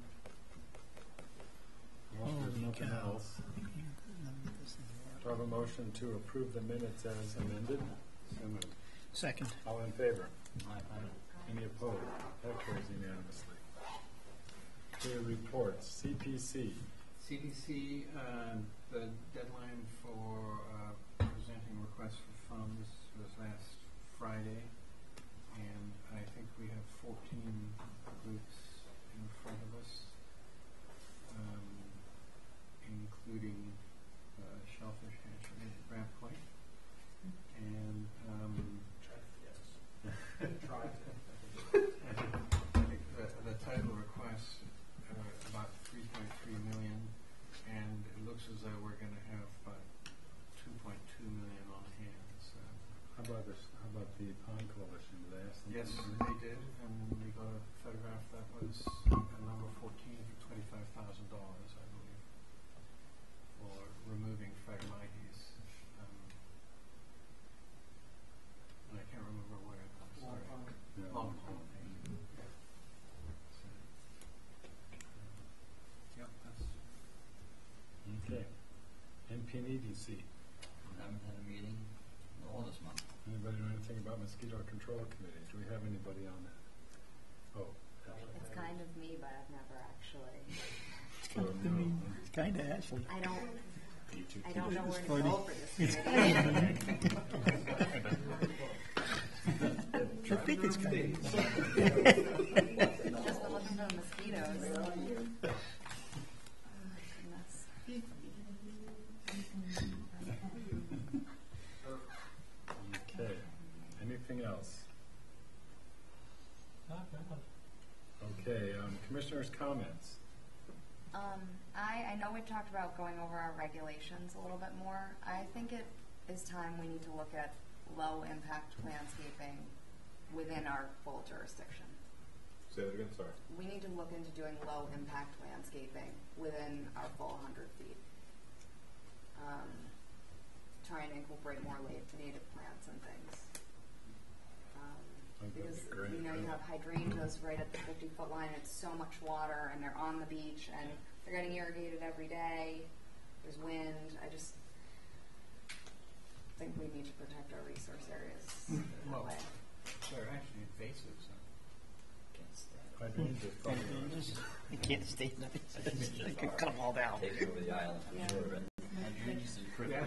Well, if there's Holy nothing cow. else. Do I have a motion motion to approve the minutes as amended? So moved. Second. All in favor? Any opposed? That carries unanimously. Okay, reports. C P C. C D C, uh, the deadline for uh, presenting requests for funds was last Friday, and I think we have fourteen groups in front of us, um, including uh, Shellfish Hatchery at Ramp Point, and um, Try to. I think the, the total request uh, about three point three million, and it looks as though we're going to have about two point two million on hand. So How about this, how about the Pond Coalition? Did I ask them? yes, to- they did, and we got a photograph that was a number fourteen for twenty-five thousand dollars, I believe, for removing Phragmites. Um, and I can't remember where. I'm sorry. Yeah. Long Pond. Yeah. So, yep, that's. Okay. N P N E D C. Haven't had a meeting all this month. Anybody know anything about Mosquito Control Committee? Do we have anybody on that? Oh. It's kind of me, but I've never actually. Oh, no. It's kind of Ashley. I don't. You two I don't know It's where to funny. go for this. It's committee. I think it's kind of. Just been looking for mosquitoes. Oh, goodness. Okay. Anything else? Okay, um, commissioners' comments. Um, I, I know we talked about going over our regulations a little bit more. I think it is time we need to look at low-impact landscaping within our full jurisdiction. Say that again, sorry. We need to look into doing low-impact landscaping within our full hundred feet. Um, try and incorporate more la- native plants and things. Um, I think that'd because, be great, you know, you yeah. have hydrangeas right at the fifty-foot line, it's so much water, and they're on the beach, and they're getting irrigated every day, there's wind, I just think we need to protect our resource areas in that Well, way. they're actually invasive, so. Hydrangeas probably. I can't stay in it. I could cut them all down. Take over the island, I'm Yeah. sure of it. Yeah.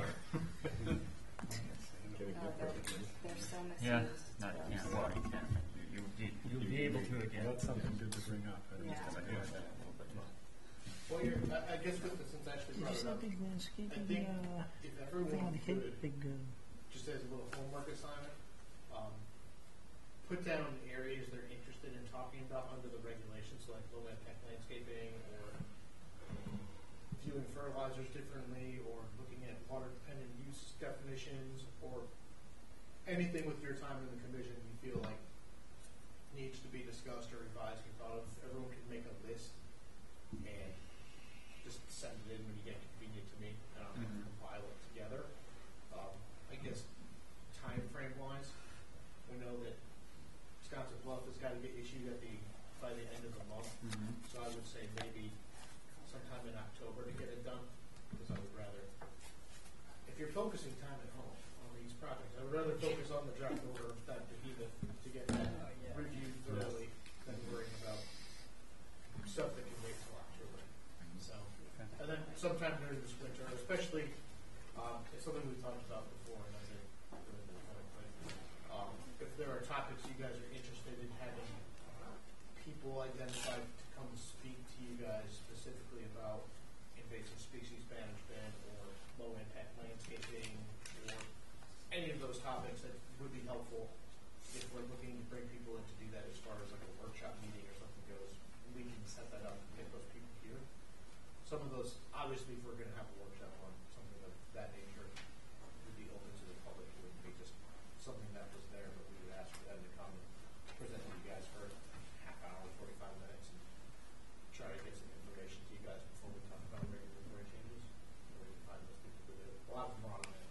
Okay, Uh, they're, they're so misused. Yeah, no, to you us. can't, well, you can't. You, you, you'll be able to again. That's something good to bring up. I didn't Yeah. think I had that. Well, you're, I, I guess with the, since Ashley Did you brought see it that up, big I landscaping, think uh, if thing on everyone the hit, could, big, uh, just as a little homework assignment, um, put down areas they're interested in talking about under the regulations, so like low impact landscaping or viewing fertilizers differently or looking at water dependent use definitions or anything with your time in the commission you feel like needs to be discussed or revised or thought of. Everyone can make a list and just send it in when you get convenient to me, and I'll Mhm. compile it together. Um, I guess time frame wise, we know that Wisconsin Bluff has got to get issued at the by the end of the month, Mhm. so I would say maybe sometime in October to get it done, because I would rather, if you're focusing time at home on these projects, I would rather focus on the draft order of that behemoth to get that reviewed thoroughly than worrying about stuff that can wait till October. So, and then sometime during this winter, especially, um, it's something we've talked about before, and I did during the point, but, um, if there are topics you guys are interested in having people identified to come speak to you guys specifically about invasive species management or low impact landscaping or any of those topics that would be helpful if we're looking to bring people in to do that as far as like a workshop meeting or something goes, we can set that up and get those people here. Some of those, obviously, if we're going to have a workshop on something of that nature, would be open to the public. It wouldn't be just something that was there, but we would ask for them to come and present to you guys for a half hour, forty-five minutes, and try to get some information to you guys before we talk about regulatory changes. Where we can find those people to do it. A lot of them are on it.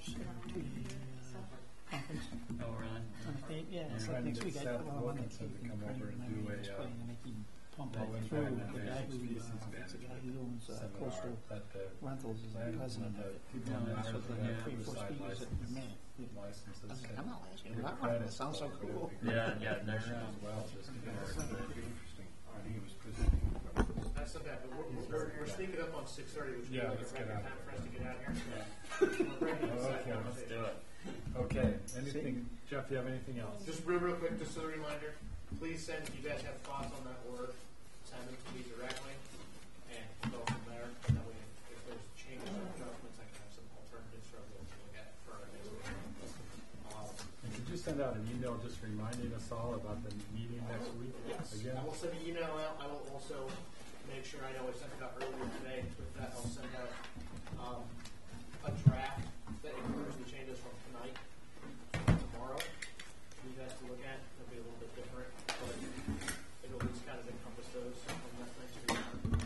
to the uh, conference. Oh, really? On the date, yeah, it's Yeah. like next week. I, Seth well, I'm on the Wilkinson to Cape come and over and Crane, do I'm a, uh, explaining, and I can pump well, that we've through. had The an guy who, species uh, it's the guy who owns uh, seminar Coastal at the Rentals is the land- president of the it. people And on the that's what the Riverside three, four speakers that we license- met. licenses. I was like, I'm not asking Give about credit that. Sounds so for it, but cool. it'd be great Yeah, to yeah, get they're- there as well, just to get That's our- not very interesting. And he was presenting. That's not bad, but we're, we're, we're sneaking up on six thirty, which would be Yeah, like a let's get record out time of for us to get out here. Okay, We're ready to decide let's conversation. do it. Okay, anything, Jeff, you have anything else? Just real, real quick, just as a reminder, please send, if you guys have thoughts on that order, send them to me directly, and go from there. That way, if there's changes or adjustments, I can have some alternatives for everyone to look at for our next meeting. Um, And could you send out an email just reminding us all about the meeting next week? Yes, Again? I will send an email out. I will also make sure, I know I sent it out earlier today, with that I'll send out um, a draft that includes the changes from tonight to tomorrow for you guys to look at. It'll be a little bit different, but it'll at least kind of encompass those from that next week.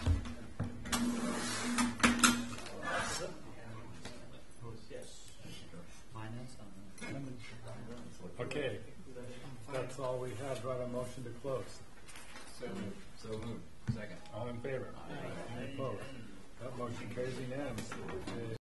Yes. Finance on Okay, that's all we have. Do I have a motion to close? So moved. So moved. Second. All in favor? Any opposed? That motion carries unanimously.